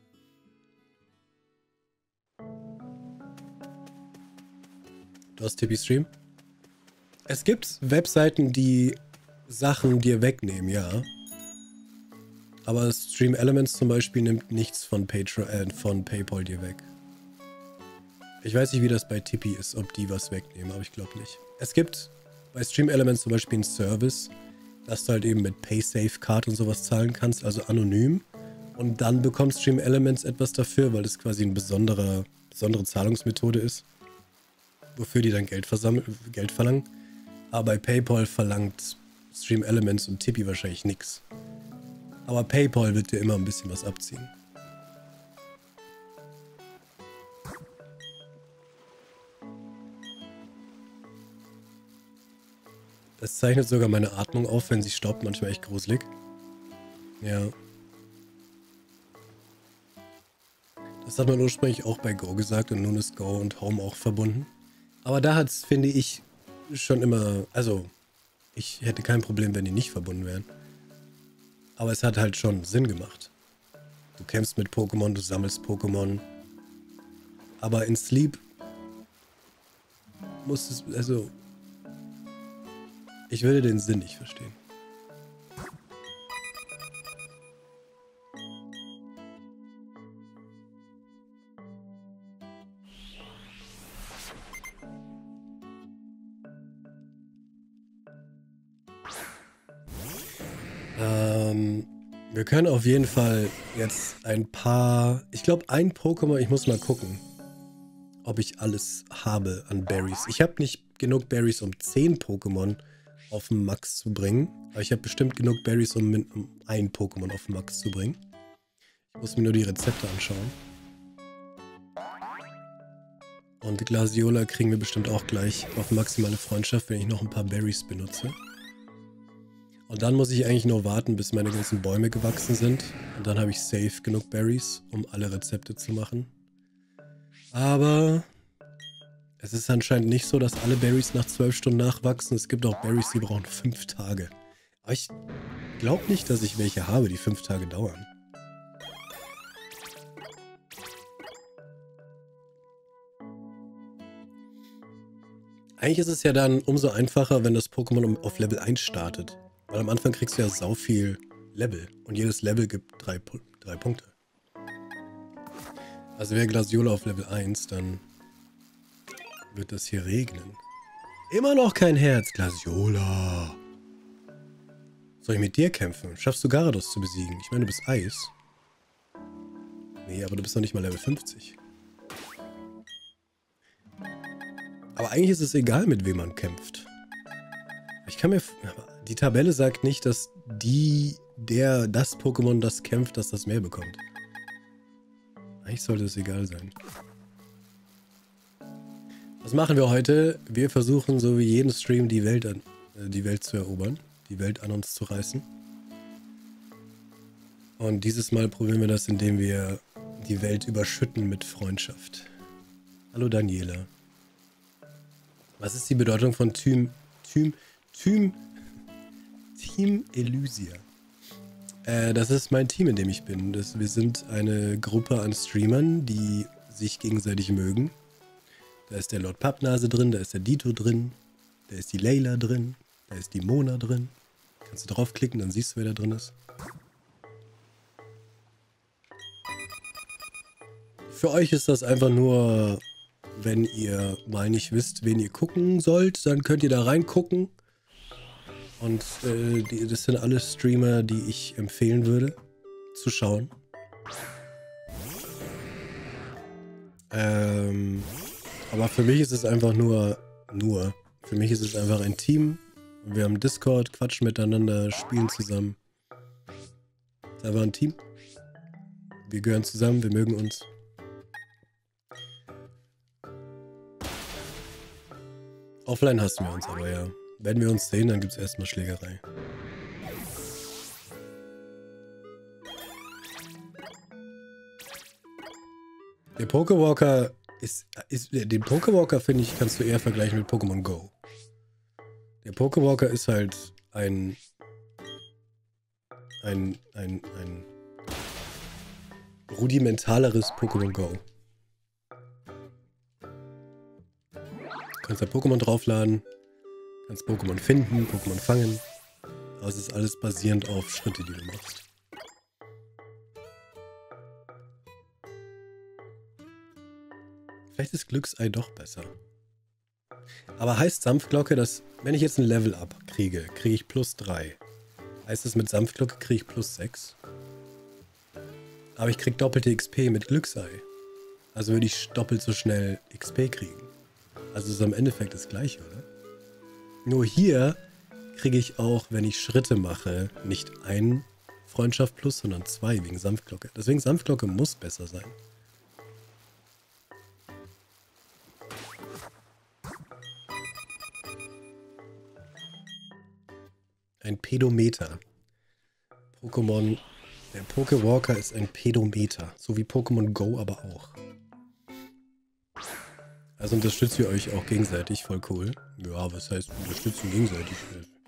Speaker 1: Du hast Tippy Stream? Es gibt Webseiten, die Sachen dir wegnehmen, ja. Aber Stream Elements zum Beispiel nimmt nichts von, Patreon, äh, von PayPal dir weg. Ich weiß nicht, wie das bei Tippy ist, ob die was wegnehmen, aber ich glaube nicht. Es gibt bei Stream Elements zum Beispiel einen Service, dass du halt eben mit PaySafe-Card und sowas zahlen kannst, also anonym. Und dann bekommt Stream Elements etwas dafür, weil das quasi eine besondere, besondere Zahlungsmethode ist, wofür die dann Geld, Geld verlangen. Aber bei PayPal verlangt Stream Elements und Tippy wahrscheinlich nichts. Aber PayPal wird dir immer ein bisschen was abziehen. Das zeichnet sogar meine Atmung auf, wenn sie stoppt, manchmal echt gruselig. Ja. Das hat man ursprünglich auch bei Go gesagt und nun ist Go und Home auch verbunden. Aber da hat es, finde ich, schon immer, also ich hätte kein Problem, wenn die nicht verbunden wären. Aber es hat halt schon Sinn gemacht. Du kämpfst mit Pokémon, du sammelst Pokémon. Aber in Sleep muss es, also ich würde den Sinn nicht verstehen. Ähm, wir können auf jeden Fall jetzt ein paar, ich glaube ein Pokémon, ich muss mal gucken, ob ich alles habe an Berries. Ich habe nicht genug Berries, um zehn Pokémon auf den Max zu bringen, aber ich habe bestimmt genug Berries, um, um ein Pokémon auf den Max zu bringen. Ich muss mir nur die Rezepte anschauen. Und Glaceola kriegen wir bestimmt auch gleich auf maximale Freundschaft, wenn ich noch ein paar Berries benutze. Und dann muss ich eigentlich nur warten, bis meine ganzen Bäume gewachsen sind. Und dann habe ich safe genug Berries, um alle Rezepte zu machen. Aber es ist anscheinend nicht so, dass alle Berries nach zwölf Stunden nachwachsen. Es gibt auch Berries, die brauchen fünf Tage. Aber ich glaube nicht, dass ich welche habe, die fünf Tage dauern. Eigentlich ist es ja dann umso einfacher, wenn das Pokémon auf Level eins startet. Weil am Anfang kriegst du ja sau viel Level. Und jedes Level gibt drei, drei Punkte. Also wäre Glaceola auf Level eins, dann wird das hier regnen. Immer noch kein Herz, Glaceola. Soll ich mit dir kämpfen? Schaffst du Gyarados zu besiegen? Ich meine, du bist Eis. Nee, aber du bist noch nicht mal Level fünfzig. Aber eigentlich ist es egal, mit wem man kämpft. Ich kann mir... Die Tabelle sagt nicht, dass die, der, das Pokémon, das kämpft, dass das mehr bekommt. Eigentlich sollte es egal sein. Was machen wir heute? Wir versuchen, so wie jeden Stream, die Welt, an, äh, die Welt zu erobern. Die Welt an uns zu reißen. Und dieses Mal probieren wir das, indem wir die Welt überschütten mit Freundschaft. Hallo Daniela. Was ist die Bedeutung von Team... Team... Team... Team Elysia? Äh, das ist mein Team, in dem ich bin. Das, wir sind eine Gruppe an Streamern, die sich gegenseitig mögen. Da ist der Lord Pappnase drin, da ist der Dito drin, da ist die Layla drin, da ist die Mona drin. Kannst du draufklicken, dann siehst du, wer da drin ist. Für euch ist das einfach nur, wenn ihr mal nicht wisst, wen ihr gucken sollt, dann könnt ihr da reingucken. Und äh, die, das sind alle Streamer, die ich empfehlen würde, zu schauen. Ähm, aber für mich ist es einfach nur, nur, für mich ist es einfach ein Team. Wir haben Discord, quatschen miteinander, spielen zusammen. Es ist einfach ein Team. Wir gehören zusammen, wir mögen uns. Offline hassen wir uns aber, ja. Wenn wir uns sehen, dann gibt es erstmal Schlägerei. Der Pokewalker ist, ist den Pokewalker, finde ich, kannst du eher vergleichen mit Pokémon Go. Der Pokewalker ist halt ein ein, ein, ein rudimentaleres Pokémon Go. Du kannst da Pokémon draufladen, kannst Pokémon finden, Pokémon fangen. Aber es ist alles basierend auf Schritte, die du machst. Vielleicht ist Glücksei doch besser. Aber heißt Sanftglocke, dass, wenn ich jetzt ein Level-Up kriege, kriege ich plus drei. Heißt es, mit Sanftglocke kriege ich plus sechs? Aber ich kriege doppelte X P mit Glücksei. Also würde ich doppelt so schnell X P kriegen. Also ist am Endeffekt das gleiche, oder? Nur hier kriege ich auch, wenn ich Schritte mache, nicht ein Freundschaft plus, sondern zwei wegen Sanftglocke. Deswegen Sanftglocke muss besser sein. Ein Pedometer. Pokémon, der Pokewalker ist ein Pedometer. So wie Pokémon Go aber auch. Also unterstützt ihr euch auch gegenseitig, voll cool. Ja, was heißt unterstützen gegenseitig?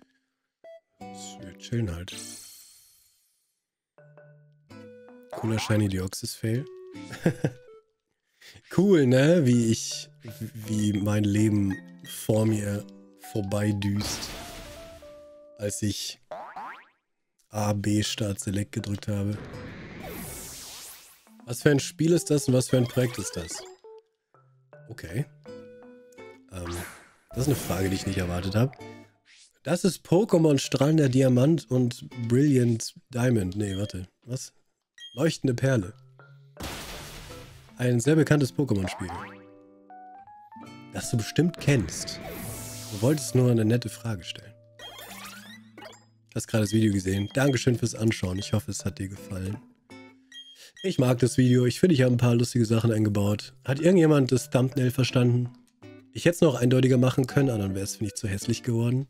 Speaker 1: Wir chillen halt. Cooler Shiny Deoxys Fail. Cool, ne? Wie ich, wie mein Leben vor mir vorbeidüst, als ich A, B, Start, Select gedrückt habe. Was für ein Spiel ist das und was für ein Projekt ist das? Okay. Ähm, das ist eine Frage, die ich nicht erwartet habe. Das ist Pokémon Strahlender Diamant und Brilliant Diamond. Nee, warte. Was? Leuchtende Perle. Ein sehr bekanntes Pokémon-Spiel. Das du bestimmt kennst. Du wolltest nur eine nette Frage stellen. Du hast gerade das Video gesehen. Dankeschön fürs Anschauen. Ich hoffe, es hat dir gefallen. Ich mag das Video. Ich finde, ich habe ein paar lustige Sachen eingebaut. Hat irgendjemand das Thumbnail verstanden? Ich hätte es noch eindeutiger machen können, aber dann wäre es, finde ich, zu hässlich geworden.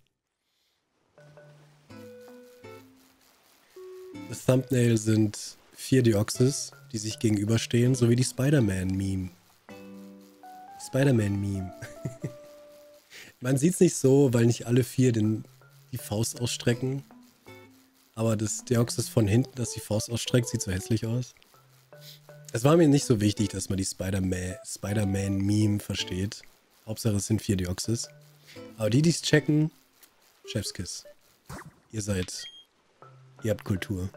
Speaker 1: Das Thumbnail sind vier Deoxys, die sich gegenüberstehen, sowie die Spider-Man-Meme. Spider-Man-Meme. Man sieht es nicht so, weil nicht alle vier den, die Faust ausstrecken. Aber das Deoxys von hinten, das die Faust ausstreckt, sieht so hässlich aus. Es war mir nicht so wichtig, dass man die Spider-Man Spider-Man-Meme versteht. Hauptsache es sind vier Deoxys. Aber die, die es checken, Chefskiss. Ihr seid... Ihr habt Kultur.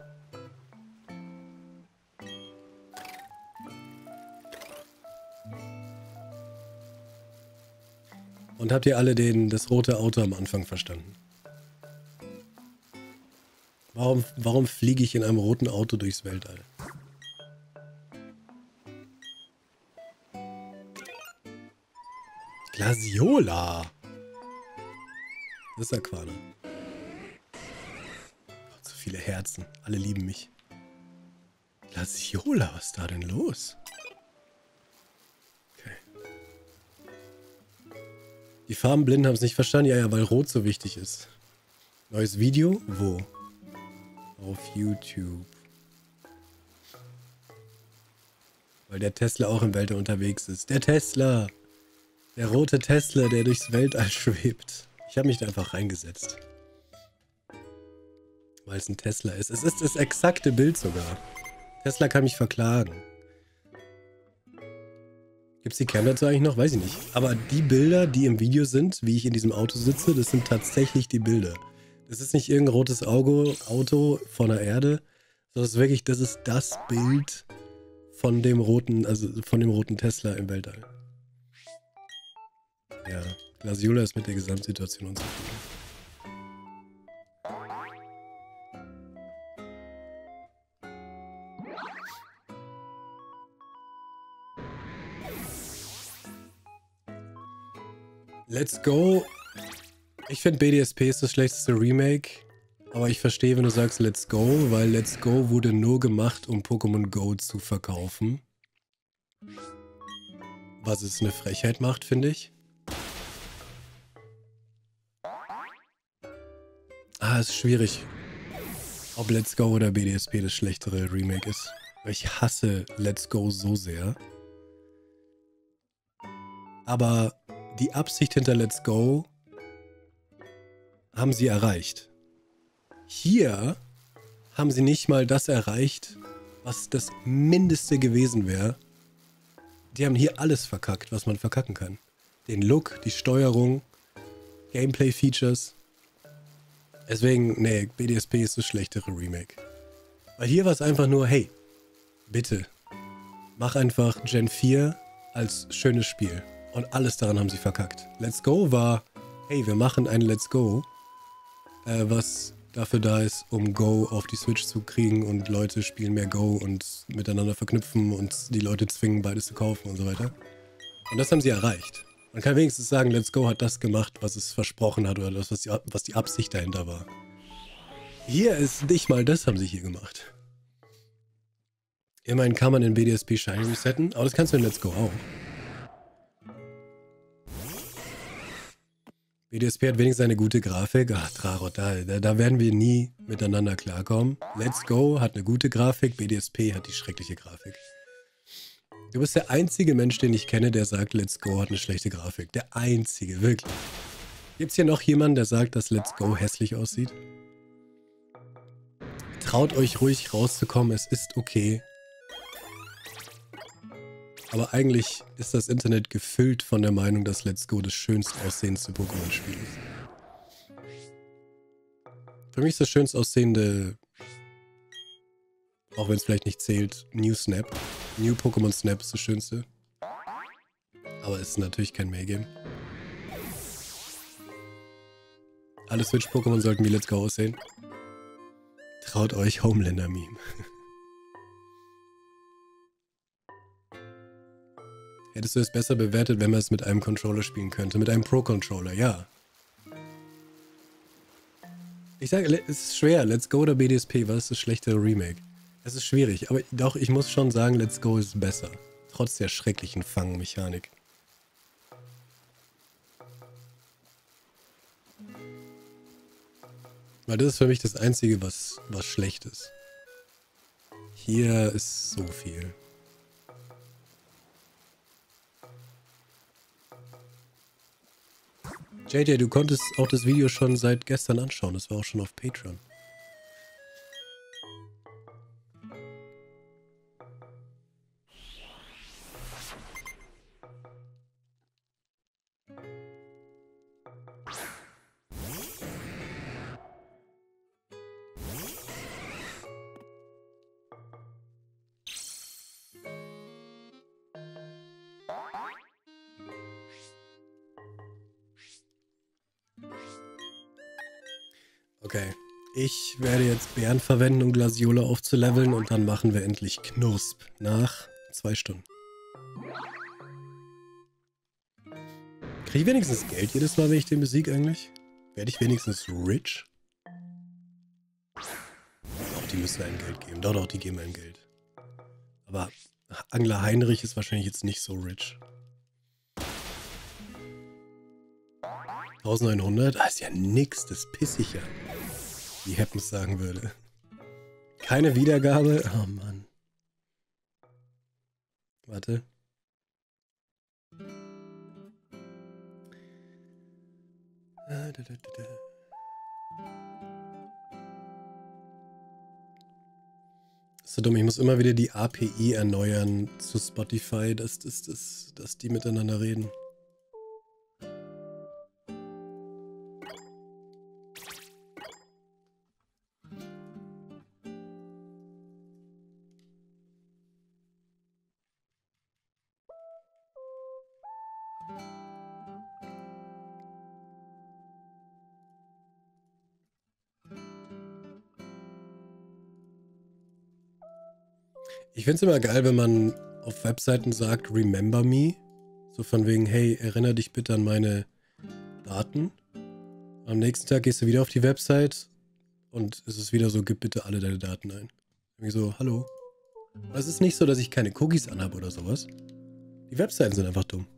Speaker 1: Und habt ihr alle den, das rote Auto am Anfang verstanden? Warum, warum fliege ich in einem roten Auto durchs Weltall? Glasiola. Das ist Aquana. Gott, so viele Herzen. Alle lieben mich. Glasiola, was ist da denn los? Okay. Die Farbenblinden haben es nicht verstanden. Ja, ja, weil Rot so wichtig ist. Neues Video? Wo? Auf YouTube. Weil der Tesla auch im Weltall unterwegs ist. Der Tesla! Der rote Tesla, der durchs Weltall schwebt. Ich habe mich da einfach reingesetzt. Weil es ein Tesla ist. Es ist das exakte Bild sogar. Tesla kann mich verklagen. Gibt es die Cam dazu eigentlich noch? Weiß ich nicht. Aber die Bilder, die im Video sind, wie ich in diesem Auto sitze, das sind tatsächlich die Bilder. Das ist nicht irgendein rotes Auge, Auto von der Erde, sondern das ist wirklich, das ist das Bild von dem roten, also von dem roten Tesla im Weltall. Ja, Glasiola ist mit der Gesamtsituation unzufrieden. Let's Go. Ich finde B D S P ist das schlechteste Remake. Aber ich verstehe, wenn du sagst Let's Go, weil Let's Go wurde nur gemacht, um Pokémon Go zu verkaufen. Was es eine Frechheit macht, finde ich. Ah, ist schwierig, ob Let's Go oder B D S P das schlechtere Remake ist. Weil ich hasse Let's Go so sehr. Aber die Absicht hinter Let's Go haben sie erreicht. Hier haben sie nicht mal das erreicht, was das Mindeste gewesen wäre. Die haben hier alles verkackt, was man verkacken kann. Den Look, die Steuerung, Gameplay-Features. Deswegen, nee, B D S P ist das schlechtere Remake. Weil hier war es einfach nur, hey, bitte, mach einfach Gen vier als schönes Spiel. Und alles daran haben sie verkackt. Let's Go war, hey, wir machen ein Let's Go, äh, was dafür da ist, um Go auf die Switch zu kriegen und Leute spielen mehr Go und miteinander verknüpfen und die Leute zwingen, beides zu kaufen und so weiter. Und das haben sie erreicht. Man kann wenigstens sagen, Let's Go hat das gemacht, was es versprochen hat oder das, was die, was die Absicht dahinter war. Hier ist nicht mal das, haben sie hier gemacht. Immerhin kann man in B D S P Shiny resetten, aber das kannst du in Let's Go auch. B D S P hat wenigstens eine gute Grafik. Ach, Trarot, da, da werden wir nie miteinander klarkommen. Let's Go hat eine gute Grafik, B D S P hat die schreckliche Grafik. Du bist der einzige Mensch, den ich kenne, der sagt, Let's Go hat eine schlechte Grafik. Der einzige, wirklich. Gibt es hier noch jemanden, der sagt, dass Let's Go hässlich aussieht? Traut euch ruhig rauszukommen, es ist okay. Aber eigentlich ist das Internet gefüllt von der Meinung, dass Let's Go das schönst aussehendste Pokémon-Spiel ist. Für mich ist das schönst aussehende, auch wenn es vielleicht nicht zählt, New Snap. New Pokémon Snap ist das schönste. Aber es ist natürlich kein Mail-Game. Alle Switch-Pokémon sollten wie Let's Go aussehen. Traut euch, Homelander-Meme. Hättest du es besser bewertet, wenn man es mit einem Controller spielen könnte? Mit einem Pro-Controller, ja. Ich sage, es ist schwer. Let's Go oder B D S P, was ist das schlechtere Remake? Es ist schwierig, aber doch, ich muss schon sagen, Let's Go ist besser. Trotz der schrecklichen Fangmechanik. Weil das ist für mich das Einzige, was, was schlecht ist. Hier ist so viel. J J, du konntest auch das Video schon seit gestern anschauen. Das war auch schon auf Patreon. Okay, ich werde jetzt Bären verwenden, um Glasiola aufzuleveln und dann machen wir endlich Knursp nach zwei Stunden. Kriege ich wenigstens Geld jedes Mal, wenn ich den besiege eigentlich? Werde ich wenigstens rich? Doch, die müssen einem Geld geben. Doch, doch, die geben einem Geld. Aber Angler Heinrich ist wahrscheinlich jetzt nicht so rich. neunzehnhundert? Ah, ist ja nix, das piss ich ja. Wie Happens sagen würde. Keine Wiedergabe? Oh Mann. Warte. Ah, da, da, da, da. So dumm, ich muss immer wieder die A P I erneuern zu Spotify, dass, dass, dass, dass die miteinander reden. Ich finde es immer geil, wenn man auf Webseiten sagt, remember me. So von wegen, hey, erinnere dich bitte an meine Daten. Am nächsten Tag gehst du wieder auf die Website und es ist wieder so, gib bitte alle deine Daten ein. Irgendwie so, hallo. Es ist nicht so, dass ich keine Cookies anhabe oder sowas. Die Webseiten sind einfach dumm.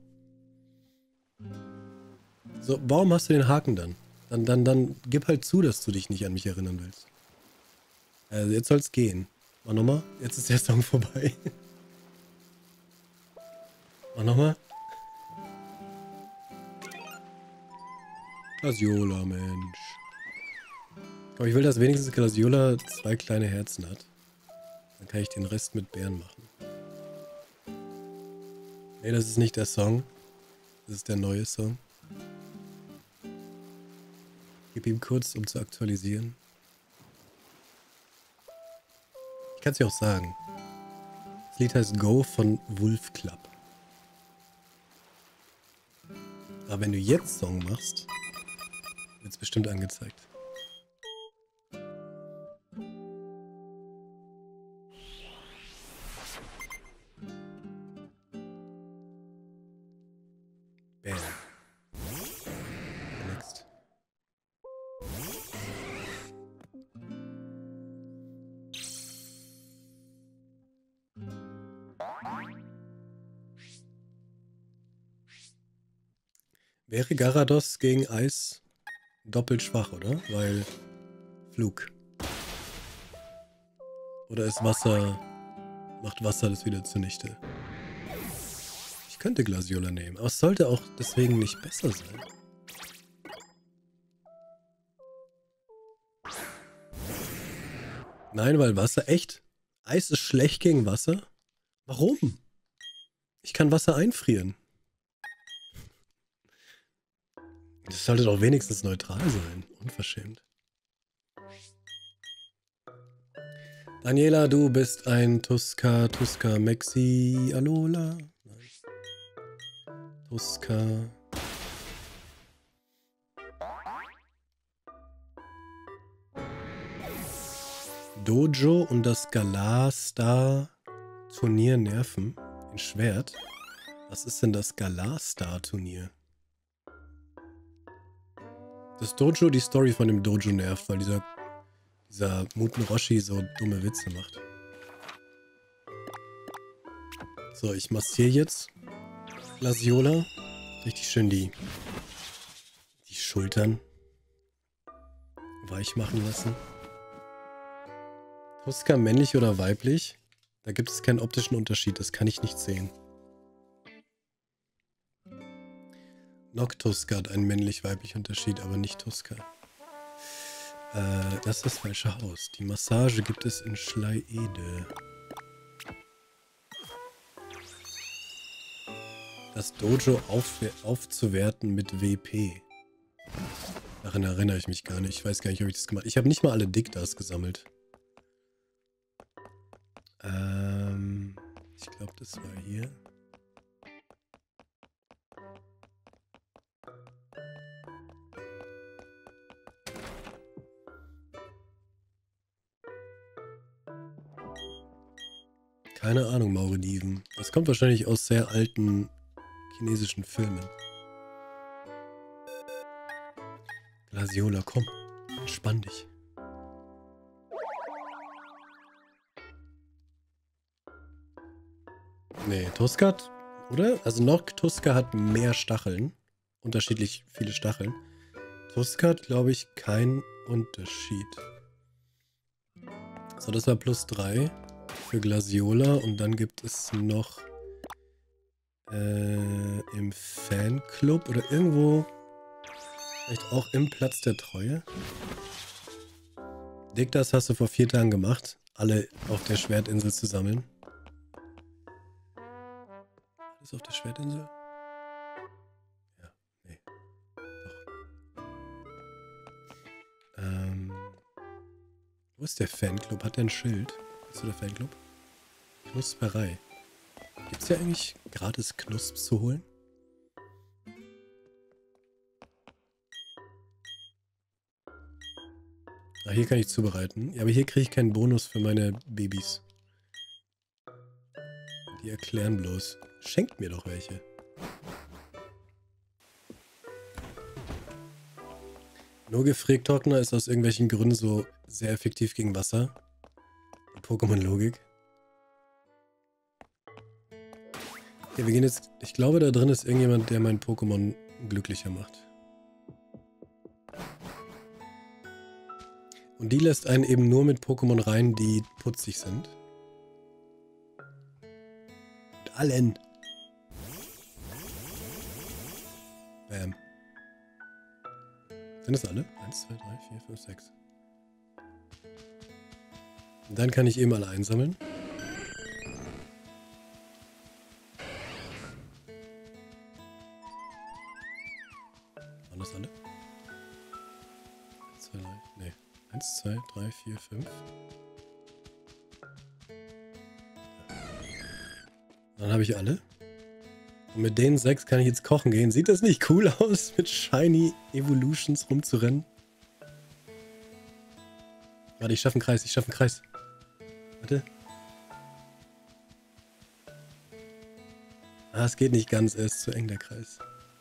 Speaker 1: So, warum hast du den Haken dann? Dann, dann, dann gib halt zu, dass du dich nicht an mich erinnern willst. Also jetzt soll's gehen. Mach nochmal. Jetzt ist der Song vorbei. Mach nochmal. Glasiola, Mensch. Aber ich will, dass wenigstens Glasiola zwei kleine Herzen hat. Dann kann ich den Rest mit Bären machen. Nee, das ist nicht der Song. Das ist der neue Song. Gib ihm kurz, um zu aktualisieren. Ich kann es dir auch sagen. Das Lied heißt Go von Wolf Club. Aber wenn du jetzt Song machst, wird es bestimmt angezeigt. Bam. Next. Wäre Garados gegen Eis doppelt schwach, oder? Weil Flug. Oder ist Wasser... Macht Wasser das wieder zunichte? Ich könnte Glasiola nehmen, aber es sollte auch deswegen nicht besser sein. Nein, weil Wasser... Echt? Eis ist schlecht gegen Wasser? Warum? Ich kann Wasser einfrieren. Das sollte doch wenigstens neutral sein. Unverschämt. Daniela, du bist ein Tuska, Tuska, Mexi, Alola. Tuska. Dojo und das Galar-Star Turnier nerven. In Schwert. Was ist denn das Galar-Star Turnier? Das Dojo, die Story von dem Dojo nervt, weil dieser, dieser Muten Roshi so dumme Witze macht. So, ich massiere jetzt Glasiola. Richtig schön die, die Schultern weich machen lassen. Tuska männlich oder weiblich? Da gibt es keinen optischen Unterschied, das kann ich nicht sehen. Noctuska hat einen männlich-weiblichen Unterschied, aber nicht Tuska. Äh, das ist das falsche Haus. Die Massage gibt es in Schleiede. Das Dojo auf, aufzuwerten mit W P. Daran erinnere ich mich gar nicht. Ich weiß gar nicht, ob ich das gemacht habe. Ich habe nicht mal alle Diktas gesammelt. Ähm, ich glaube, das war hier. Keine Ahnung, Maurediven. Das kommt wahrscheinlich aus sehr alten chinesischen Filmen. Glasiola, komm. Entspann dich. Nee, Tuskat, oder? Also Noctuska hat mehr Stacheln. Unterschiedlich viele Stacheln. Tuskat, glaube ich, kein Unterschied. So, das war plus drei für Glasiola. Und dann gibt es noch äh, im Fanclub oder irgendwo, vielleicht auch im Platz der Treue. Dick, das hast du vor vier Tagen gemacht. Alle auf der Schwertinsel zu sammeln. Ist auf der Schwertinsel? Ja, nee. Doch. Ähm. Wo ist der Fanclub? Hat der ein Schild? Ist der Fanclub? Knusperei. Gibt's ja eigentlich gratis Knusps zu holen? Ah, hier kann ich zubereiten. Ja, aber hier kriege ich keinen Bonus für meine Babys. Die erklären bloß. Schenkt mir doch welche. Nur Gefriertrockner ist aus irgendwelchen Gründen so sehr effektiv gegen Wasser. Pokémon-Logik. Okay, wir gehen jetzt... Ich glaube, da drin ist irgendjemand, der mein Pokémon glücklicher macht. Und die lässt einen eben nur mit Pokémon rein, die putzig sind. Mit allen. Bam. Sind das alle? eins, zwei, drei, vier, fünf, sechs. Und dann kann ich eben alle einsammeln. Waren das alle? eins, zwei, drei, nee. eins, zwei, drei, vier, fünf. Dann habe ich alle. Und mit den sechs kann ich jetzt kochen gehen. Sieht das nicht cool aus, mit Shiny Evolutions rumzurennen? Warte, ich schaffe einen Kreis, ich schaffe einen Kreis. Warte. Ah, es geht nicht ganz, er ist zu eng, der Kreis.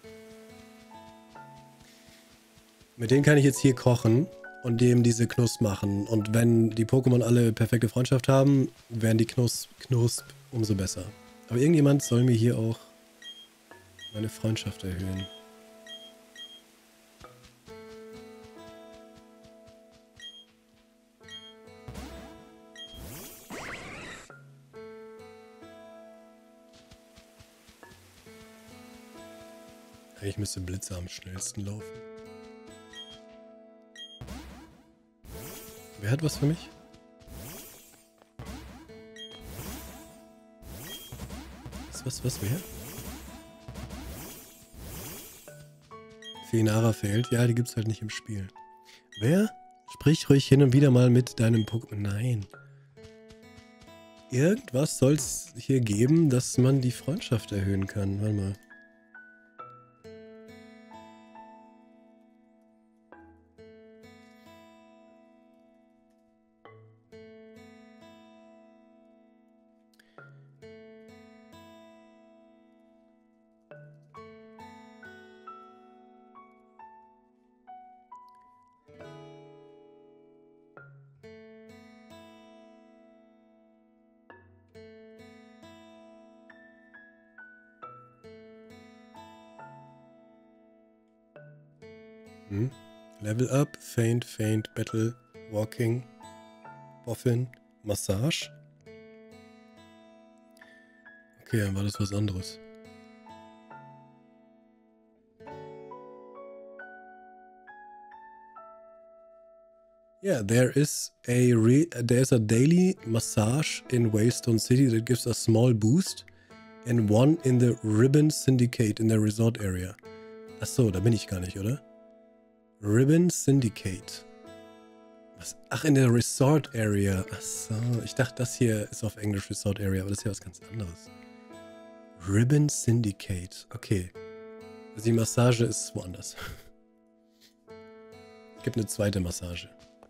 Speaker 1: Mit denen kann ich jetzt hier kochen und dem diese Knusp machen. Und wenn die Pokémon alle perfekte Freundschaft haben, werden die Knusp, Knusp umso besser. Aber irgendjemand soll mir hier auch meine Freundschaft erhöhen. Eigentlich müsste Blitzer am schnellsten laufen. Wer hat was für mich? Was, was, was, wer? Fenara fehlt. Ja, die gibt's halt nicht im Spiel. Wer? Sprich ruhig hin und wieder mal mit deinem Pokémon. Nein. Irgendwas soll es hier geben, dass man die Freundschaft erhöhen kann. Warte mal. Hm. Level Up, Faint, Faint, Battle, Walking, Boffin, Massage. Okay, dann war das was anderes. Yeah, there is a re there is a daily massage in Waystone City that gives a small boost, and one in the Ribbon Syndicate in the resort area. Achso, da bin ich gar nicht, oder? Ribbon Syndicate. Was? Ach, in der Resort Area. Achso, ich dachte, das hier ist auf Englisch Resort Area, aber das ist ja was ganz anderes. Ribbon Syndicate. Okay. Also die Massage ist woanders. Es gibt eine zweite Massage.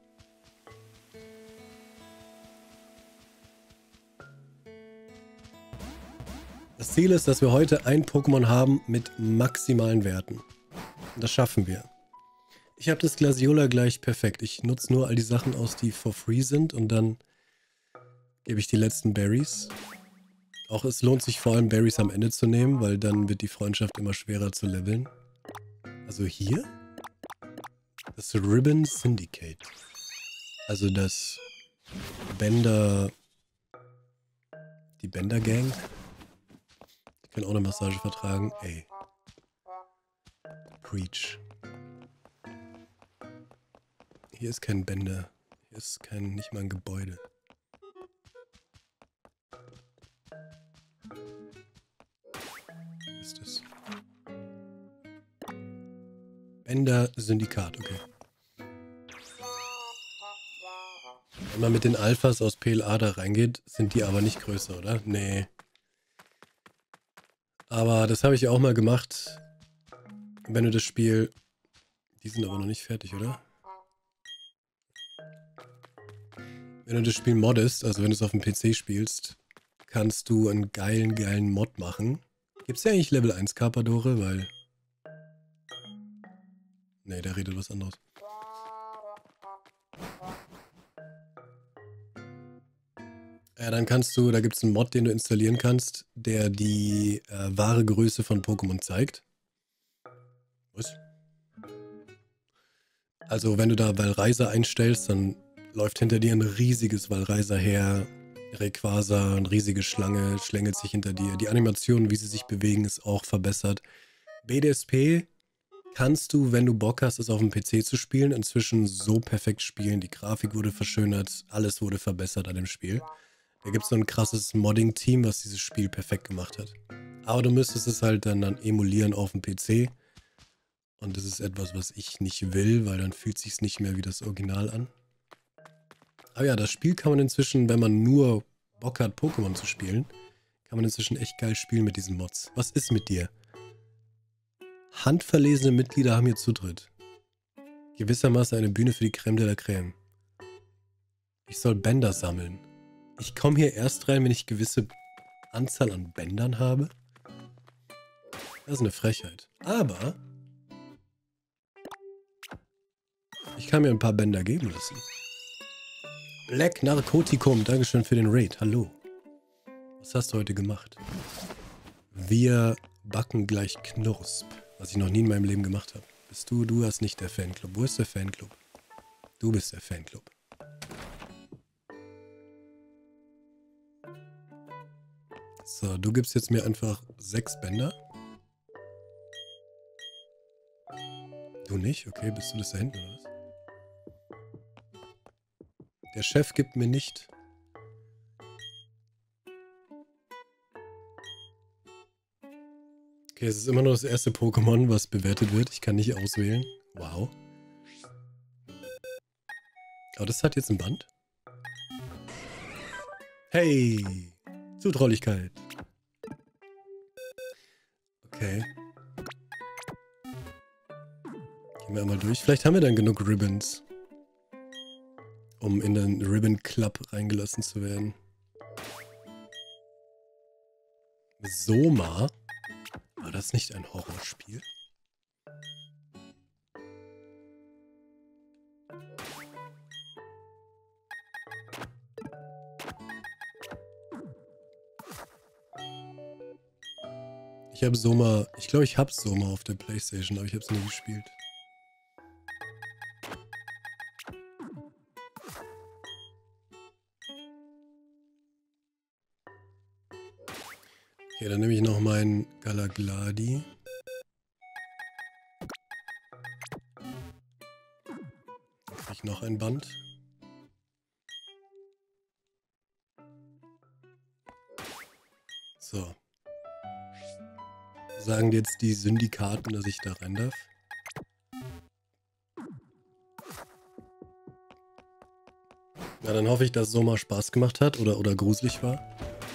Speaker 1: Das Ziel ist, dass wir heute ein Pokémon haben mit maximalen Werten. Und das schaffen wir. Ich habe das Glasiola gleich perfekt. Ich nutze nur all die Sachen aus, die for free sind und dann gebe ich die letzten Berries. Auch es lohnt sich vor allem Berries am Ende zu nehmen, weil dann wird die Freundschaft immer schwerer zu leveln. Also hier? Das Ribbon Syndicate. Also das Bender... Die Bender Gang. Die können auch eine Massage vertragen. Ey. Preach. Hier ist kein Bender. Hier ist kein, nicht mal ein Gebäude. Was ist das? Bender Syndikat, okay. Wenn man mit den Alphas aus P L A da reingeht, sind die aber nicht größer, oder? Nee. Aber das habe ich auch mal gemacht. Wenn du das Spiel... Die sind aber noch nicht fertig, oder? Wenn du das Spiel moddest, also wenn du es auf dem P C spielst, kannst du einen geilen, geilen Mod machen. Gibt es ja eigentlich Level eins Carpadore, weil... Nee, der redet was anderes. Ja, dann kannst du, da gibt es einen Mod, den du installieren kannst, der die äh, wahre Größe von Pokémon zeigt. Was? Also wenn du da Valraiser einstellst, dann läuft hinter dir ein riesiges Valraiser her, Rayquaza, eine riesige Schlange, schlängelt sich hinter dir. Die Animation, wie sie sich bewegen, ist auch verbessert. B D S P kannst du, wenn du Bock hast, es auf dem P C zu spielen, inzwischen so perfekt spielen. Die Grafik wurde verschönert, alles wurde verbessert an dem Spiel. Da gibt es so ein krasses Modding-Team, was dieses Spiel perfekt gemacht hat. Aber du müsstest es halt dann, dann emulieren auf dem P C. Und das ist etwas, was ich nicht will, weil dann fühlt es sich nicht mehr wie das Original an. Aber ja, das Spiel kann man inzwischen, wenn man nur Bock hat, Pokémon zu spielen, kann man inzwischen echt geil spielen mit diesen Mods. Was ist mit dir? Handverlesene Mitglieder haben hier Zutritt. Gewissermaßen eine Bühne für die Crème de la Crème. Ich soll Bänder sammeln. Ich komme hier erst rein, wenn ich gewisse Anzahl an Bändern habe. Das ist eine Frechheit. Aber ich kann mir ein paar Bänder geben lassen. Black Narcoticum, Dankeschön für den Raid. Hallo. Was hast du heute gemacht? Wir backen gleich Knursp, was ich noch nie in meinem Leben gemacht habe. Bist du, du hast nicht der Fanclub. Wo ist der Fanclub? Du bist der Fanclub. So, du gibst jetzt mir einfach sechs Bänder. Du nicht? Okay, bist du das da hinten oder was? Der Chef gibt mir nicht. Okay, es ist immer noch das erste Pokémon, was bewertet wird. Ich kann nicht auswählen. Wow. Aber das hat jetzt ein Band. Hey! Zutraulichkeit. Okay. Gehen wir einmal durch. Vielleicht haben wir dann genug Ribbons, um in den Ribbon Club reingelassen zu werden. Soma? War das nicht ein Horrorspiel? Ich habe Soma, ich glaube, ich habe Soma auf der PlayStation, aber ich habe es nie gespielt. Okay, dann nehme ich noch meinen Galagladi. Dann kriege ich noch ein Band. So. Sagen dir jetzt die Syndikaten, dass ich da rein darf? Na, dann hoffe ich, dass Soma Spaß gemacht hat oder, oder gruselig war.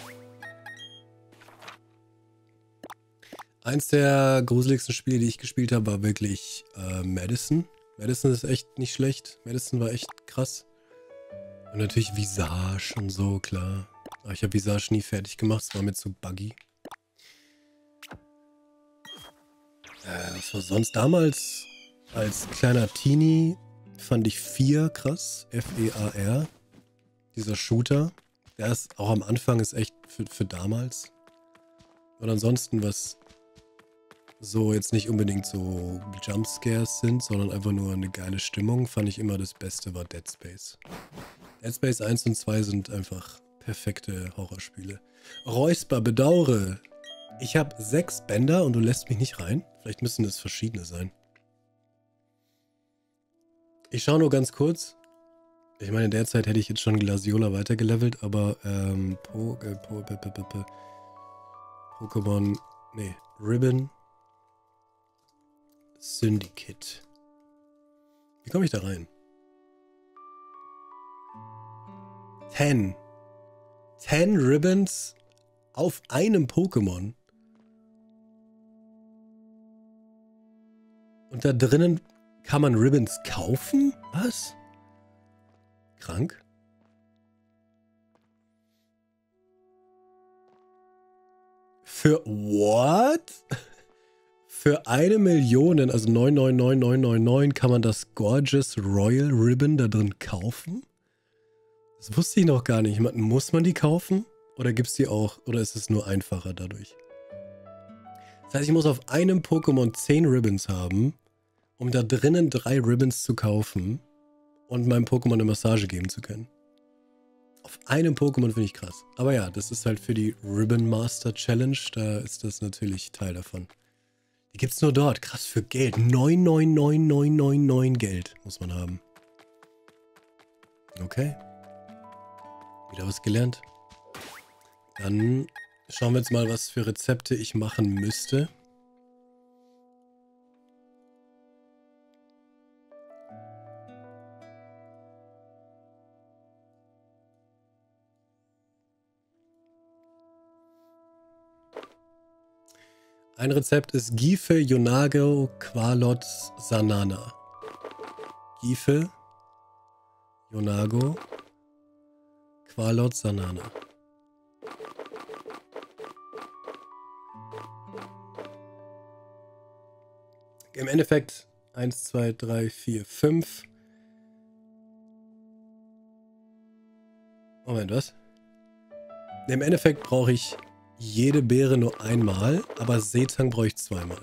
Speaker 1: Eins der gruseligsten Spiele, die ich gespielt habe, war wirklich äh, Madison. Madison ist echt nicht schlecht. Madison war echt krass. Und natürlich Visage und so, klar. Aber ich habe Visage nie fertig gemacht, es war mir zu buggy. Äh, was war sonst damals? als kleiner Teenie fand ich vier krass. F E A R. Dieser Shooter. Der ist auch am Anfang ist echt für, für damals. Und ansonsten, was so jetzt nicht unbedingt so Jumpscares sind, sondern einfach nur eine geile Stimmung, fand ich immer das Beste war Dead Space. Dead Space eins und zwei sind einfach perfekte Horrorspiele. Räusper, bedauere. Ich habe sechs Bänder und du lässt mich nicht rein. Vielleicht müssen das verschiedene sein. Ich schaue nur ganz kurz. Ich meine, derzeit hätte ich jetzt schon Glasiola weitergelevelt, aber ähm, po, äh, po, po, po, po, Pokémon, nee, Ribbon Syndicate. Wie komme ich da rein? Ten. Ten Ribbons auf einem Pokémon. Und da drinnen kann man Ribbons kaufen? Was? Krank? Für what? Für eine Million, also neun neun neun neun neun neun, kann man das Gorgeous Royal Ribbon da drin kaufen? Das wusste ich noch gar nicht. Muss man die kaufen? Oder gibt es die auch? Oder ist es nur einfacher dadurch? Das heißt, ich muss auf einem Pokémon zehn Ribbons haben, um da drinnen drei Ribbons zu kaufen und meinem Pokémon eine Massage geben zu können. Auf einem Pokémon finde ich krass. Aber ja, das ist halt für die Ribbon Master Challenge. Da ist das natürlich Teil davon. Die gibt es nur dort. Krass, für Geld. neun neun neun neun neun neun Geld muss man haben. Okay. Wieder was gelernt. Dann schauen wir jetzt mal, was für Rezepte ich machen müsste. Ein Rezept ist Gife, Yonago, Qualot, Sanana. Gife, Yonago, Qualot, Sanana. Im Endeffekt eins, zwei, drei, vier, fünf. Moment, was? Im Endeffekt brauche ich jede Beere nur einmal, aber Seetang brauche ich zweimal.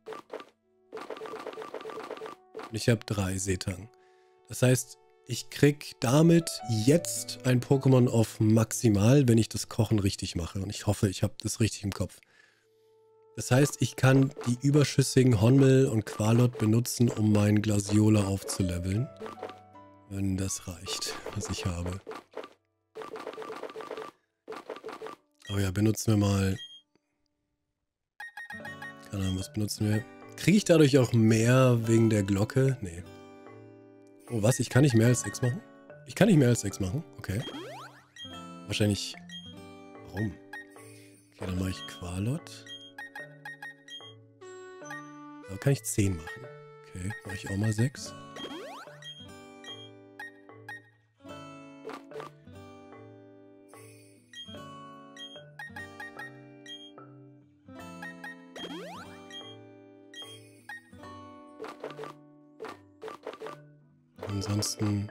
Speaker 1: Und ich habe drei Seetang. Das heißt, ich krieg damit jetzt ein Pokémon auf maximal, wenn ich das Kochen richtig mache. Und ich hoffe, ich habe das richtig im Kopf. Das heißt, ich kann die überschüssigen Honmel und Qualot benutzen, um meinen Glasiola aufzuleveln. Wenn das reicht, was ich habe. Aber ja, benutzen wir mal... Keine Ahnung, was benutzen wir? Kriege ich dadurch auch mehr wegen der Glocke? Nee. Oh, was? Ich kann nicht mehr als sechs machen? Ich kann nicht mehr als sechs machen? Okay. Wahrscheinlich... Warum? Okay, dann mache ich Qualot. Da kann ich zehn machen. Okay, mache ich auch mal sechs. Ansonsten...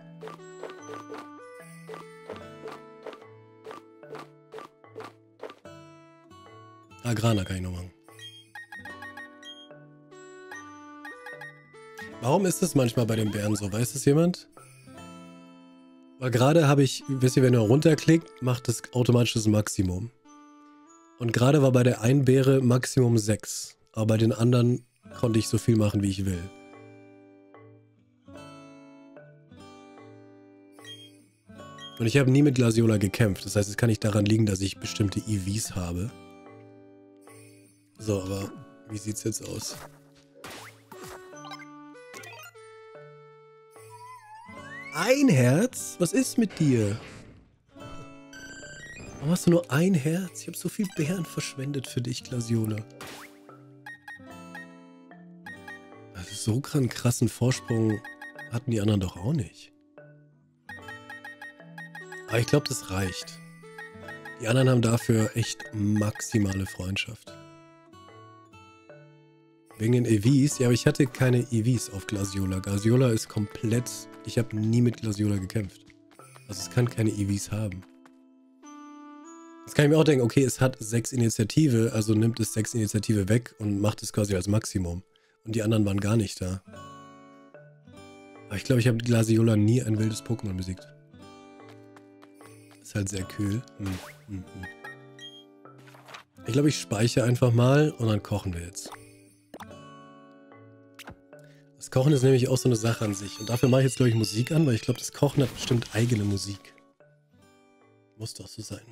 Speaker 1: Agrana kann ich noch machen. Warum ist das manchmal bei den Bären so? Weiß das jemand? Weil gerade habe ich, wisst ihr, wenn ihr runterklickt, macht das automatisch das Maximum. Und gerade war bei der einen Beere Maximum sechs. Aber bei den anderen konnte ich so viel machen, wie ich will. Und ich habe nie mit Glasiola gekämpft. Das heißt, es kann nicht daran liegen, dass ich bestimmte E Vs habe. So, aber wie sieht's jetzt aus? Ein Herz? Was ist mit dir? Warum hast du nur ein Herz? Ich habe so viel Beeren verschwendet für dich, Glasiola. Also so einen krassen Vorsprung hatten die anderen doch auch nicht. Aber ich glaube, das reicht. Die anderen haben dafür echt maximale Freundschaft. Wegen den E Vs? Ja, aber ich hatte keine E Vs auf Glasiola. Glasiola ist komplett... Ich habe nie mit Glasiola gekämpft. Also es kann keine E Vs haben. Jetzt kann ich mir auch denken, okay, es hat sechs Initiative, also nimmt es sechs Initiative weg und macht es quasi als Maximum. Und die anderen waren gar nicht da. Aber ich glaube, ich habe Glasiola nie ein wildes Pokémon besiegt. Ist halt sehr kühl. Hm, hm, hm. Ich glaube, ich speichere einfach mal und dann kochen wir jetzt. Das Kochen ist nämlich auch so eine Sache an sich. Und dafür mache ich jetzt, glaube ich, Musik an, weil ich glaube, das Kochen hat bestimmt eigene Musik. Muss doch so sein.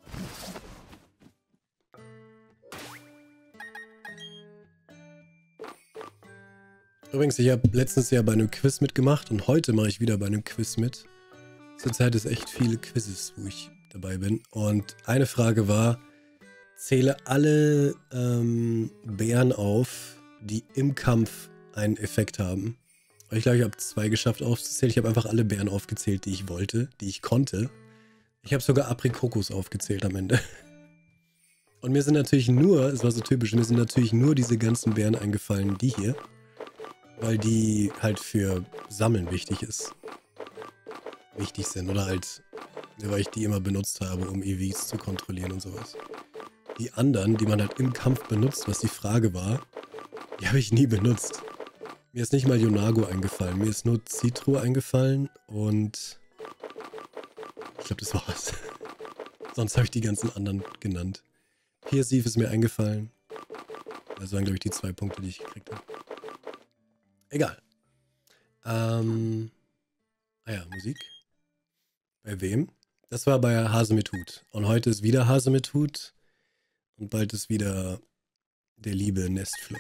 Speaker 1: Übrigens, ich habe letztens ja bei einem Quiz mitgemacht und heute mache ich wieder bei einem Quiz mit. Zurzeit ist echt viele Quizzes, wo ich dabei bin. Und eine Frage war, zähle alle ähm, Bären auf, die im Kampf einen Effekt haben. Ich glaube, ich habe zwei geschafft aufzuzählen. Ich habe einfach alle Bären aufgezählt, die ich wollte, die ich konnte. Ich habe sogar Aprikokos aufgezählt am Ende. Und mir sind natürlich nur, es war so typisch, mir sind natürlich nur diese ganzen Bären eingefallen, die hier. Weil die halt für Sammeln wichtig ist. Wichtig sind. Oder halt, weil ich die immer benutzt habe, um E Vs zu kontrollieren und sowas. Die anderen, die man halt im Kampf benutzt, was die Frage war, die habe ich nie benutzt. Mir ist nicht mal Yonago eingefallen. Mir ist nur Citro eingefallen und ich glaube, das war's. Sonst habe ich die ganzen anderen genannt. Piersiv ist mir eingefallen. Das waren, glaube ich, die zwei Punkte, die ich gekriegt habe. Egal. Ähm. Ah ja, Musik. Bei wem? Das war bei Hase mit Hut. Und heute ist wieder Hase mit Hut. Und bald ist wieder der liebe Nestflow.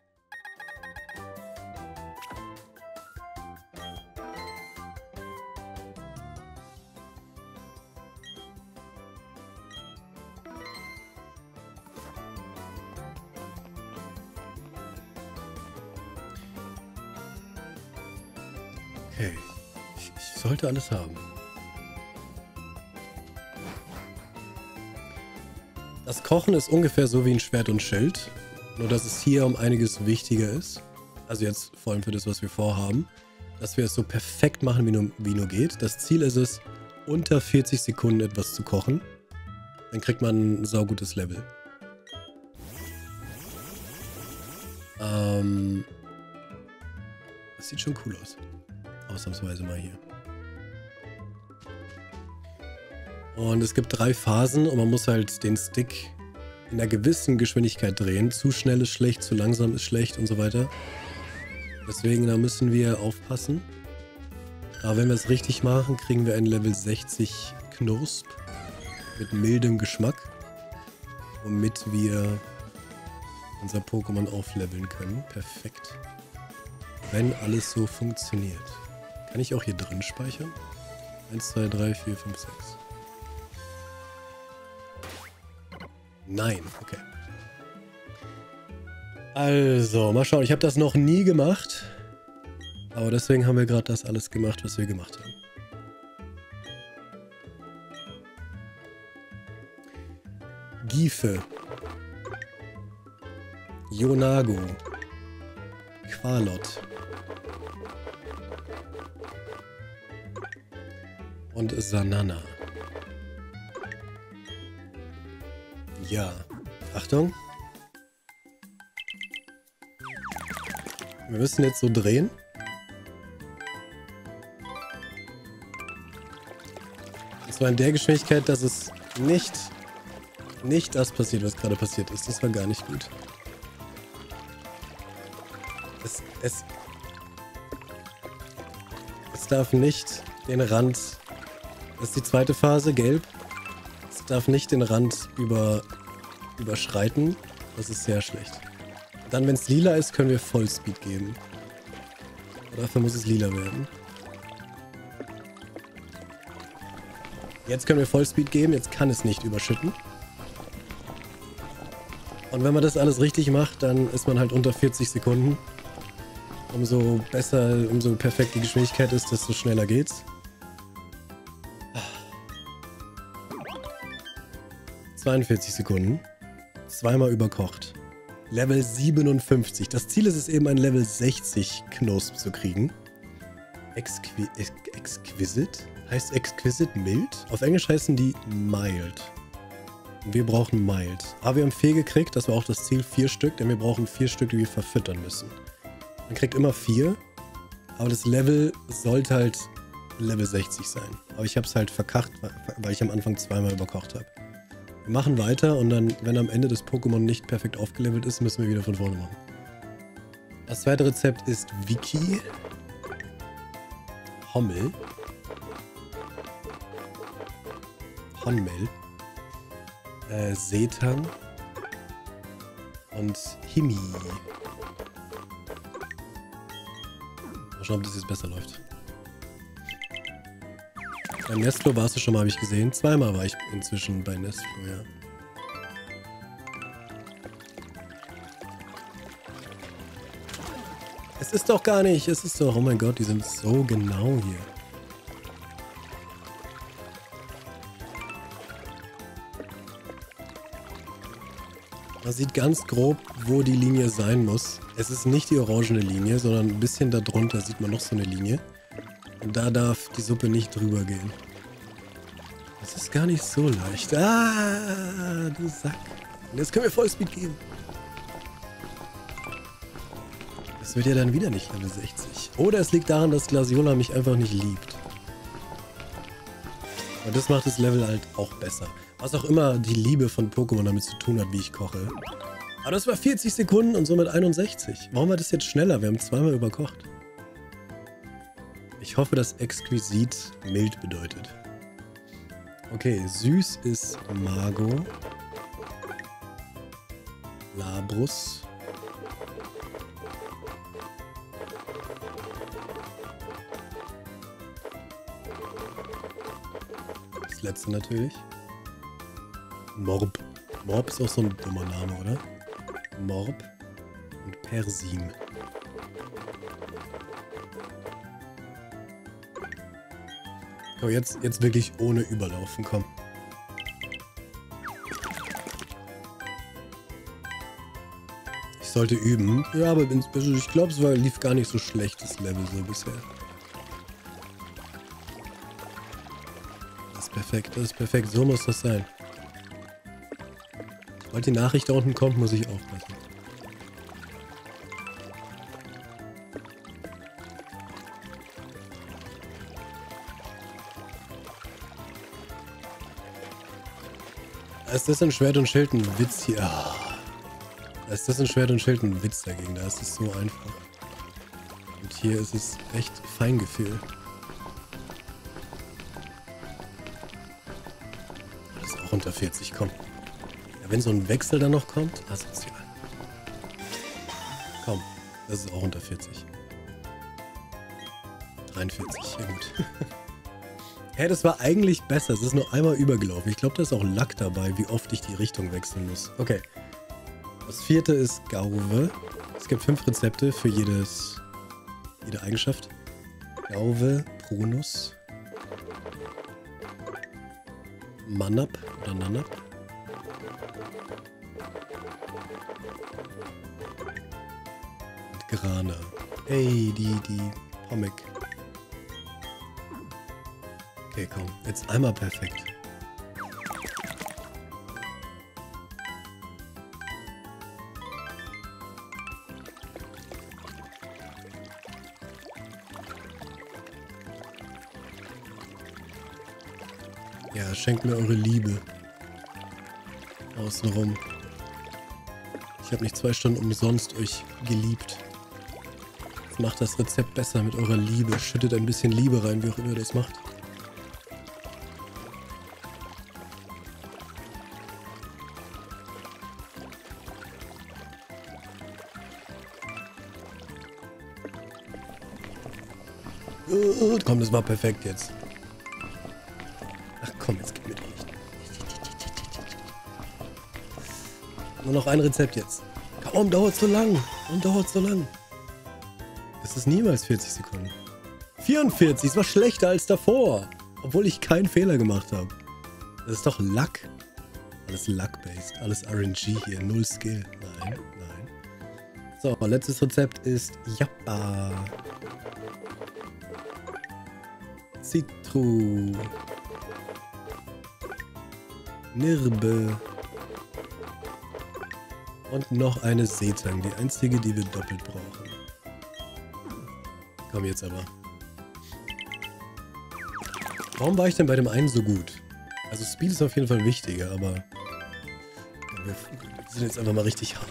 Speaker 1: Okay. Ich, ich sollte alles haben. Das Kochen ist ungefähr so wie ein Schwert und Schild. Nur dass es hier um einiges wichtiger ist. Also jetzt vor allem für das, was wir vorhaben. Dass wir es so perfekt machen, wie nur, wie nur geht. Das Ziel ist es, unter vierzig Sekunden etwas zu kochen. Dann kriegt man ein saugutes Level. Ähm, das sieht schon cool aus. Ausnahmsweise mal hier. Und es gibt drei Phasen und man muss halt den Stick in einer gewissen Geschwindigkeit drehen. Zu schnell ist schlecht, zu langsam ist schlecht und so weiter. Deswegen, da müssen wir aufpassen. Aber wenn wir es richtig machen, kriegen wir ein Level sechzig Knursp mit mildem Geschmack, womit wir unser Pokémon aufleveln können. Perfekt. Wenn alles so funktioniert. Kann ich auch hier drin speichern? eins, zwei, drei, vier, fünf, sechs. Nein, okay. Also, mal schauen. Ich habe das noch nie gemacht. Aber deswegen haben wir gerade das alles gemacht, was wir gemacht haben. Giefe. Yonago. Qualot. Und Sanana. Ja. Achtung. Wir müssen jetzt so drehen. Und zwar in der Geschwindigkeit, dass es nicht, nicht das passiert, was gerade passiert ist. Das war gar nicht gut. Es, es, es darf nicht den Rand... Das ist die zweite Phase, gelb. Es darf nicht den Rand über, überschreiten. Das ist sehr schlecht. Dann, wenn es lila ist, können wir Vollspeed geben. Dafür muss es lila werden. Jetzt können wir Vollspeed geben, jetzt kann es nicht überschütten. Und wenn man das alles richtig macht, dann ist man halt unter vierzig Sekunden. Umso besser, umso perfekt die Geschwindigkeit ist, desto schneller geht's. zweiundvierzig Sekunden. Zweimal überkocht. Level siebenundfünfzig. Das Ziel ist es eben, ein Level sechzig Knusp zu kriegen. Exqui Ex Exquisite? Heißt Exquisite mild? Auf Englisch heißen die mild. Und wir brauchen mild. Aber wir haben vier gekriegt, das war auch das Ziel, vier Stück, denn wir brauchen vier Stück, die wir verfüttern müssen. Man kriegt immer vier, aber das Level sollte halt Level sechzig sein. Aber ich habe es halt verkackt, weil ich am Anfang zweimal überkocht habe. Wir machen weiter und dann, wenn am Ende das Pokémon nicht perfekt aufgelevelt ist, müssen wir wieder von vorne machen. Das zweite Rezept ist Wiki. Hommel. Honmel. Äh, Setang. Und Himi. Mal schauen, ob das jetzt besser läuft. Beim Nestlo warst du schon mal, habe ich gesehen. Zweimal war ich inzwischen bei Nestlo, ja. Es ist doch gar nicht, es ist doch, oh mein Gott, die sind so genau hier. Man sieht ganz grob, wo die Linie sein muss. Es ist nicht die orangene Linie, sondern ein bisschen darunter sieht man noch so eine Linie. Und da darf die Suppe nicht drüber gehen. Das ist gar nicht so leicht. Ah, du Sack. Und jetzt können wir Vollspeed geben. Das wird ja dann wieder nicht Level sechzig. Oder es liegt daran, dass Glasiola mich einfach nicht liebt. Und das macht das Level halt auch besser. Was auch immer die Liebe von Pokémon damit zu tun hat, wie ich koche. Aber das war vierzig Sekunden und somit einundsechzig. Warum war das jetzt schneller? Wir haben zweimal überkocht. Ich hoffe, dass exquisit mild bedeutet. Okay, süß ist Margot. Labrus. Das letzte natürlich. Morb. Morb ist auch so ein dummer Name, oder? Morb und Persim. So, jetzt, jetzt wirklich ohne Überlaufen, komm. Ich sollte üben. Ja, aber ich glaube, es war, lief gar nicht so schlecht, das Level so bisher. Das ist perfekt, das ist perfekt. So muss das sein. Sobald die Nachricht da unten kommt, muss ich aufpassen. Ist das in Schwert und Schild ein Witz hier? Ah. Ist das in Schwert und Schild ein Witz dagegen? Da ist es so einfach. Und hier ist es echt Feingefühl. Das ist auch unter vierzig, komm. Ja, wenn so ein Wechsel dann noch kommt, asozial. Komm, das ist auch unter vierzig. dreiundvierzig, ja gut. Hä, hey, das war eigentlich besser. Es ist nur einmal übergelaufen. Ich glaube, da ist auch Lack dabei, wie oft ich die Richtung wechseln muss. Okay. Das vierte ist Gauve. Es gibt fünf Rezepte für jedes, jede Eigenschaft. Gauve, Prunus, Manap oder Nanap. Und Grana. Ey, die, die Pommek. Okay, komm. Jetzt einmal perfekt. Ja, schenkt mir eure Liebe. Außenrum. Ich habe nicht zwei Stunden umsonst euch geliebt. Jetzt macht das Rezept besser mit eurer Liebe. Schüttet ein bisschen Liebe rein, wie auch immer ihr das macht. Oh, komm, das war perfekt jetzt. Ach komm, jetzt gib mir doch nicht. Nur noch ein Rezept jetzt. Warum dauert es so lang? Warum dauert es so lang? Es ist niemals vierzig Sekunden. vierundvierzig, es war schlechter als davor. Obwohl ich keinen Fehler gemacht habe. Das ist doch Luck. Alles Luck-based, alles R N G hier, null Skill. Nein, nein. So, letztes Rezept ist Yappa. Citru. Nirbe. Und noch eine Seetang, die einzige, die wir doppelt brauchen. Komm jetzt aber. Warum war ich denn bei dem einen so gut? Also Speed ist auf jeden Fall wichtiger, aber wir sind jetzt einfach mal richtig hart.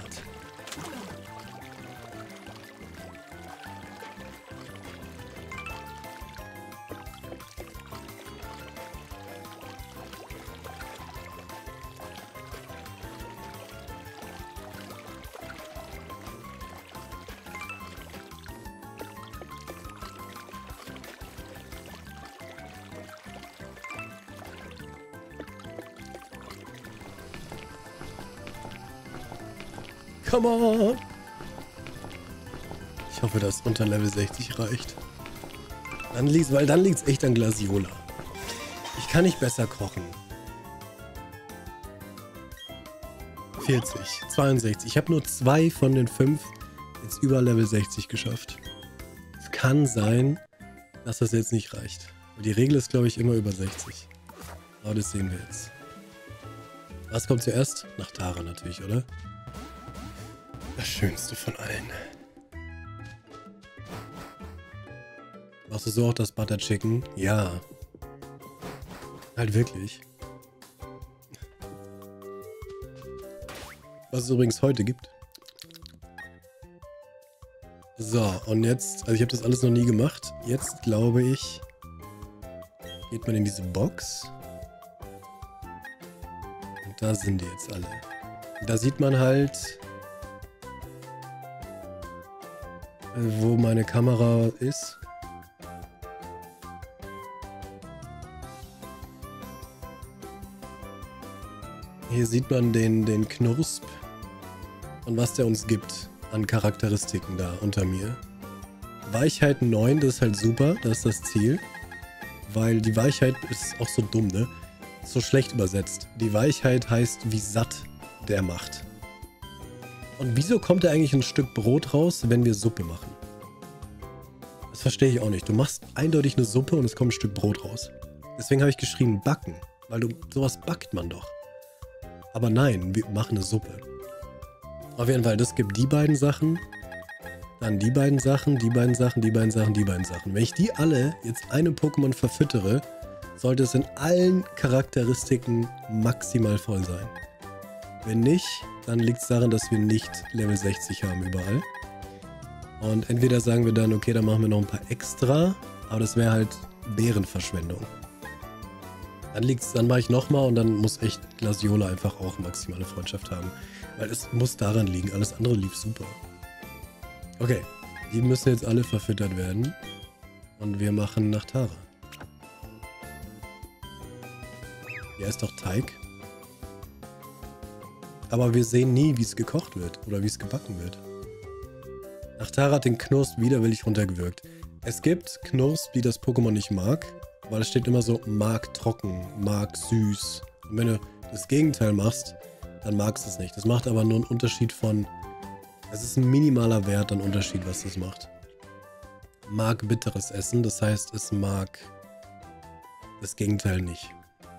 Speaker 1: Come on! Ich hoffe, dass unter Level sechzig reicht. Dann liegt's, weil dann liegt's echt an Glasiola. Ich kann nicht besser kochen. vierzig, zweiundsechzig. Ich habe nur zwei von den fünf jetzt über Level sechzig geschafft. Es kann sein, dass das jetzt nicht reicht. Die Regel ist, glaube ich, immer über sechzig. Aber das sehen wir jetzt. Was kommt zuerst? Nach Tara natürlich, oder? Das Schönste von allen. Machst du so auch das Butter Chicken? Ja. Halt wirklich. Was es übrigens heute gibt. So, und jetzt, also ich habe das alles noch nie gemacht. Jetzt glaube ich, geht man in diese Box. Und da sind die jetzt alle. Da sieht man halt, wo meine Kamera ist. Hier sieht man den, den Knursp und was der uns gibt an Charakteristiken da unter mir. Weichheit neun, das ist halt super, das ist das Ziel. Weil die Weichheit ist auch so dumm, ne? So schlecht übersetzt. Die Weichheit heißt, wie satt der macht. Und wieso kommt da eigentlich ein Stück Brot raus, wenn wir Suppe machen? Das verstehe ich auch nicht. Du machst eindeutig eine Suppe und es kommt ein Stück Brot raus. Deswegen habe ich geschrieben backen. Weil du sowas backt man doch. Aber nein, wir machen eine Suppe. Auf jeden Fall, das gibt die beiden Sachen. Dann die beiden Sachen, die beiden Sachen, die beiden Sachen, die beiden Sachen. Wenn ich die alle jetzt einem Pokémon verfüttere, sollte es in allen Charakteristiken maximal voll sein. Wenn nicht, dann liegt es daran, dass wir nicht Level sechzig haben überall. Und entweder sagen wir dann, okay, dann machen wir noch ein paar extra, aber das wäre halt Bärenverschwendung. Dann liegt's, dann mache ich nochmal und dann muss echt Glasiola einfach auch maximale Freundschaft haben. Weil es muss daran liegen, alles andere lief super. Okay, die müssen jetzt alle verfüttert werden. Und wir machen nach Tara. Ja, ist doch Teig. Aber wir sehen nie, wie es gekocht wird oder wie es gebacken wird. Nach Tara hat den Knursp widerwillig runtergewirkt. Es gibt Knursp, die das Pokémon nicht mag, weil es steht immer so, mag trocken, mag süß. Und wenn du das Gegenteil machst, dann magst du es nicht. Das macht aber nur einen Unterschied von, es ist ein minimaler Wert an Unterschied, was das macht. Mag bitteres Essen, das heißt, es mag das Gegenteil nicht.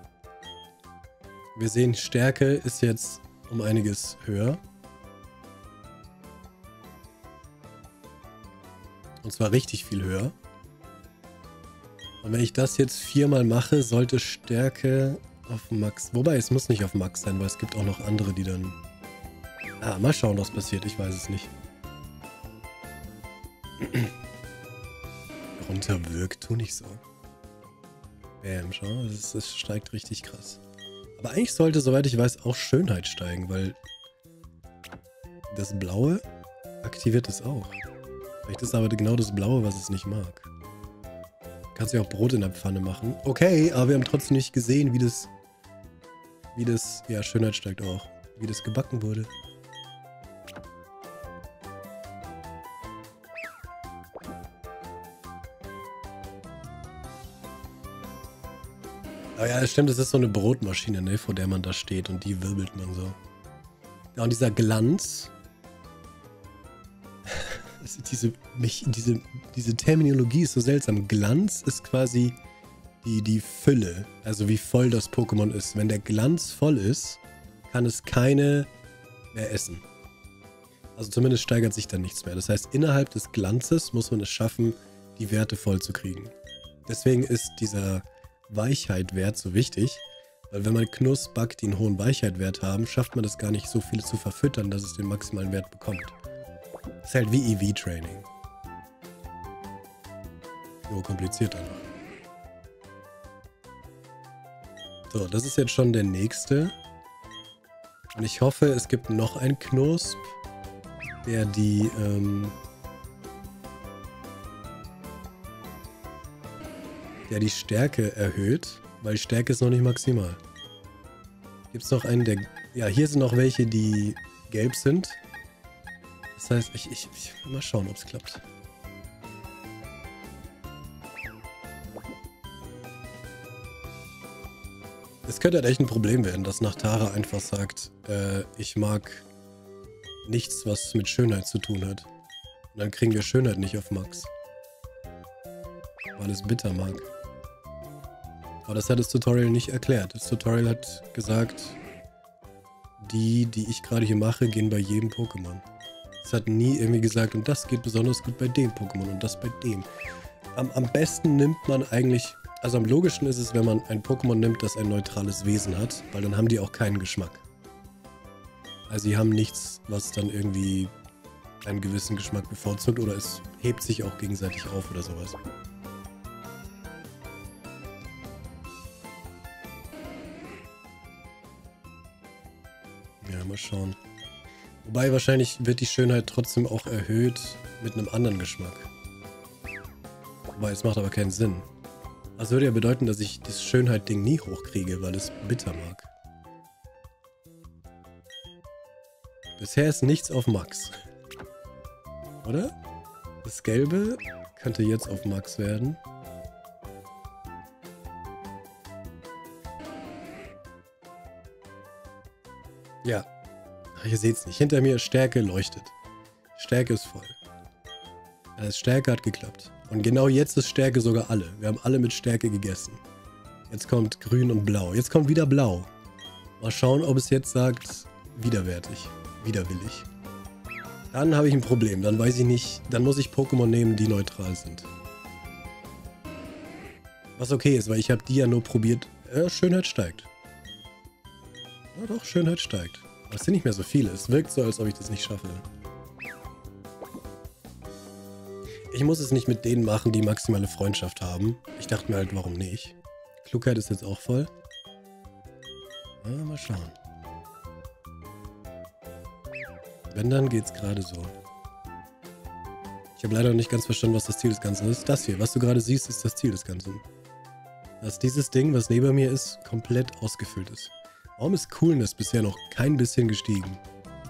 Speaker 1: Wir sehen, Stärke ist jetzt um einiges höher. Und zwar richtig viel höher. Und wenn ich das jetzt viermal mache, sollte Stärke auf Max... Wobei, es muss nicht auf Max sein, weil es gibt auch noch andere, die dann... Ah, mal schauen, was passiert. Ich weiß es nicht. Runterwirkt, tu nicht so. Bam, schau, es, es steigt richtig krass. Aber eigentlich sollte, soweit ich weiß, auch Schönheit steigen, weil das Blaue aktiviert es auch. Vielleicht ist aber genau das Blaue, was es nicht mag. Kannst ja auch Brot in der Pfanne machen. Okay, aber wir haben trotzdem nicht gesehen, wie das... Wie das... Ja, Schönheit steigt auch. Wie das gebacken wurde. Aber ja, es stimmt, es ist so eine Brotmaschine, ne, vor der man da steht und die wirbelt man so. Ja, und dieser Glanz... Also diese, mich, diese, diese Terminologie ist so seltsam. Glanz ist quasi die, die Fülle, also wie voll das Pokémon ist. Wenn der Glanz voll ist, kann es keine mehr essen. Also zumindest steigert sich dann nichts mehr. Das heißt, innerhalb des Glanzes muss man es schaffen, die Werte voll zu kriegen. Deswegen ist dieser Weichheitwert so wichtig, weil wenn man Knuss-Bug, die einen hohen Weichheitwert haben, schafft man das gar nicht so viele zu verfüttern, dass es den maximalen Wert bekommt. Das ist halt wie E V-Training. Nur komplizierter noch. So, das ist jetzt schon der nächste. Und ich hoffe, es gibt noch einen Knusp, der die, ähm, der die Stärke erhöht, weil die Stärke ist noch nicht maximal. Gibt es noch einen, der... Ja, hier sind noch welche, die gelb sind. Das heißt, ich, ich, ich mal schauen, ob es klappt. Es könnte halt echt ein Problem werden, dass Nachtara einfach sagt, äh, ich mag nichts, was mit Schönheit zu tun hat. Und dann kriegen wir Schönheit nicht auf Max. Weil es bitter mag. Aber das hat das Tutorial nicht erklärt. Das Tutorial hat gesagt, die, die ich gerade hier mache, gehen bei jedem Pokémon. Es hat nie irgendwie gesagt, und das geht besonders gut bei dem Pokémon und das bei dem. Am, am besten nimmt man eigentlich... Also am logischsten ist es, wenn man ein Pokémon nimmt, das ein neutrales Wesen hat, weil dann haben die auch keinen Geschmack. Also sie haben nichts, was dann irgendwie einen gewissen Geschmack bevorzugt oder es hebt sich auch gegenseitig auf oder sowas. Ja, mal schauen. Wobei wahrscheinlich wird die Schönheit trotzdem auch erhöht mit einem anderen Geschmack. Wobei, es macht aber keinen Sinn. Das würde ja bedeuten, dass ich das Schönheit-Ding nie hochkriege, weil es bitter mag. Bisher ist nichts auf Max. Oder? Das Gelbe könnte jetzt auf Max werden. Ja. Ach, ihr seht es nicht. Hinter mir Stärke leuchtet. Stärke ist voll. Das Stärke hat geklappt. Und genau jetzt ist Stärke sogar alle. Wir haben alle mit Stärke gegessen. Jetzt kommt Grün und Blau. Jetzt kommt wieder Blau. Mal schauen, ob es jetzt sagt, widerwärtig. Widerwillig. Dann habe ich ein Problem. Dann weiß ich nicht, dann muss ich Pokémon nehmen, die neutral sind. Was okay ist, weil ich habe die ja nur probiert. Äh, Schönheit steigt. Ja doch, Schönheit steigt. Aber es sind nicht mehr so viele. Es wirkt so, als ob ich das nicht schaffe. Ich muss es nicht mit denen machen, die maximale Freundschaft haben. Ich dachte mir halt, warum nicht? Klugheit ist jetzt auch voll. Ja, mal schauen. Wenn, dann geht's gerade so. Ich habe leider noch nicht ganz verstanden, was das Ziel des Ganzen ist. Das hier, was du gerade siehst, ist das Ziel des Ganzen. Dass dieses Ding, was neben mir ist, komplett ausgefüllt ist. Warum ist Coolness bisher noch kein bisschen gestiegen?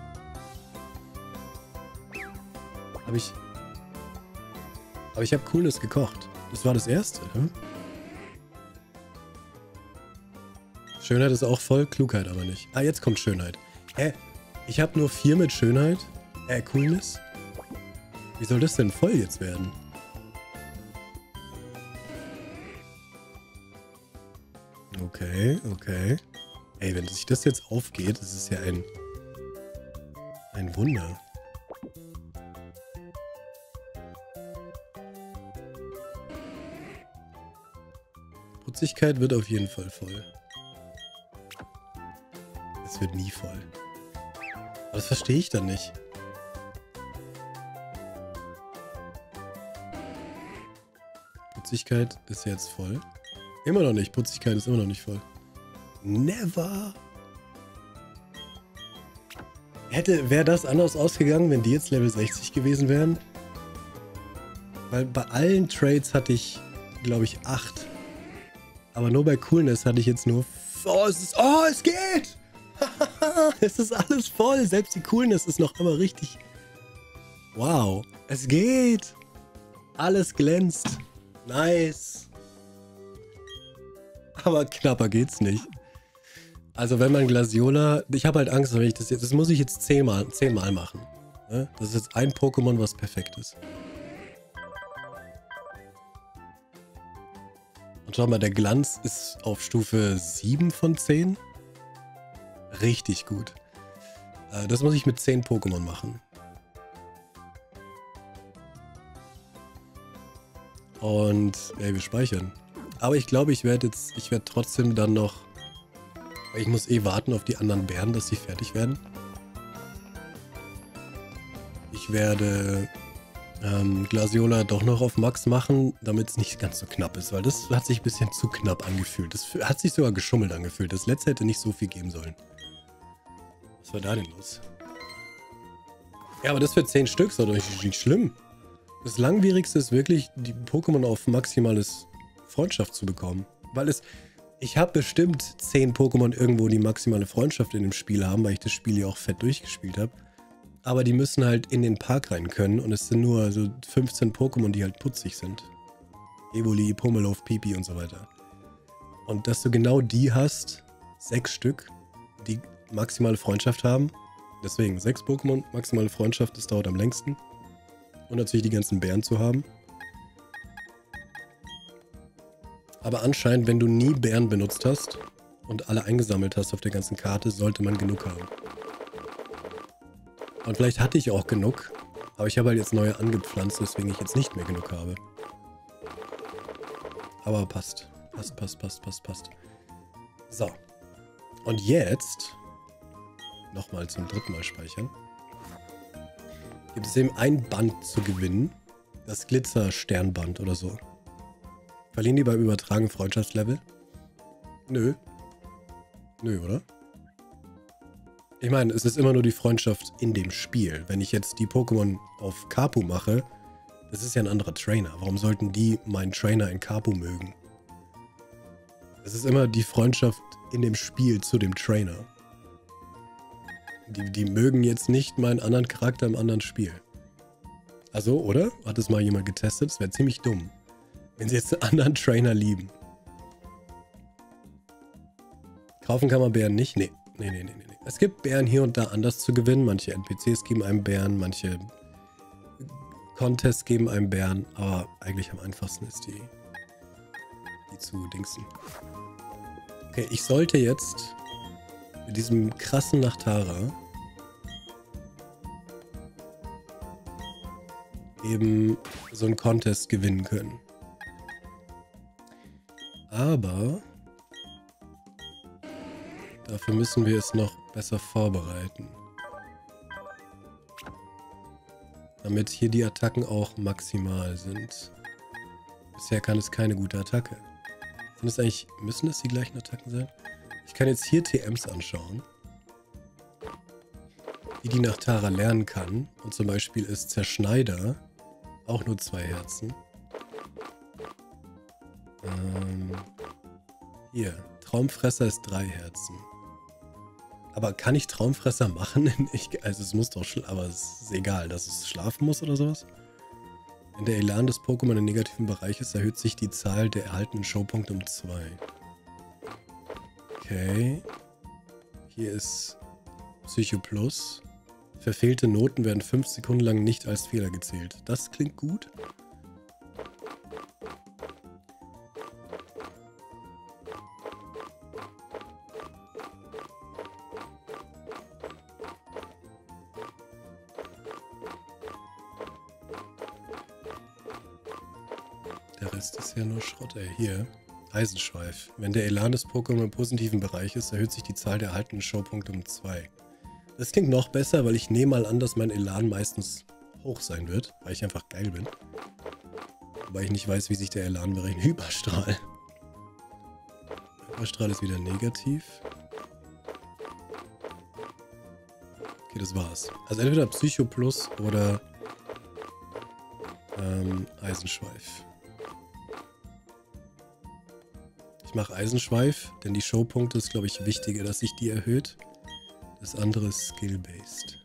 Speaker 1: Habe ich... Aber ich habe Coolness gekocht. Das war das erste, hm? Schönheit ist auch voll, Klugheit aber nicht. Ah, jetzt kommt Schönheit. Hä? Ich habe nur vier mit Schönheit? Äh, Coolness? Wie soll das denn voll jetzt werden? Okay, okay. Ey, wenn sich das jetzt aufgeht, das ist ja ein... ein Wunder. Putzigkeit wird auf jeden Fall voll. Es wird nie voll. Aber das verstehe ich dann nicht. Putzigkeit ist jetzt voll. Immer noch nicht. Putzigkeit ist immer noch nicht voll. Never! Hätte, wäre das anders ausgegangen, wenn die jetzt Level sechzig gewesen wären? Weil bei allen Trades hatte ich, glaube ich, acht. Aber nur bei Coolness hatte ich jetzt nur... Oh, es ist... Oh, es geht! Es ist alles voll. Selbst die Coolness ist noch immer richtig... Wow. Es geht! Alles glänzt. Nice. Aber knapper geht's nicht. Also wenn man Glasiola... Ich habe halt Angst, wenn ich das jetzt... Das muss ich jetzt zehnmal, zehnmal machen. Ne? Das ist jetzt ein Pokémon, was perfekt ist. Und schau mal, der Glanz ist auf Stufe sieben von zehn. Richtig gut. Äh, das muss ich mit zehn Pokémon machen. Und ey, wir speichern. Aber ich glaube, ich werde jetzt, ich werde trotzdem dann noch, weil ich muss eh warten auf die anderen Bären, dass sie fertig werden. Ich werde ähm, Glaceola doch noch auf Max machen, damit es nicht ganz so knapp ist, weil das hat sich ein bisschen zu knapp angefühlt. Das hat sich sogar geschummelt angefühlt. Das letzte hätte nicht so viel geben sollen. Was war da denn los? Ja, aber das für zehn Stück ist doch nicht, nicht schlimm. Das Langwierigste ist wirklich, die Pokémon auf maximales Freundschaft zu bekommen. Weil es... Ich habe bestimmt zehn Pokémon irgendwo, die maximale Freundschaft in dem Spiel haben, weil ich das Spiel ja auch fett durchgespielt habe. Aber die müssen halt in den Park rein können und es sind nur so fünfzehn Pokémon, die halt putzig sind. Evoli, Pummeluff, Pipi und so weiter. Und dass du genau die hast, sechs Stück, die maximale Freundschaft haben. Deswegen sechs Pokémon, maximale Freundschaft, das dauert am längsten. Und natürlich die ganzen Bären zu haben. Aber anscheinend, wenn du nie Bären benutzt hast und alle eingesammelt hast auf der ganzen Karte, sollte man genug haben. Und vielleicht hatte ich auch genug, aber ich habe halt jetzt neue angepflanzt, weswegen ich jetzt nicht mehr genug habe. Aber passt. Passt, passt, passt, passt, passt. So. Und jetzt nochmal zum dritten Mal speichern. Gibt es eben ein Band zu gewinnen. Das Glitzer-Sternband oder so. Verlieren die beim Übertragen Freundschaftslevel? Nö. Nö, oder? Ich meine, es ist immer nur die Freundschaft in dem Spiel. Wenn ich jetzt die Pokémon auf Kapu mache, das ist ja ein anderer Trainer. Warum sollten die meinen Trainer in Kapu mögen? Es ist immer die Freundschaft in dem Spiel zu dem Trainer. Die, die mögen jetzt nicht meinen anderen Charakter im anderen Spiel. Also, oder? Hat es mal jemand getestet? Das wäre ziemlich dumm. Wenn sie jetzt einen anderen Trainer lieben. Kaufen kann man Bären nicht? Nee. Nee, nee, nee, nee. Es gibt Bären hier und da anders zu gewinnen. Manche N P Cs geben einem Bären, manche Contests geben einem Bären. Aber eigentlich am einfachsten ist die, die zu dingsen. Okay, ich sollte jetzt mit diesem krassen Nachtara eben so einen Contest gewinnen können. Aber dafür müssen wir es noch besser vorbereiten. Damit hier die Attacken auch maximal sind. Bisher kann es keine gute Attacke. Sind es eigentlich, müssen es die gleichen Attacken sein? Ich kann jetzt hier T Ms anschauen, wie die Nachtara lernen kann. Und zum Beispiel ist Zerschneider auch nur zwei Herzen. Ähm, hier, Traumfresser ist drei Herzen. Aber kann ich Traumfresser machen? Ich, also es muss doch, aber es ist egal, dass es schlafen muss oder sowas. Wenn der Elan des Pokémon im negativen Bereich ist, erhöht sich die Zahl der erhaltenen Showpunkte um zwei. Okay. Hier ist Psycho Plus. Verfehlte Noten werden fünf Sekunden lang nicht als Fehler gezählt. Das klingt gut. Der Rest ist ja nur Schrott. Ey, hier. Eisenschweif. Wenn der Elan des Pokémon im positiven Bereich ist, erhöht sich die Zahl der erhaltenen Showpunkte um zwei. Das klingt noch besser, weil ich nehme mal an, dass mein Elan meistens hoch sein wird, weil ich einfach geil bin. Wobei ich nicht weiß, wie sich der Elan berechnet. Hyperstrahl. Hyperstrahl ist wieder negativ. Okay, das war's. Also entweder Psycho Plus oder ähm, Eisenschweif. Ich mache Eisenschweif, denn die Showpunkte ist, glaube ich, wichtiger, dass sich die erhöht. Das andere ist Skill-based.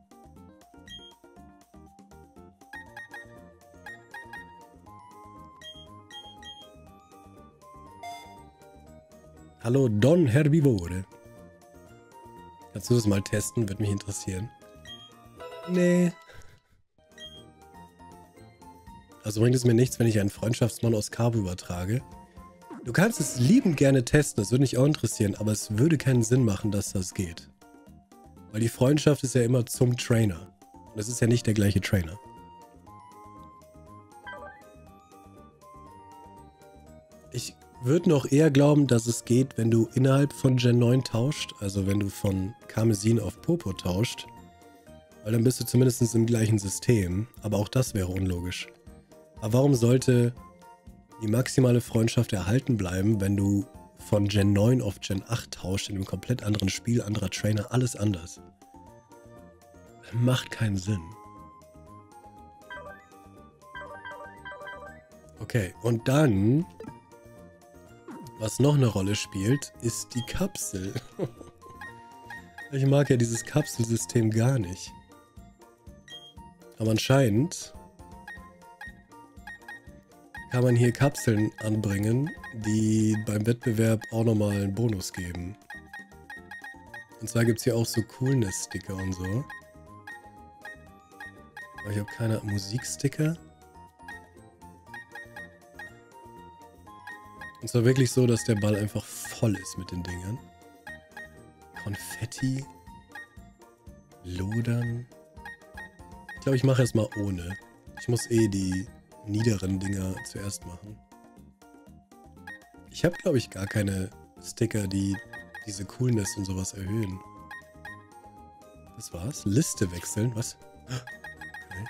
Speaker 1: Hallo Don Herbivore. Kannst du das mal testen? Würde mich interessieren. Nee. Also bringt es mir nichts, wenn ich einen Freundschaftsmon aus Cabo übertrage. Du kannst es liebend gerne testen, das würde mich auch interessieren, aber es würde keinen Sinn machen, dass das geht. Weil die Freundschaft ist ja immer zum Trainer. Und es ist ja nicht der gleiche Trainer. Ich würde noch eher glauben, dass es geht, wenn du innerhalb von Gen neun tauscht, also wenn du von Karmesin auf Purpur tauscht, weil dann bist du zumindest im gleichen System, aber auch das wäre unlogisch. Aber warum sollte die maximale Freundschaft erhalten bleiben, wenn du von Gen neun auf Gen acht tauscht, in einem komplett anderen Spiel, anderer Trainer, alles anders? Macht keinen Sinn. Okay, und dann, was noch eine Rolle spielt, ist die Kapsel. Ich mag ja dieses Kapselsystem gar nicht. Aber anscheinend kann man hier Kapseln anbringen, die beim Wettbewerb auch nochmal einen Bonus geben. Und zwar gibt es hier auch so Coolness-Sticker und so. Aber ich habe keine Musiksticker. Und zwar wirklich so, dass der Ball einfach voll ist mit den Dingern. Konfetti. Lodern. Ich glaube, ich mache erstmal ohne. Ich muss eh die niederen Dinger zuerst machen. Ich habe, glaube ich, gar keine Sticker, die diese Coolness und sowas erhöhen. Das war's. Liste wechseln. Was? Okay.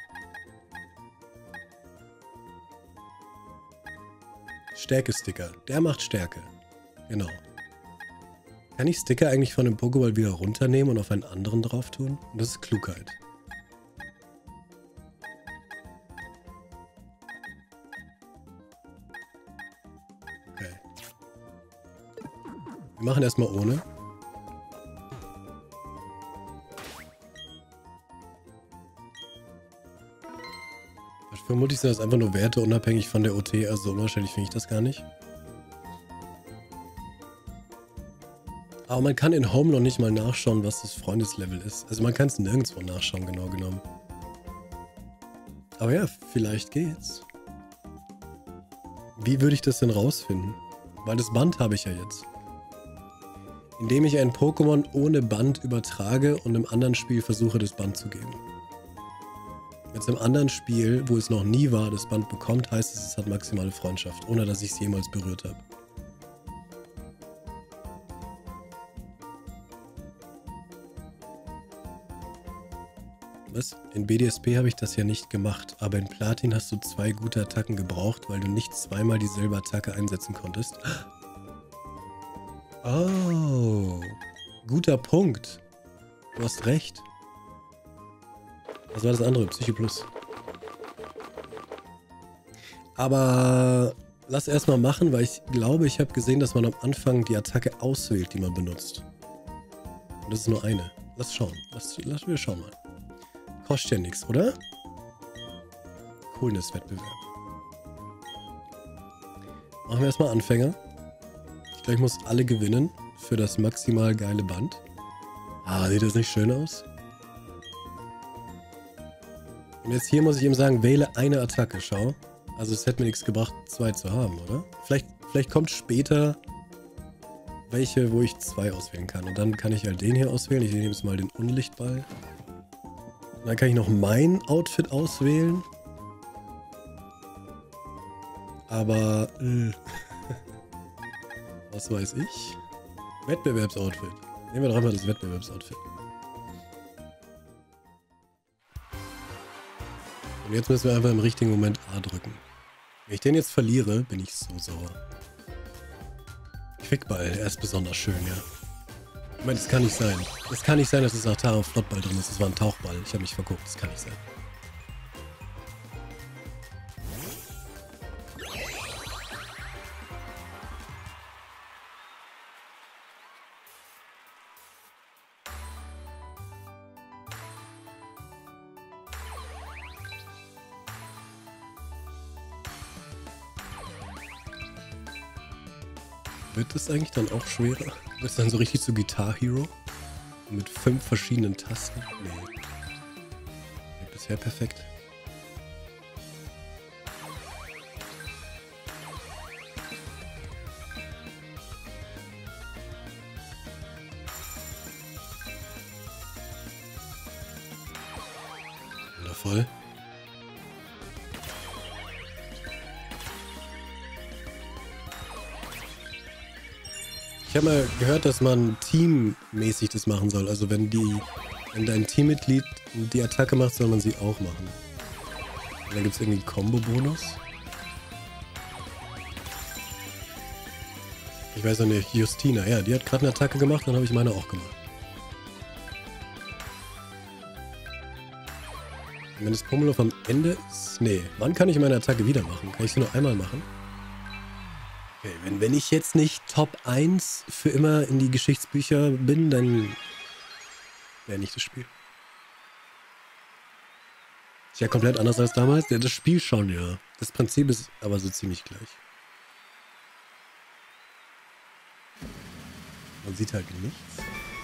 Speaker 1: Stärke-Sticker. Der macht Stärke. Genau. Kann ich Sticker eigentlich von dem Pokéball wieder runternehmen und auf einen anderen drauf tun? Und das ist Klugheit. Okay. Wir machen erstmal ohne. Vermutlich sind das einfach nur Werte, unabhängig von der O T, also unwahrscheinlich finde ich das gar nicht. Aber man kann in Home noch nicht mal nachschauen, was das Freundeslevel ist. Also man kann es nirgendwo nachschauen, genau genommen. Aber ja, vielleicht geht's. Wie würde ich das denn rausfinden? Weil das Band habe ich ja jetzt. Indem ich ein Pokémon ohne Band übertrage und im anderen Spiel versuche, das Band zu geben. Wenn es im anderen Spiel, wo es noch nie war, das Band bekommt, heißt es, es hat maximale Freundschaft, ohne dass ich es jemals berührt habe. Was? In B D S P habe ich das ja nicht gemacht, aber in Platin hast du zwei gute Attacken gebraucht, weil du nicht zweimal dieselbe Attacke einsetzen konntest. Oh, guter Punkt. Du hast recht. Was war das andere? Psyche Plus. Aber lass erstmal machen, weil ich glaube, ich habe gesehen, dass man am Anfang die Attacke auswählt, die man benutzt. Und das ist nur eine. Lass schauen. Lass, lass wir schauen mal. Kostet ja nichts, oder? Coolness-Wettbewerb. Machen wir erstmal Anfänger. Ich glaube, ich muss alle gewinnen für das maximal geile Band. Ah, sieht das nicht schön aus? Und jetzt hier muss ich ihm sagen, wähle eine Attacke, schau. Also es hätte mir nichts gebracht, zwei zu haben, oder? Vielleicht, vielleicht kommt später welche, wo ich zwei auswählen kann. Und dann kann ich halt den hier auswählen. Ich nehme jetzt mal den Unlichtball. Und dann kann ich noch mein Outfit auswählen. Aber, äh, was weiß ich? Wettbewerbsoutfit. Nehmen wir doch einmal das Wettbewerbsoutfit. Und jetzt müssen wir einfach im richtigen Moment A drücken. Wenn ich den jetzt verliere, bin ich so sauer. Quickball, er ist besonders schön, ja. Ich meine, das kann nicht sein. Es kann nicht sein, dass es Atara Flottball drin ist. Das war ein Tauchball. Ich habe mich verguckt. Das kann nicht sein. Wird das eigentlich dann auch schwerer? Wird es dann so richtig zu Guitar Hero? Mit fünf verschiedenen Tasten? Nee. Bisher perfekt. Wundervoll. Ich habe mal gehört, dass man teammäßig das machen soll. Also wenn die, wenn dein Teammitglied die Attacke macht, soll man sie auch machen. Und dann gibt es irgendwie einen Combo-Bonus. Ich weiß noch nicht, Justina, ja, die hat gerade eine Attacke gemacht, dann habe ich meine auch gemacht. Und wenn das Pummeluff am Ende ist... Nee, wann kann ich meine Attacke wieder machen? Kann ich sie nur einmal machen? Okay, wenn, wenn ich jetzt nicht Top eins für immer in die Geschichtsbücher bin, dann wäre nicht das Spiel. Ist ja komplett anders als damals. Ja, das Spiel schon, ja. Das Prinzip ist aber so ziemlich gleich. Man sieht halt nichts.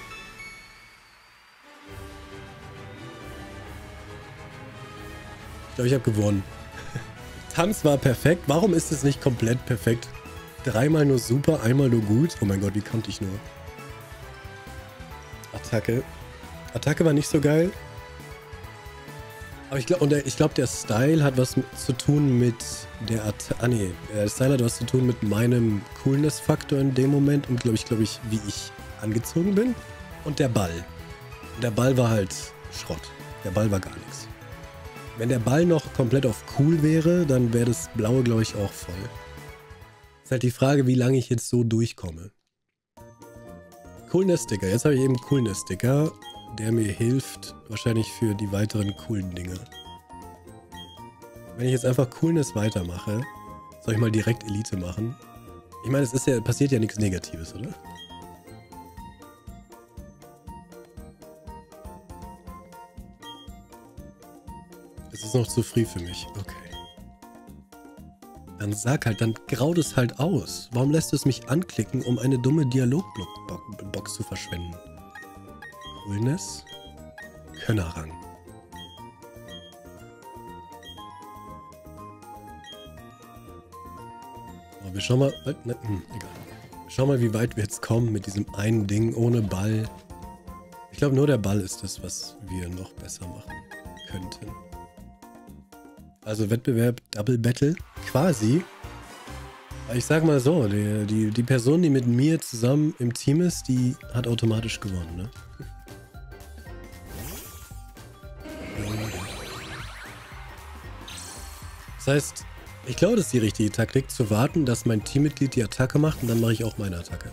Speaker 1: Ich glaube, ich habe gewonnen. Tanz war perfekt. Warum ist es nicht komplett perfekt? Dreimal nur super, einmal nur gut. Oh mein Gott, wie konnte ich nur? Attacke. Attacke war nicht so geil. Aber ich glaube, ich glaube, der Style hat was mit, zu tun mit der Attacke. Ah nee, der Style hat was zu tun mit meinem Coolness-Faktor in dem Moment. Und glaube ich, glaube ich, wie ich angezogen bin. Und der Ball. Und der Ball war halt Schrott. Der Ball war gar nichts. Wenn der Ball noch komplett auf cool wäre, dann wäre das Blaue, glaube ich, auch voll. Ist halt die Frage, wie lange ich jetzt so durchkomme. Coolness-Sticker. Jetzt habe ich eben Coolness-Sticker, der mir hilft, wahrscheinlich für die weiteren coolen Dinge. Wenn ich jetzt einfach Coolness weitermache, soll ich mal direkt Elite machen? Ich meine, es ist ja, passiert ja nichts Negatives, oder? Es ist noch zu früh für mich. Okay. Dann sag halt, dann graut es halt aus. Warum lässt du es mich anklicken, um eine dumme Dialogbox zu verschwenden? Coolness. Könnerrang. Aber wir schauen mal... Ne, hm, egal. Schau mal, wie weit wir jetzt kommen mit diesem einen Ding ohne Ball. Ich glaube, nur der Ball ist das, was wir noch besser machen könnten. Also Wettbewerb Double Battle, quasi. Ich sag mal so, die, die, die Person, die mit mir zusammen im Team ist, die hat automatisch gewonnen, ne? Das heißt, ich glaube, das ist die richtige Taktik, zu warten, dass mein Teammitglied die Attacke macht und dann mache ich auch meine Attacke.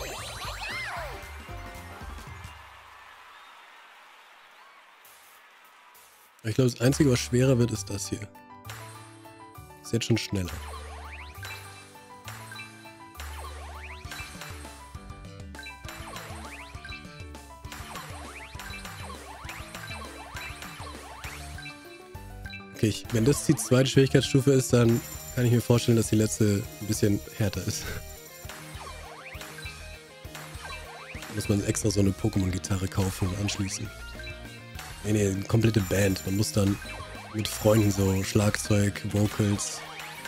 Speaker 1: Ich glaube, das Einzige, was schwerer wird, ist das hier. Ist jetzt schon schneller. Okay, ich, wenn das die zweite Schwierigkeitsstufe ist, dann kann ich mir vorstellen, dass die letzte ein bisschen härter ist. Da muss man extra so eine Pokémon-Gitarre kaufen und anschließen. Nee, nee, eine komplette Band. Man muss dann mit Freunden so Schlagzeug, Vocals,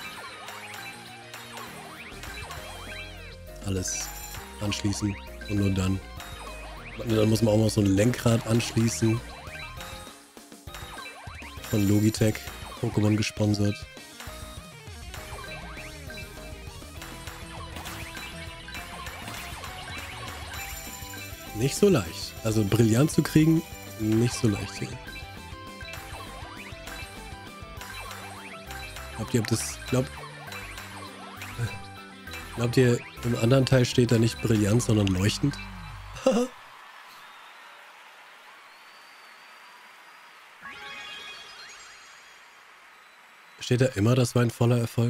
Speaker 1: alles anschließen. Und nur dann. Dann muss man auch noch so ein Lenkrad anschließen. Von Logitech, Pokémon gesponsert. Nicht so leicht. Also brillant zu kriegen, nicht so leicht hier. Glaubt ihr, ob das... Glaubt, glaubt ihr, im anderen Teil steht da nicht brillant, sondern leuchtend? Steht da immer, das war ein voller Erfolg?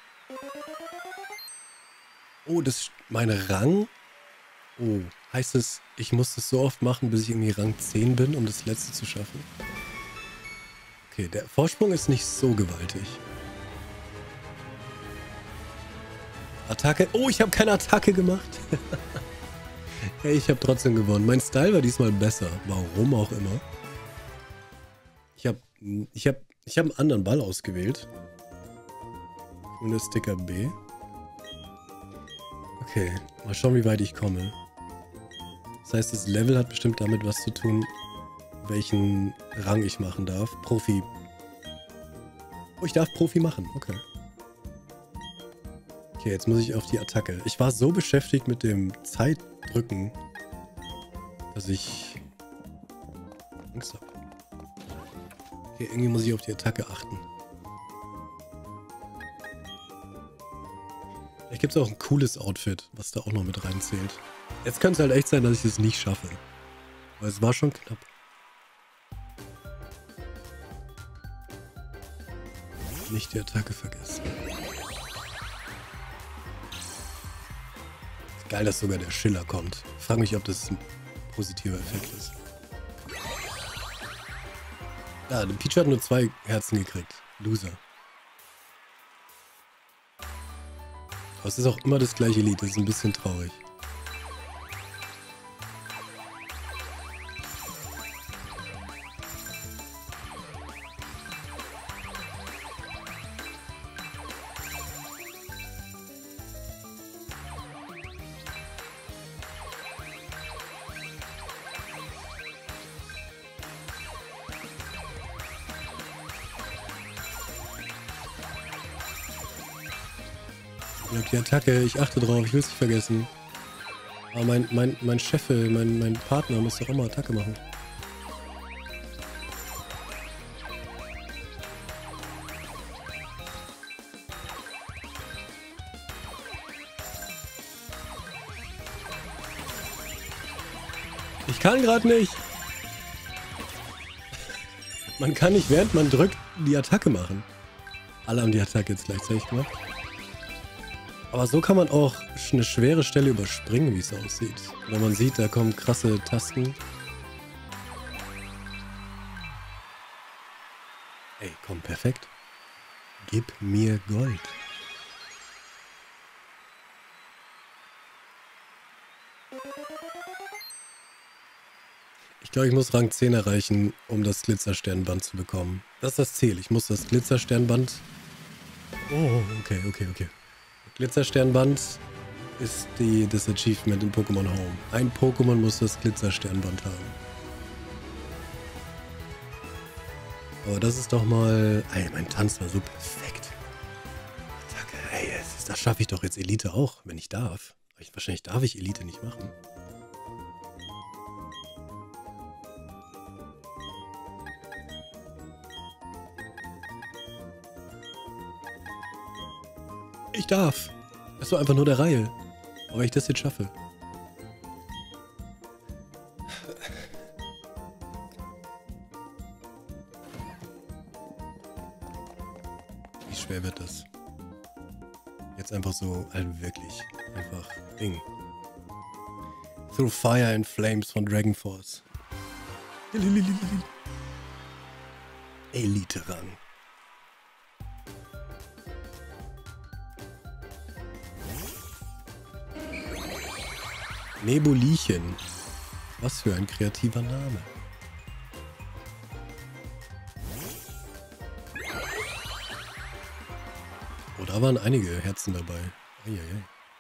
Speaker 1: Oh, das ist mein Rang? Oh, heißt es, ich muss das so oft machen, bis ich irgendwie Rang zehn bin, um das letzte zu schaffen? Okay, der Vorsprung ist nicht so gewaltig. Attacke. Oh, ich habe keine Attacke gemacht. Hey, ich habe trotzdem gewonnen. Mein Style war diesmal besser. Warum auch immer. Ich habe ich hab, ich hab einen anderen Ball ausgewählt. Und der Sticker B. Okay, mal schauen, wie weit ich komme. Das heißt, das Level hat bestimmt damit was zu tun, welchen Rang ich machen darf. Profi. Oh, ich darf Profi machen. Okay. Okay, jetzt muss ich auf die Attacke. Ich war so beschäftigt mit dem Zeitdrücken, dass ich Angst habe. Okay, irgendwie muss ich auf die Attacke achten. Vielleicht gibt es auch ein cooles Outfit, was da auch noch mit reinzählt. Jetzt könnte es halt echt sein, dass ich es nicht schaffe. Weil es war schon knapp. Nicht die Attacke vergessen. Geil, dass sogar der Schiller kommt. Ich frage mich, ob das ein positiver Effekt ist. Ja, der Peach hat nur zwei Herzen gekriegt. Loser. Aber es ist auch immer das gleiche Lied. Das ist ein bisschen traurig. Die Attacke, ich achte drauf, ich will es nicht vergessen. Aber mein, mein, mein Chef, mein, mein Partner muss doch immer Attacke machen. Ich kann gerade nicht. Man kann nicht, während man drückt, die Attacke machen. Alle haben die Attacke jetzt gleichzeitig gemacht. Aber so kann man auch eine schwere Stelle überspringen, wie es aussieht. Wenn man sieht, da kommen krasse Tasten. Ey, komm, perfekt. Gib mir Gold. Ich glaube, ich muss Rang zehn erreichen, um das Glitzersternband zu bekommen. Das ist das Ziel. Ich muss das Glitzersternband... Oh, okay, okay, okay. Glitzersternband ist die, das Achievement in Pokémon Home. Ein Pokémon muss das Glitzersternband haben. Aber das ist doch mal... Ey, mein Tanz war so perfekt. Attacke, ey, das, das schaffe ich doch jetzt Elite auch, wenn ich darf. Ich, wahrscheinlich darf ich Elite nicht machen. Ich darf. Das war einfach nur der Reihe. Aber ich das jetzt schaffe. Wie schwer wird das? Jetzt einfach so, also wirklich. Einfach Ding. Through Fire and Flames von Dragon Force. Elite-Rang. Nebulchen. Was für ein kreativer Name. Oh, da waren einige Herzen dabei. Eieiei.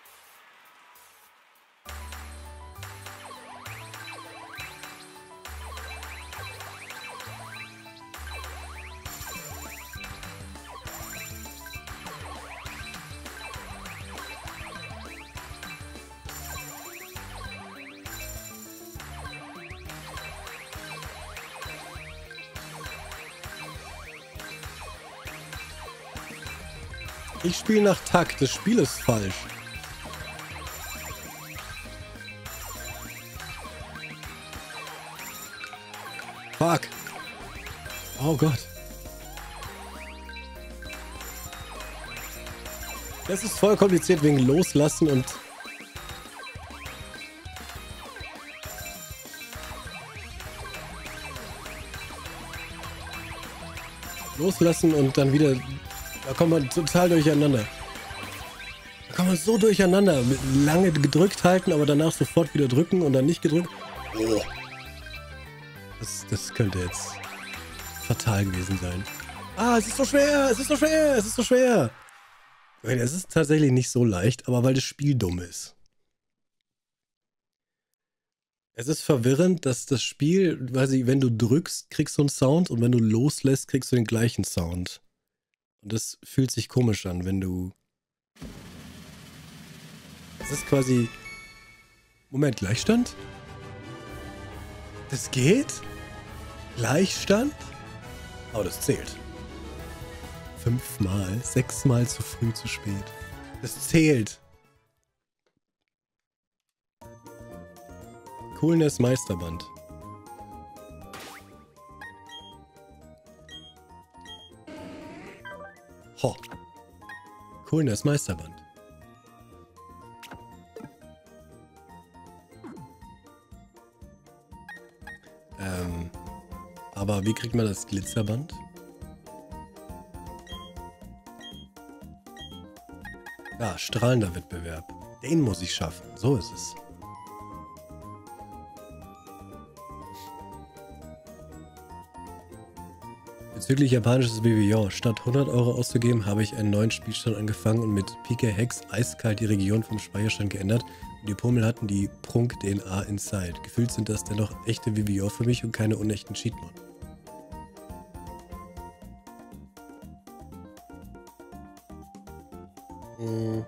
Speaker 1: Ich spiele nach Takt, das Spiel ist falsch. Fuck. Oh Gott. Das ist voll kompliziert wegen Loslassen und... Loslassen und dann wieder... Da kommt man total durcheinander. Da kommt man so durcheinander. Mit lange gedrückt halten, aber danach sofort wieder drücken und dann nicht gedrückt. Oh. Das, das könnte jetzt fatal gewesen sein. Ah, es ist so schwer, es ist so schwer, es ist so schwer. Es ist tatsächlich nicht so leicht, aber weil das Spiel dumm ist. Es ist verwirrend, dass das Spiel, weiß ich, wenn du drückst, kriegst du einen Sound und wenn du loslässt, kriegst du den gleichen Sound. Und das fühlt sich komisch an, wenn du... Es ist quasi... Moment, Gleichstand? Das geht? Gleichstand? Oh, das zählt. Fünfmal, sechsmal zu früh, zu spät. Das zählt. Coolness Meisterband. Ho. Coolness Meisterband. Ähm, aber wie kriegt man das Glitzerband? Ja, strahlender Wettbewerb. Den muss ich schaffen. So ist es. Bezüglich japanisches W W J. Statt hundert Euro auszugeben, habe ich einen neuen Spielstand angefangen und mit P K Hex eiskalt die Region vom Speicherstand geändert. Und die Pummel hatten die Prunk-D N A inside. Gefühlt sind das dennoch echte W W J für mich und keine unechten Cheat-Mod. Hm.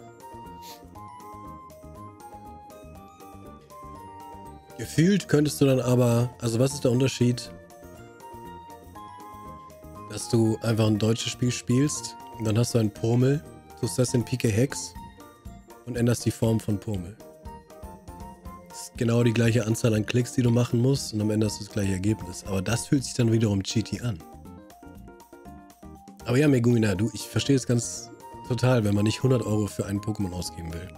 Speaker 1: Gefühlt könntest du dann aber... Also was ist der Unterschied? Dass du einfach ein deutsches Spiel spielst und dann hast du ein Pummel, tust das in P K Hex und änderst die Form von Pummel. Das ist genau die gleiche Anzahl an Klicks, die du machen musst und am Ende hast du das gleiche Ergebnis. Aber das fühlt sich dann wiederum cheaty an. Aber ja, Megumina, du, ich verstehe es ganz total, wenn man nicht hundert Euro für einen Pokémon ausgeben will.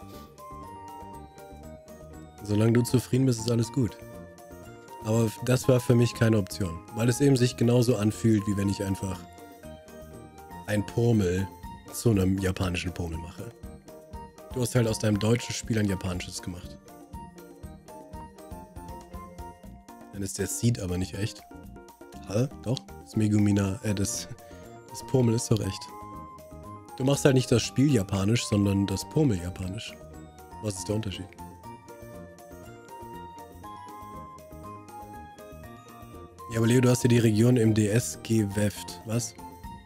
Speaker 1: Solange du zufrieden bist, ist alles gut. Aber das war für mich keine Option, weil es eben sich genauso anfühlt, wie wenn ich einfach ein Pummel zu einem japanischen Pummel mache. Du hast halt aus deinem deutschen Spiel ein japanisches gemacht. Dann ist der Seed aber nicht echt. Hä? Doch? Das Megumina, äh, das, das Pummel ist doch echt. Du machst halt nicht das Spiel japanisch, sondern das Pummel japanisch. Was ist der Unterschied? Ja, aber Leo, du hast ja die Region im D S geweft. Was?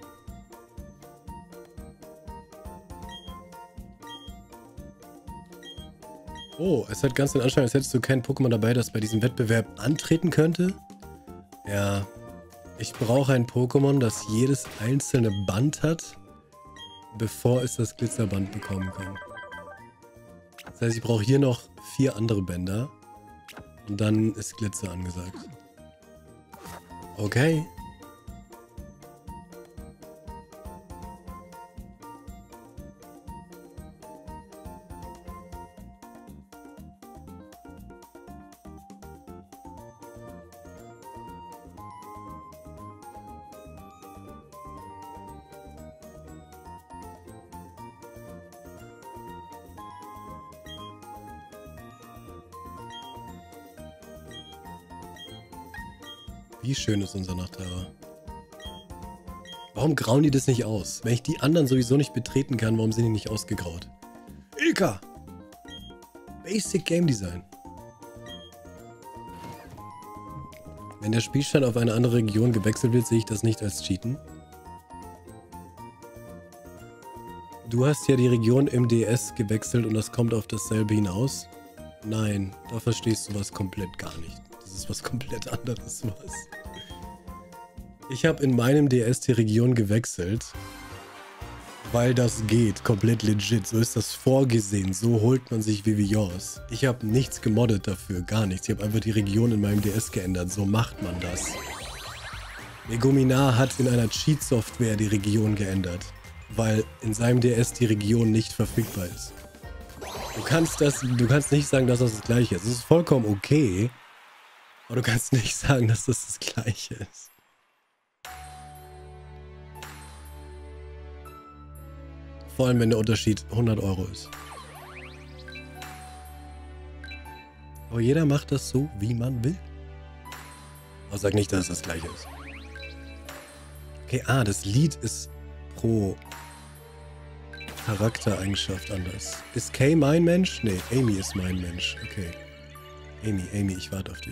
Speaker 1: Oh, es hat ganz den Anschein, als hättest du kein Pokémon dabei, das bei diesem Wettbewerb antreten könnte. Ja, ich brauche ein Pokémon, das jedes einzelne Band hat, bevor es das Glitzerband bekommen kann. Das heißt, ich brauche hier noch vier andere Bänder und dann ist Glitzer angesagt. Okay. Wie schön ist unser Nachtterror. Warum grauen die das nicht aus? Wenn ich die anderen sowieso nicht betreten kann, warum sind die nicht ausgegraut? Ilka! Basic Game Design. Wenn der Spielstand auf eine andere Region gewechselt wird, sehe ich das nicht als Cheaten. Du hast ja die Region im D S gewechselt und das kommt auf dasselbe hinaus. Nein, da verstehst du was komplett gar nicht. Das ist was komplett anderes, was. Ich habe in meinem D S die Region gewechselt, weil das geht, komplett legit. So ist das vorgesehen, so holt man sich W W Js. Ich habe nichts gemoddet dafür, gar nichts. Ich habe einfach die Region in meinem D S geändert, so macht man das. Megumina hat in einer Cheat-Software die Region geändert, weil in seinem D S die Region nicht verfügbar ist. Du kannst das, du kannst nicht sagen, dass das das Gleiche ist. Es ist vollkommen okay, aber du kannst nicht sagen, dass das das Gleiche ist. Vor allem, wenn der Unterschied hundert Euro ist. Aber jeder macht das so, wie man will. Aber sag nicht, dass es das Gleiche ist. Okay, ah, das Lied ist pro Charaktereigenschaft anders. Ist Kay mein Mensch? Nee, Amy ist mein Mensch. Okay. Amy, Amy, ich warte auf dich.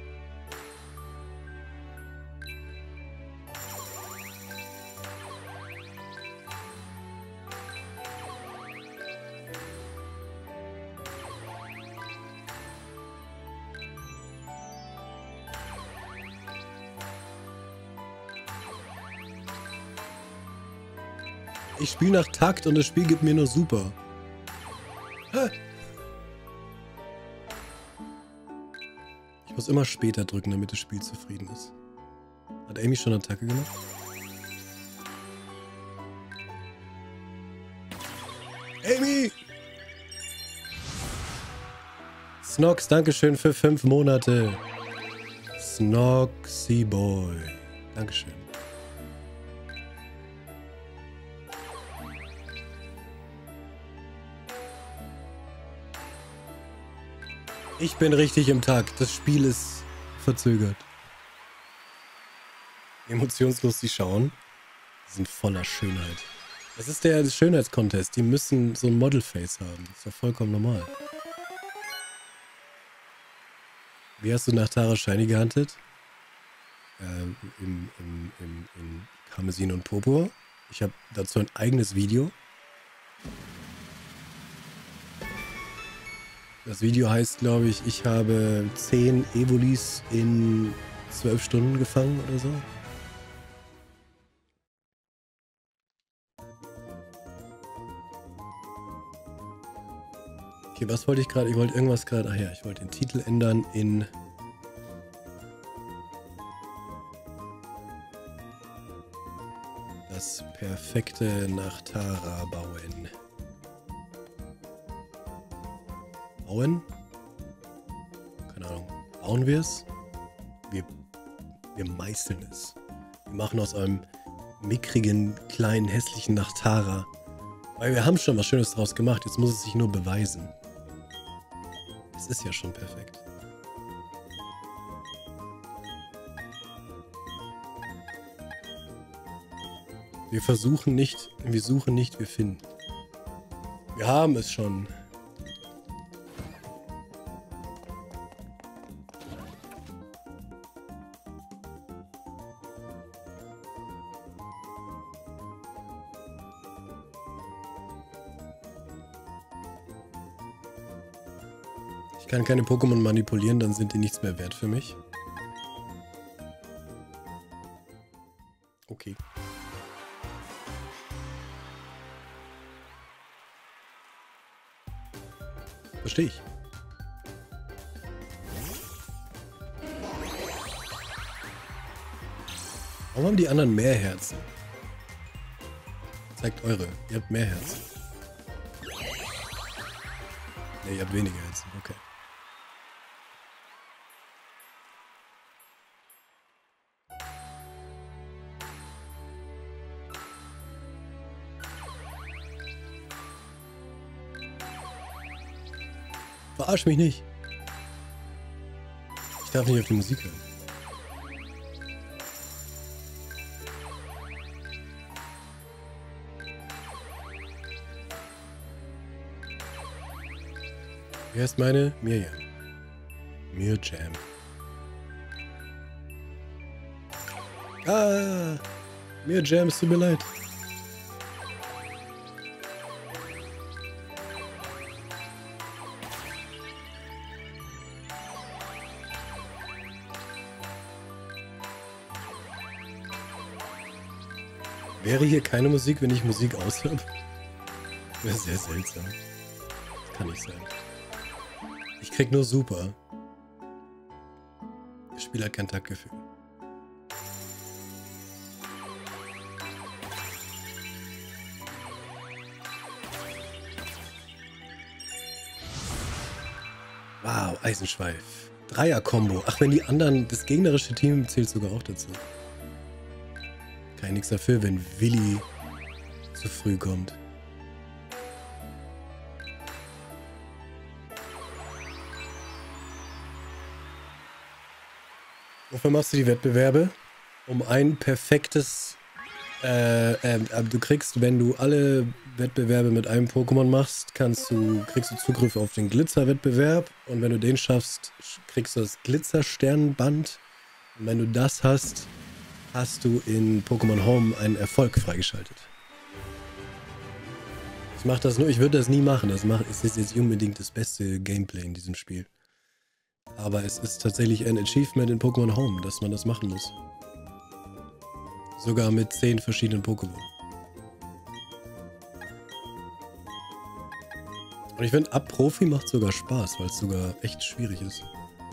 Speaker 1: Ich spiele nach Takt und das Spiel gibt mir nur super. Ich muss immer später drücken, damit das Spiel zufrieden ist. Hat Amy schon eine Attacke gemacht? Amy! Snox, dankeschön für fünf Monate. Snoxy Boy. Dankeschön. Ich bin richtig im Takt. Das Spiel ist verzögert. Emotionslos, die schauen. Die sind voller Schönheit. Das ist der Schönheitskontest. Die müssen so ein Modelface haben. Das ist doch vollkommen normal. Wie hast du nach Tara Shiny gehandelt? Ähm, im, im, im, in Karmesin und Purpur. Ich habe dazu ein eigenes Video. Das Video heißt, glaube ich, ich habe zehn Evolis in zwölf Stunden gefangen oder so. Okay, was wollte ich gerade? Ich wollte irgendwas gerade... Ach ja, ich wollte den Titel ändern in... Das perfekte Nachtara bauen. Bauen? Keine Ahnung. Bauen wir es? Wir, wir meißeln es. Wir machen aus einem mickrigen, kleinen, hässlichen Nachtara. Weil wir haben schon was Schönes draus gemacht. Jetzt muss es sich nur beweisen. Es ist ja schon perfekt. Wir versuchen nicht, wir suchen nicht, wir finden. Wir haben es schon. Ich kann keine Pokémon manipulieren, dann sind die nichts mehr wert für mich. Okay. Verstehe ich. Warum haben die anderen mehr Herzen? Zeigt eure. Ihr habt mehr Herzen. Ne, ihr habt weniger Herzen. Okay. Verarsch mich nicht. Ich darf nicht auf die Musik hören. Wer ist meine? Mirjam. Mirjam. Ah! Mirjam, es tut mir leid. Wäre hier keine Musik, wenn ich Musik aus habe? Wäre sehr seltsam. Das kann nicht sein. Ich krieg nur Super. Das Spiel hat kein Taktgefühl. Wow, Eisenschweif. Dreier-Kombo. Ach, wenn die anderen... Das gegnerische Team zählt sogar auch dazu. Kann ich nichts dafür, wenn Willi zu früh kommt. Wofür machst du die Wettbewerbe? Um ein perfektes Äh, äh, du kriegst, wenn du alle Wettbewerbe mit einem Pokémon machst, kannst du, kriegst du Zugriff auf den Glitzer-Wettbewerb und wenn du den schaffst, kriegst du das Glitzer-Sternband und wenn du das hast, hast du in Pokémon Home einen Erfolg freigeschaltet. Ich mach das nur, ich würde das nie machen, das mach, ist jetzt nicht unbedingt das beste Gameplay in diesem Spiel. Aber es ist tatsächlich ein Achievement in Pokémon Home, dass man das machen muss. Sogar mit zehn verschiedenen Pokémon. Und ich finde, ab Profi macht sogar Spaß, weil es sogar echt schwierig ist.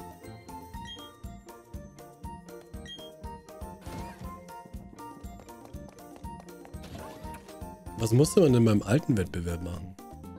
Speaker 1: Was musste man denn beim alten Wettbewerb machen?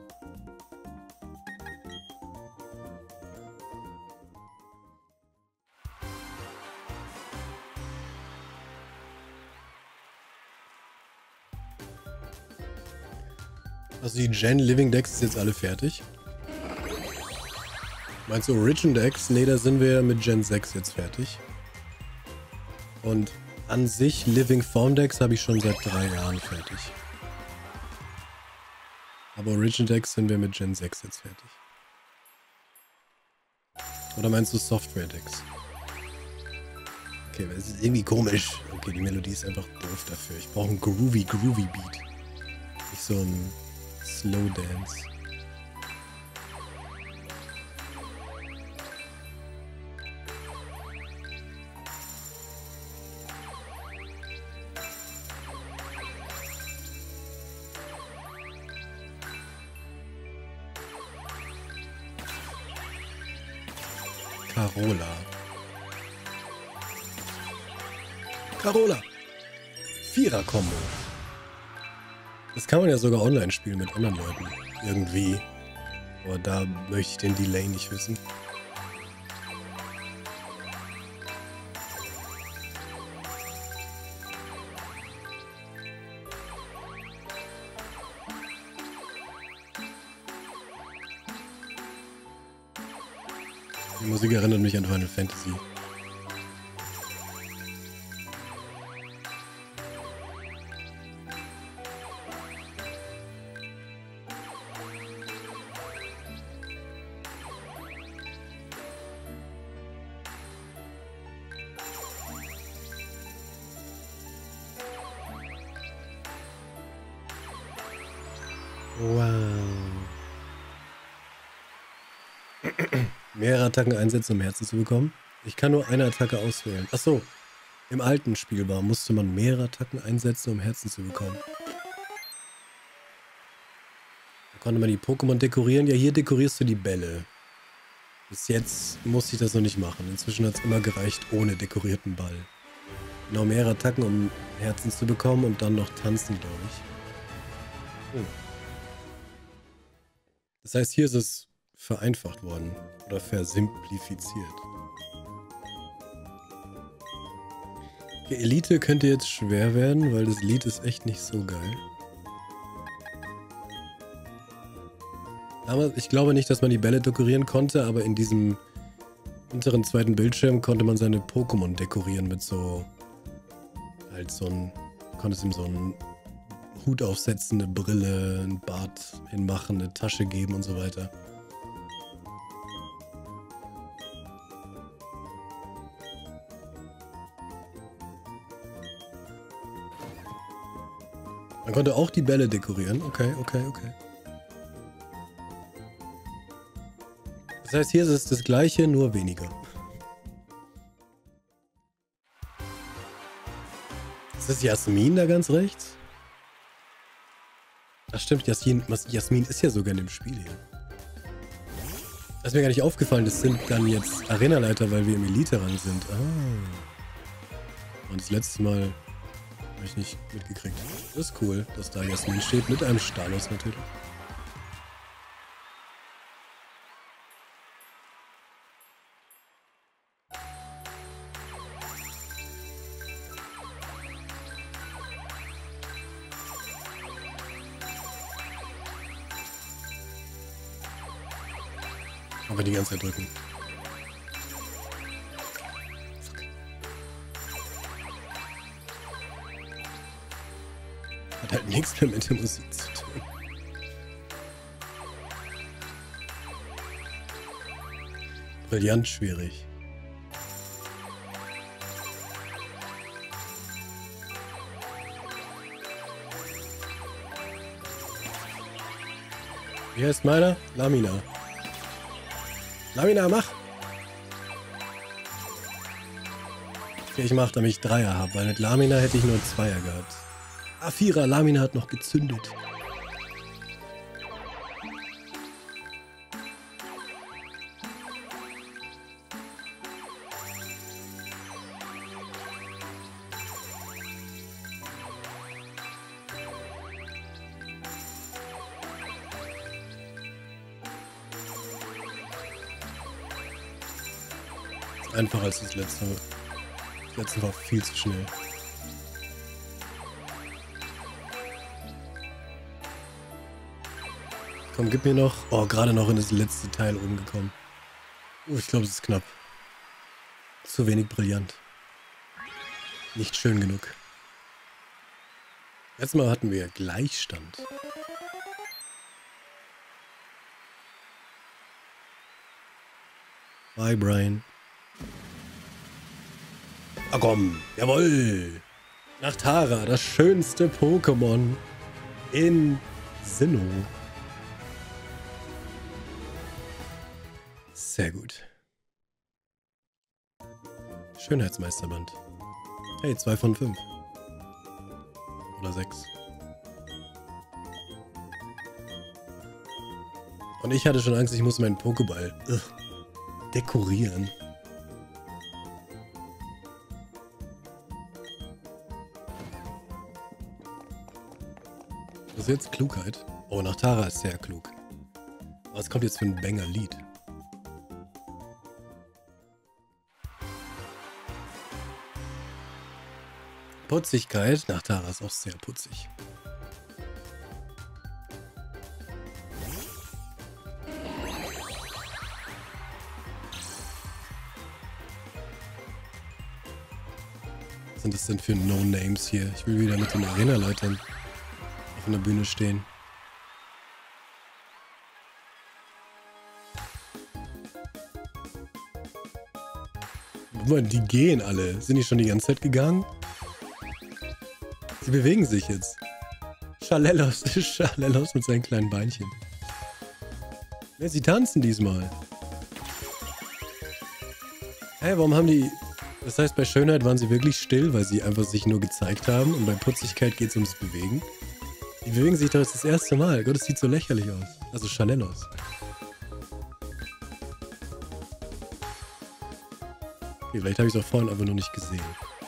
Speaker 1: Also die Gen Living Decks ist jetzt alle fertig. Meinst du Origin Decks? Ne, da sind wir mit Gen sechs jetzt fertig. Und an sich Living Form Decks habe ich schon seit drei Jahren fertig. Aber Origin Decks sind wir mit Gen sechs jetzt fertig. Oder meinst du Software Decks? Okay, das ist irgendwie komisch. Okay, die Melodie ist einfach doof dafür. Ich brauche einen groovy, groovy Beat. Nicht so ein Slow Dance. Carola. Carola. Vierer-Kombo. Das kann man ja sogar online spielen mit anderen Leuten. Irgendwie. Aber da möchte ich den Delay nicht wissen. Die Musik erinnert mich an Final Fantasy. Mehrere Attacken einsetzen, um Herzen zu bekommen. Ich kann nur eine Attacke auswählen. Achso, im alten Spiel war, musste man mehrere Attacken einsetzen, um Herzen zu bekommen. Da konnte man die Pokémon dekorieren. Ja, hier dekorierst du die Bälle. Bis jetzt musste ich das noch nicht machen. Inzwischen hat es immer gereicht, ohne dekorierten Ball. Genau, mehrere Attacken, um Herzen zu bekommen und dann noch tanzen, glaube ich. Oh. Das heißt, hier ist es vereinfacht worden oder versimplifiziert. Die Elite könnte jetzt schwer werden, weil das Lied ist echt nicht so geil. Aber ich glaube nicht, dass man die Bälle dekorieren konnte, aber in diesem unteren zweiten Bildschirm konnte man seine Pokémon dekorieren mit so halt so ein, konnte es ihm so einen Hut aufsetzen, eine Brille, ein Bart hinmachen, eine Tasche geben und so weiter. Man konnte auch die Bälle dekorieren. Okay, okay, okay. Das heißt, hier ist es das gleiche, nur weniger. Ist das Jasmin da ganz rechts? Ach stimmt, Jasmin, Jasmin ist ja sogar in dem Spiel hier. Das ist mir gar nicht aufgefallen, das sind dann jetzt Arenaleiter, weil wir im Elite-Rang sind. Ah. Und das letzte Mal habe ich nicht mitgekriegt. Das ist cool, dass da Jasmin steht, mit einem Stalos natürlich. Aber die ganze Zeit drücken. Hat halt nichts mehr mit der Musik zu tun. Brillant schwierig. Wie heißt meiner? Lamina. Lamina, mach! Okay, ich mach, damit ich Dreier habe, weil mit Lamina hätte ich nur Zweier gehabt. Ah, Vierer, Lamina hat noch gezündet. Einfacher als das letzte. Das letzte war viel zu schnell. Komm, gib mir noch... Oh, gerade noch in das letzte Teil oben gekommen. Oh, ich glaube, es ist knapp. Zu wenig brillant. Nicht schön genug. Letztes Mal hatten wir Gleichstand. Bye, Brian. Ah komm, jawohl! Nachtara, das schönste Pokémon in Sinnoh. Sehr gut. Schönheitsmeisterband. Hey, zwei von fünf. Oder sechs. Und ich hatte schon Angst, ich muss meinen Pokéball ugh, dekorieren. Was ist jetzt Klugheit? Oh, Nachtara ist sehr klug. Was kommt jetzt für ein Banger-Lied? Putzigkeit. Nachtara ist auch sehr putzig. Was sind das denn für No-Names hier? Ich will wieder mit den Arena-Leitern auf einer Bühne stehen. Die gehen alle. Sind die schon die ganze Zeit gegangen? Sie bewegen sich jetzt. Schalellos, Schalellos mit seinen kleinen Beinchen. Ja, sie tanzen diesmal. Hä, hey, warum haben die... Das heißt, bei Schönheit waren sie wirklich still, weil sie einfach sich nur gezeigt haben. Und bei Putzigkeit geht es ums Bewegen. Die bewegen sich doch jetzt das erste Mal. Gott, das sieht so lächerlich aus. Also Schalellos. Okay, vielleicht habe ich es auch vorhin aber noch nicht gesehen.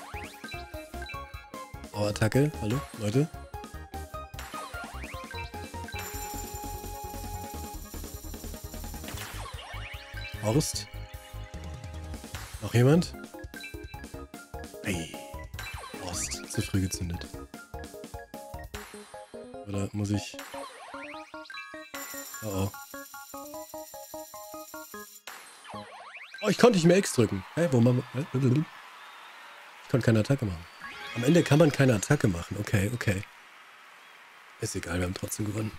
Speaker 1: Oh, Attacke. Hallo, Leute. Horst. Noch jemand? Ey. Horst. Zu früh gezündet. Oder muss ich... Oh oh. Oh, ich konnte nicht mehr X drücken. Hä, wo machen wir... Ich konnte keine Attacke machen. Am Ende kann man keine Attacke machen. Okay, okay. Ist egal, wir haben trotzdem gewonnen.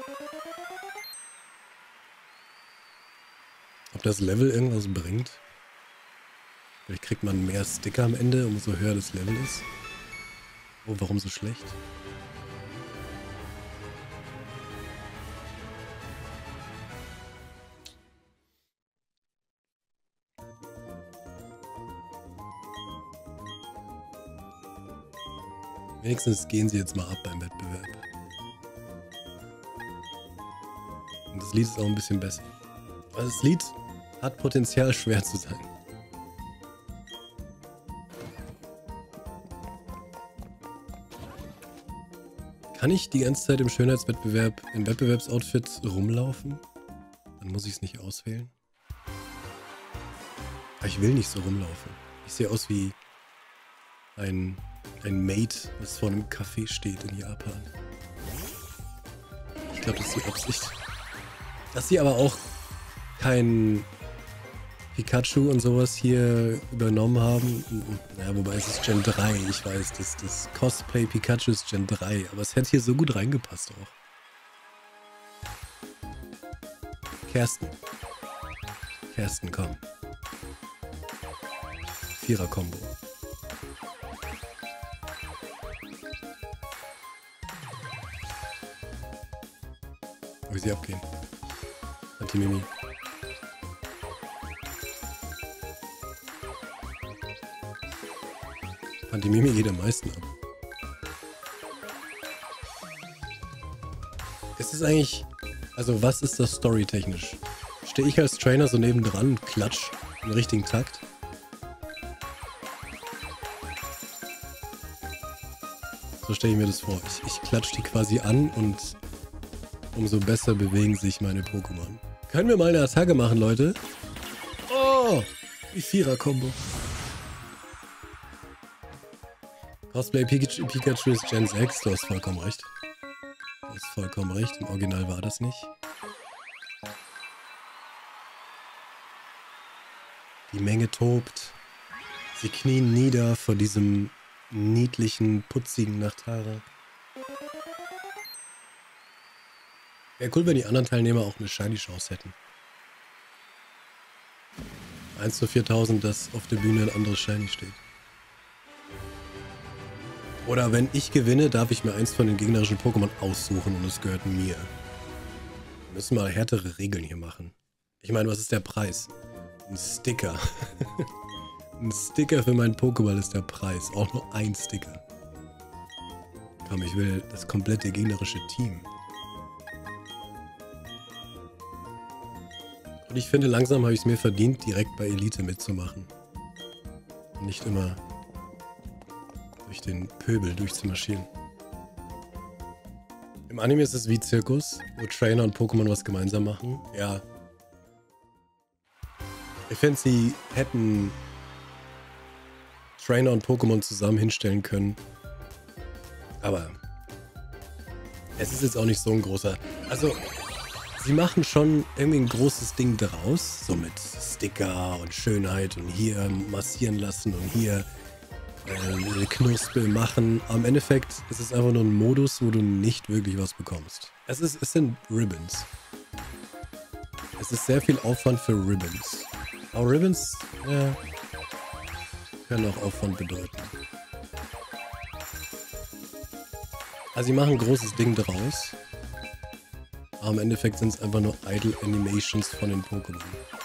Speaker 1: Ob das Level irgendwas bringt? Vielleicht kriegt man mehr Sticker am Ende, umso höher das Level ist. Oh, warum so schlecht? Wenigstens gehen sie jetzt mal ab beim Wettbewerb. Und das Lied ist auch ein bisschen besser. Aber das Lied hat Potenzial, schwer zu sein. Kann ich die ganze Zeit im Schönheitswettbewerb im Wettbewerbsoutfit rumlaufen? Dann muss ich es nicht auswählen. Aber ich will nicht so rumlaufen. Ich sehe aus wie ein... Ein Maid, das vor einem Café steht in Japan. Ich glaube, das ist die Absicht. Dass sie aber auch kein Pikachu und sowas hier übernommen haben. Ja, wobei es ist Gen drei, ich weiß, das, das Cosplay Pikachu ist Gen drei, aber es hätte hier so gut reingepasst auch. Kersten. Kersten, komm. Vierer-Kombo. Wie sie abgehen. Anti-Mimi. Anti-Mimi geht am meisten ab. Es ist eigentlich... Also was ist das storytechnisch? Stehe ich als Trainer so nebendran und klatsch im richtigen Takt? So stelle ich mir das vor. Ich, ich klatsche die quasi an und umso besser bewegen sich meine Pokémon. Können wir mal eine Attacke machen, Leute? Oh! Die Vierer-Kombo. Cosplay Pikachu, Pikachu ist Gen sechs, du hast vollkommen recht. Du hast vollkommen recht, im Original war das nicht. Die Menge tobt. Sie knien nieder vor diesem niedlichen, putzigen Nachtara. Wäre cool, wenn die anderen Teilnehmer auch eine Shiny-Chance hätten. eins zu viertausend, dass auf der Bühne ein anderes Shiny steht. Oder wenn ich gewinne, darf ich mir eins von den gegnerischen Pokémon aussuchen und es gehört mir. Wir müssen mal härtere Regeln hier machen. Ich meine, was ist der Preis? Ein Sticker. Ein Sticker für meinen Pokéball ist der Preis. Auch nur ein Sticker. Komm, ich will das komplette gegnerische Team. Und ich finde, langsam habe ich es mir verdient, direkt bei Elite mitzumachen. Und nicht immer durch den Pöbel durchzumarschieren. Im Anime ist es wie Zirkus, wo Trainer und Pokémon was gemeinsam machen. Ja. Ich finde, sie hätten Trainer und Pokémon zusammen hinstellen können. Aber es ist jetzt auch nicht so ein großer... Also, sie machen schon irgendwie ein großes Ding draus. So mit Sticker und Schönheit und hier massieren lassen und hier äh, Knospe machen. Aber im Endeffekt ist es einfach nur ein Modus, wo du nicht wirklich was bekommst. Es, ist, es sind Ribbons. Es ist sehr viel Aufwand für Ribbons. Aber Ribbons, ja, können auch Aufwand bedeuten. Also sie machen ein großes Ding draus. Aber im Endeffekt sind es einfach nur Idle Animations von den Pokémon.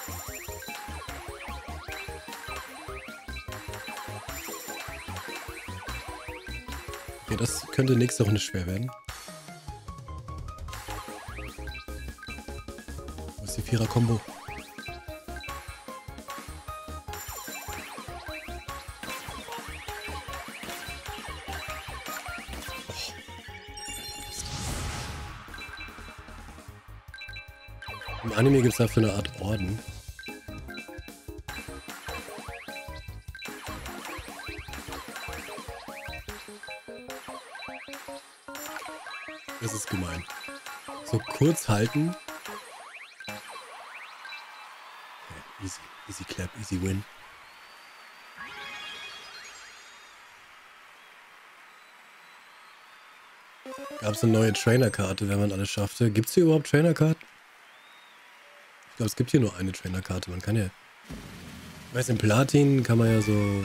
Speaker 1: Okay, das könnte nächste Runde schwer werden. Wo ist die Vierer-Kombo? Im Anime gibt es dafür eine Art Orden. Das ist gemein. So kurz halten. Okay, easy, easy clap, easy win. Gab es eine neue Trainerkarte, wenn man alles schaffte? Gibt es hier überhaupt Trainerkarten? Ich glaube, es gibt hier nur eine Trainerkarte. Man kann ja... Ich weiß, in Platin kann man ja so...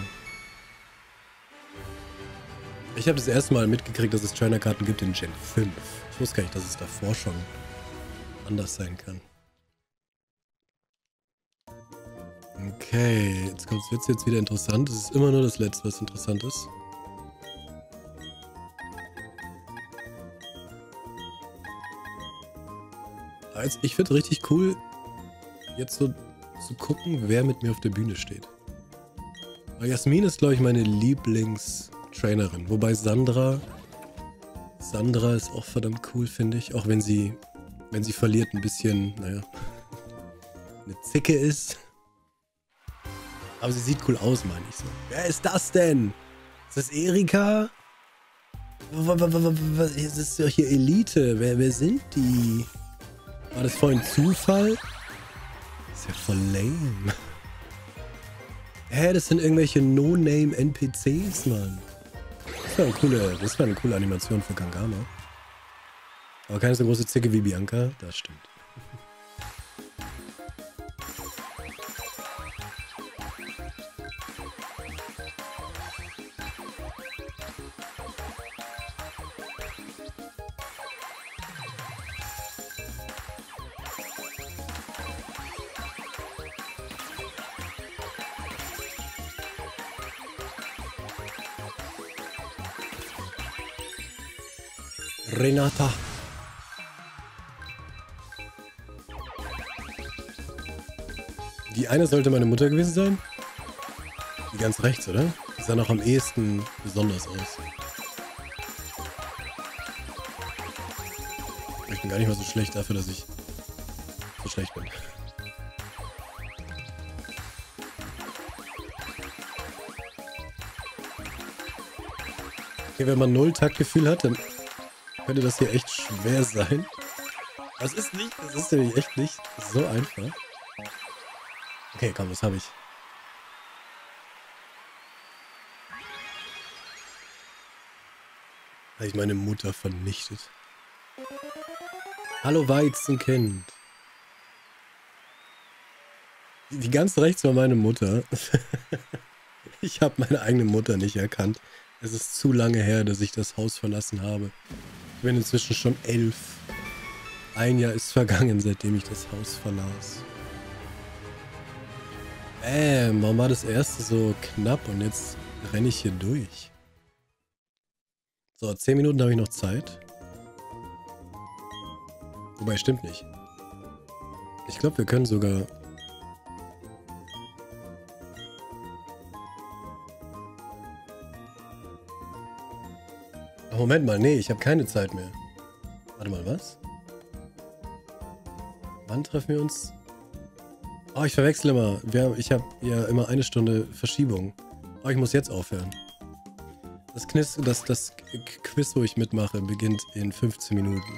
Speaker 1: Ich habe das erste Mal mitgekriegt, dass es Trainerkarten gibt in Gen fünf. Ich wusste gar nicht, dass es davor schon anders sein kann. Okay, jetzt kommt es jetzt wieder interessant. Es ist immer nur das Letzte, was interessant ist. Also ich finde richtig cool, jetzt so zu gucken, wer mit mir auf der Bühne steht. Weil Jasmin ist, glaube ich, meine Lieblingstrainerin. Wobei Sandra... Sandra ist auch verdammt cool, finde ich. Auch wenn sie, wenn sie verliert, ein bisschen, naja, eine Zicke ist. Aber sie sieht cool aus, meine ich so. Wer ist das denn? Ist das Erika? Das ist doch hier Elite. Wer, wer sind die? War das vorhin Zufall? Ist ja voll lame. Hä, das sind irgendwelche No-Name-N P Cs, Mann. Das wäre eine coole, das wäre eine coole Animation für Kangama. Aber keine so große Zicke wie Bianca, das stimmt. Renata. Die eine sollte meine Mutter gewesen sein. Die ganz rechts, oder? Die sah noch am ehesten besonders aus. Ich bin gar nicht mal so schlecht dafür, dass ich so schlecht bin. Okay, wenn man null Taktgefühl hat, dann könnte das hier echt schwer sein. Das ist nicht, das ist nämlich echt nicht so einfach. Okay, komm, das habe ich. Habe ich meine Mutter vernichtet. Hallo Weizenkind. Die, die ganz rechts war meine Mutter. Ich habe meine eigene Mutter nicht erkannt. Es ist zu lange her, dass ich das Haus verlassen habe. Ich bin inzwischen schon elf. Ein Jahr ist vergangen, seitdem ich das Haus verlas. Ähm, warum war das erste so knapp und jetzt renne ich hier durch? So, zehn Minuten habe ich noch Zeit. Wobei, stimmt nicht. Ich glaube, wir können sogar... Moment mal, nee, ich habe keine Zeit mehr. Warte mal, was? Wann treffen wir uns? Oh, ich verwechsel immer. Wir, ich habe ja immer eine Stunde Verschiebung. Oh, ich muss jetzt aufhören. Das, Knis, das, das Quiz, wo ich mitmache, beginnt in fünfzehn Minuten.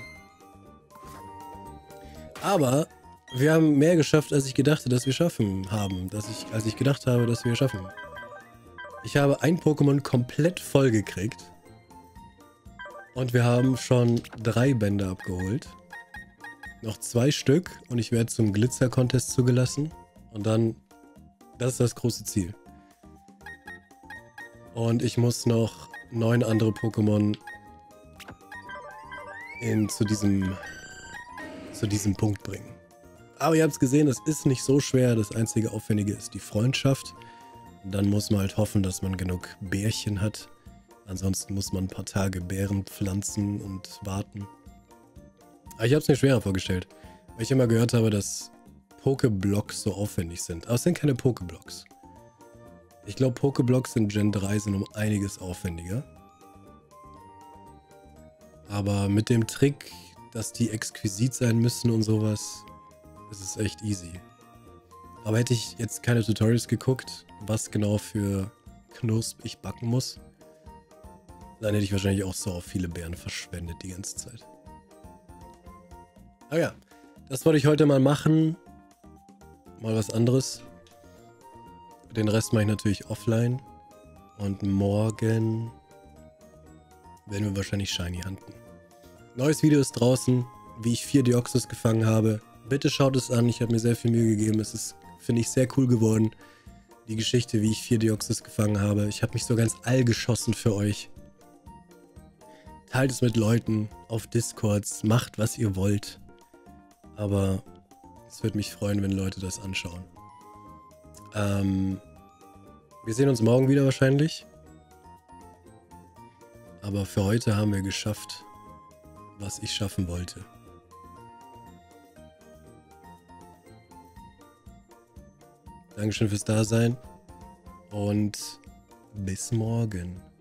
Speaker 1: Aber wir haben mehr geschafft, als ich gedacht, dass wir schaffen haben. Dass ich, als ich gedacht habe, dass wir schaffen. Ich habe ein Pokémon komplett voll gekriegt. Und wir haben schon drei Bände abgeholt. Noch zwei Stück und ich werde zum Glitzer-Contest zugelassen. Und dann, das ist das große Ziel. Und ich muss noch neun andere Pokémon in, zu diesem, zu diesem Punkt bringen. Aber ihr habt es gesehen, es ist nicht so schwer. Das einzige Aufwendige ist die Freundschaft. Und dann muss man halt hoffen, dass man genug Bärchen hat. Ansonsten muss man ein paar Tage Beeren pflanzen und warten. Aber ich habe es mir schwerer vorgestellt, weil ich immer gehört habe, dass Pokéblocks so aufwendig sind. Aber es sind keine Pokéblocks. Ich glaube, Pokéblocks in Gen drei sind um einiges aufwendiger. Aber mit dem Trick, dass die exquisit sein müssen und sowas, ist es echt easy. Aber hätte ich jetzt keine Tutorials geguckt, was genau für Knusp ich backen muss, dann hätte ich wahrscheinlich auch so viele Beeren verschwendet die ganze Zeit. Ah ja, das wollte ich heute mal machen. Mal was anderes. Den Rest mache ich natürlich offline. Und morgen werden wir wahrscheinlich Shiny hunten. Neues Video ist draußen, wie ich vier Deoxys gefangen habe. Bitte schaut es an, ich habe mir sehr viel Mühe gegeben. Es ist, finde ich, sehr cool geworden. Die Geschichte, wie ich vier Deoxys gefangen habe. Ich habe mich so ganz all geschossen für euch. Teilt es mit Leuten auf Discords, macht was ihr wollt. Aber es würde mich freuen, wenn Leute das anschauen. Ähm, wir sehen uns morgen wieder wahrscheinlich. Aber für heute haben wir geschafft, was ich schaffen wollte. Dankeschön fürs Dasein und bis morgen.